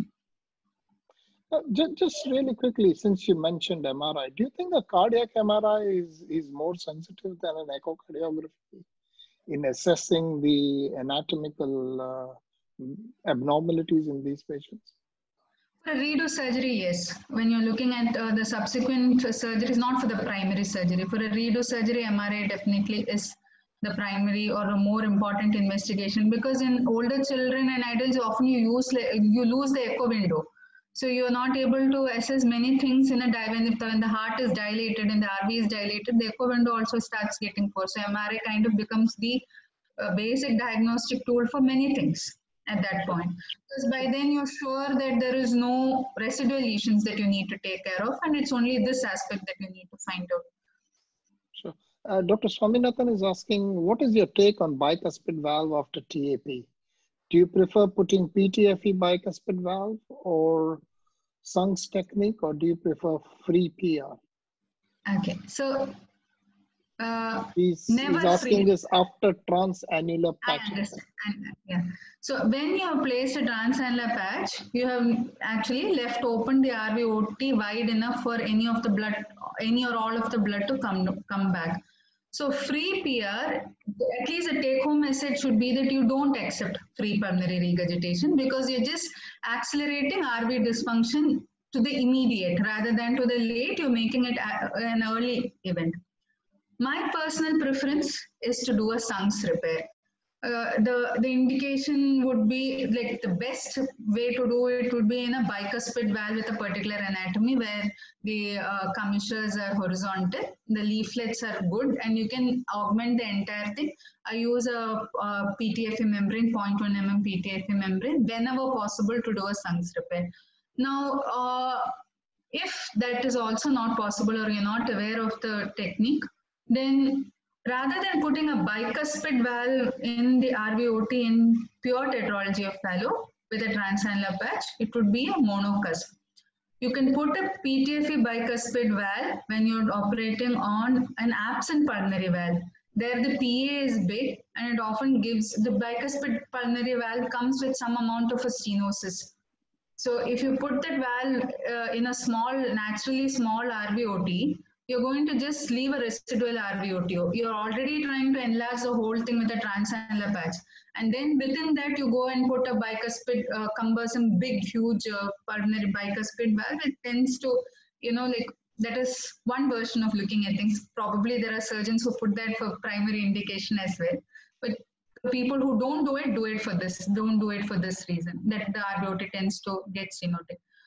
Speaker 1: Uh, just, just really quickly, since you mentioned M R I, do you think a cardiac M R I is, is more sensitive than an echocardiography in assessing the anatomical uh, abnormalities in these patients?
Speaker 2: For a redo surgery, yes. When you're looking at uh, the subsequent surgeries, not for the primary surgery. For a redo surgery, M R I definitely is the primary or a more important investigation, because in older children and adults, often you use you lose the echo window. So you're not able to assess many things in a dive, and if the, when the heart is dilated and the R V is dilated, the echo window also starts getting poor. So M R I kind of becomes the uh, basic diagnostic tool for many things at that point. Because by then you're sure that there is no residual lesions that you need to take care of, and it's only this aspect that you need to find out.
Speaker 1: Sure. Uh, Doctor Swaminathan is asking, what is your take on bicuspid valve after T A P? Do you prefer putting P T F E bicuspid valve or Sung's technique, or do you prefer free P R?
Speaker 2: Okay, so uh,
Speaker 1: he's,
Speaker 2: never
Speaker 1: he's asking
Speaker 2: free.
Speaker 1: this after transannular patch.
Speaker 2: I understand. Yeah. So when you place a transannular patch, you have actually left open the R V O T wide enough for any of the blood, any or all of the blood to come come back. So free P R, at least the take-home message should be that you don't accept free pulmonary regurgitation, because you're just accelerating R V dysfunction to the immediate rather than to the late. You're making it an early event. My personal preference is to do a Sung's repair. Uh, the, the indication would be like the best way to do it would be in a bicuspid valve with a particular anatomy where the uh, commissures are horizontal, the leaflets are good, and you can augment the entire thing. I use a, a P T F E membrane, zero point one millimeter P T F E membrane, whenever possible to do a Sung's repair. Now, uh, if that is also not possible or you're not aware of the technique, then rather than putting a bicuspid valve in the R V O T in pure tetralogy of Fallot with a transannular patch, it would be a monocusp. You can put a P T F E bicuspid valve when you're operating on an absent pulmonary valve. There the P A is big, and it often gives, the bicuspid pulmonary valve comes with some amount of a stenosis. So if you put that valve uh, in a small, naturally small R V O T, you're going to just leave a residual R V O T. You're already trying to enlarge the whole thing with a transannular patch. And then within that, you go and put a bicuspid, uh, cumbersome, big, huge uh, pulmonary bicuspid valve. It tends to, you know, like, that is one version of looking at things. Probably there are surgeons who put that for primary indication as well. But the people who don't do it, do it for this, don't do it for this reason, that the R V O T tends to get stenotic.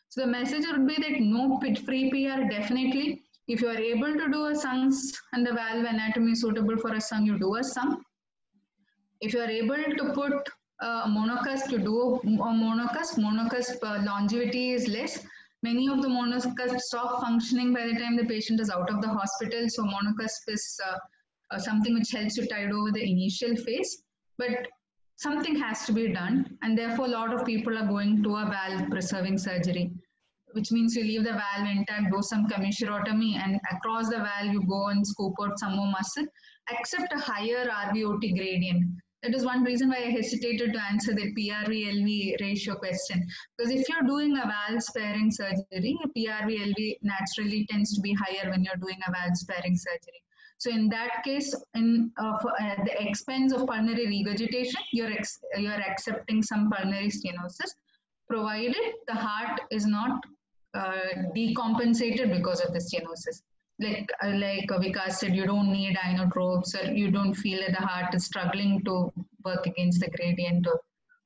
Speaker 2: So the message would be that no free P R definitely. If you are able to do a S U N S and the valve anatomy is suitable for a S U N, you do a S U N. If you are able to put a monocusp, you do a monocusp. Monocusp uh, longevity is less. Many of the monocusps stop functioning by the time the patient is out of the hospital. So monocusp is uh, uh, something which helps to tide over the initial phase. But something has to be done. And therefore, a lot of people are going to a valve preserving surgery, which means you leave the valve intact, do some commissurotomy, and across the valve, you go and scoop out some more muscle, except a higher R V O T gradient. That is one reason why I hesitated to answer the P R V L V ratio question. Because if you're doing a valve sparing surgery, P R V L V naturally tends to be higher when you're doing a valve sparing surgery. So in that case, in uh, for, uh, the expense of pulmonary regurgitation, you're, ex you're accepting some pulmonary stenosis, provided the heart is not uh, decompensated because of the stenosis. Like, uh, like Vikas said, you don't need inotropes, or you don't feel that the heart is struggling to work against the gradient. Or...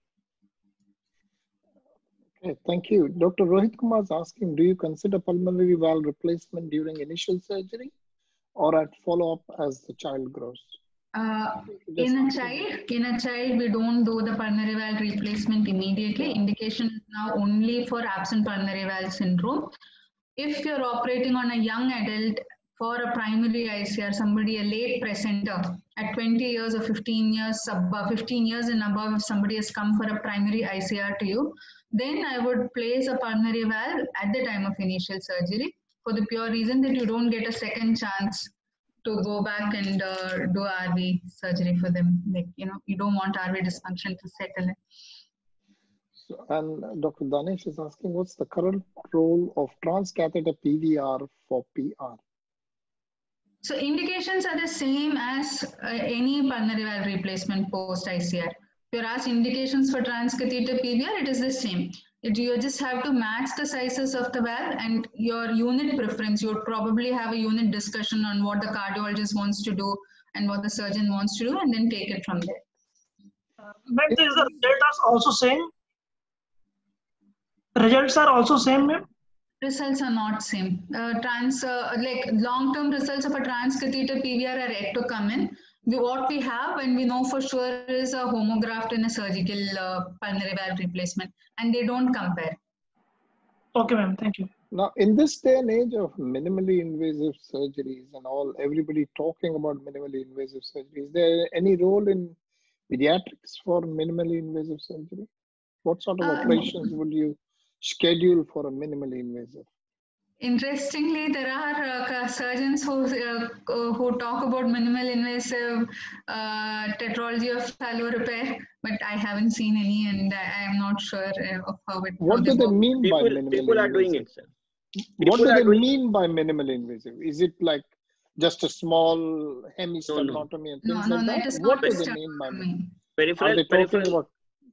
Speaker 1: Okay, thank you. Doctor Rohit Kumar is asking, do you consider pulmonary valve replacement during initial surgery or at follow-up as the child grows?
Speaker 2: Uh, in a child, in a child, we don't do the pulmonary valve replacement immediately. Indication is now only for absent pulmonary valve syndrome. If you're operating on a young adult for a primary I C R, somebody, a late presenter at twenty years or fifteen years, above fifteen years and above, if somebody has come for a primary I C R to you, then I would place a pulmonary valve at the time of initial surgery for the pure reason that you don't get a second chance to go back and uh, do R V surgery for them. Like, you know, you don't want R V dysfunction to settle in.
Speaker 1: So, and Doctor Danesh is asking, what's the current role of transcatheter P V R for P R? So
Speaker 2: indications are the same as uh, any pulmonary valve replacement post I C R. If you're asked indications for transcatheter P V R, it is the same. It, you just have to match the sizes of the valve and your unit preference. You would probably have a unit discussion on what the cardiologist wants to do and what the surgeon wants to do, and then take it from there.
Speaker 4: Uh, but the results are also same. Results are also same, ma'am.
Speaker 2: Results are not same. Uh, trans uh, like long-term results of a transcatheter P V R are yet to come in. We, what we have and we know for sure is a homograft and a surgical uh, pulmonary valve replacement, and they don't compare.
Speaker 4: Okay, ma'am. Thank you.
Speaker 1: Now, in this day and age of minimally invasive surgeries and all, everybody talking about minimally invasive surgery, is there any role in pediatrics for minimally invasive surgery? What sort of uh, operations would you schedule for a minimally invasive?
Speaker 2: Interestingly, there are uh, surgeons who uh, who talk about minimal invasive uh, tetralogy of fallow repair, but I haven't seen any, and I am not sure of how it.
Speaker 1: What do they mean
Speaker 3: people,
Speaker 1: by minimally
Speaker 3: people are
Speaker 1: invasive?
Speaker 3: doing it, sir.
Speaker 1: What do they mean by minimally invasive? Is it like just a small hemisternotomy no, no. and things
Speaker 2: no,
Speaker 1: like
Speaker 2: no,
Speaker 1: that?
Speaker 2: that is
Speaker 1: What
Speaker 2: not
Speaker 1: do they mean by minimally?
Speaker 3: Peripheral,
Speaker 1: are they talking
Speaker 3: peripheral,
Speaker 1: about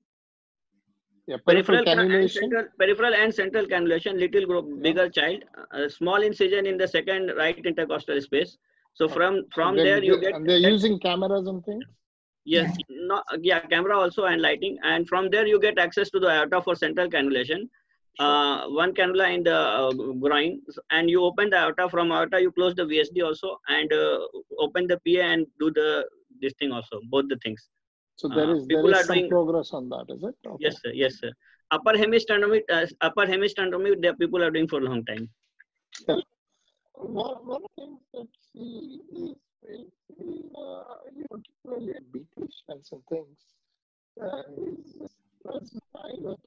Speaker 1: yeah, peripheral, peripheral cannulation?
Speaker 3: And central, peripheral and central cannulation, little group, yeah. bigger child, a small incision in the second right intercostal space. So okay. from from
Speaker 1: so
Speaker 3: there you get.
Speaker 1: And they're
Speaker 3: that,
Speaker 1: using cameras and things.
Speaker 3: Yes, yeah. no, yeah, camera also and lighting, and from there you get access to the aorta for central cannulation. Sure. Uh, one cannula in the uh, groin, and you open the aorta. From aorta, you close the V S D also, and uh, open the P A and do the this thing also. Both the things.
Speaker 1: So there is uh, there is some doing, progress on that, is it? Okay.
Speaker 3: Yes, sir. Yes, sir. Upper hemisternotomy, uh, upper hemisternotomy, the people are doing for a long time.
Speaker 1: Yeah. One, one thing that see is uh, you know, particularly at B T and some things. Uh, is kind of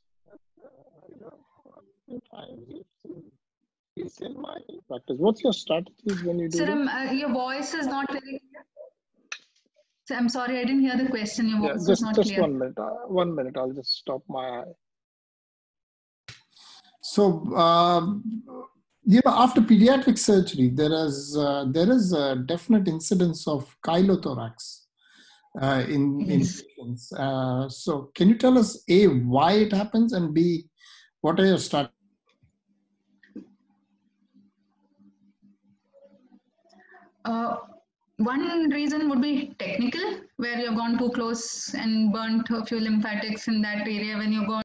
Speaker 1: you know, it's in my practice. What's your strategies when you do
Speaker 2: Sir, um, uh, your voice is not very clear. So I'm sorry, I didn't hear the question. Your voice
Speaker 1: yeah,
Speaker 2: is
Speaker 1: just,
Speaker 2: not
Speaker 1: just
Speaker 2: clear.
Speaker 1: one minute. Uh, one minute. I'll just stop my eye.
Speaker 5: So, um, you know, after pediatric surgery, there is uh, there is a definite incidence of chylothorax uh, in, yes. in patients. Uh, so, can you tell us A, why it happens, and B, what are your strategies?
Speaker 2: Uh, one reason would be technical, where you've gone too close and burnt a few lymphatics in that area when you've gone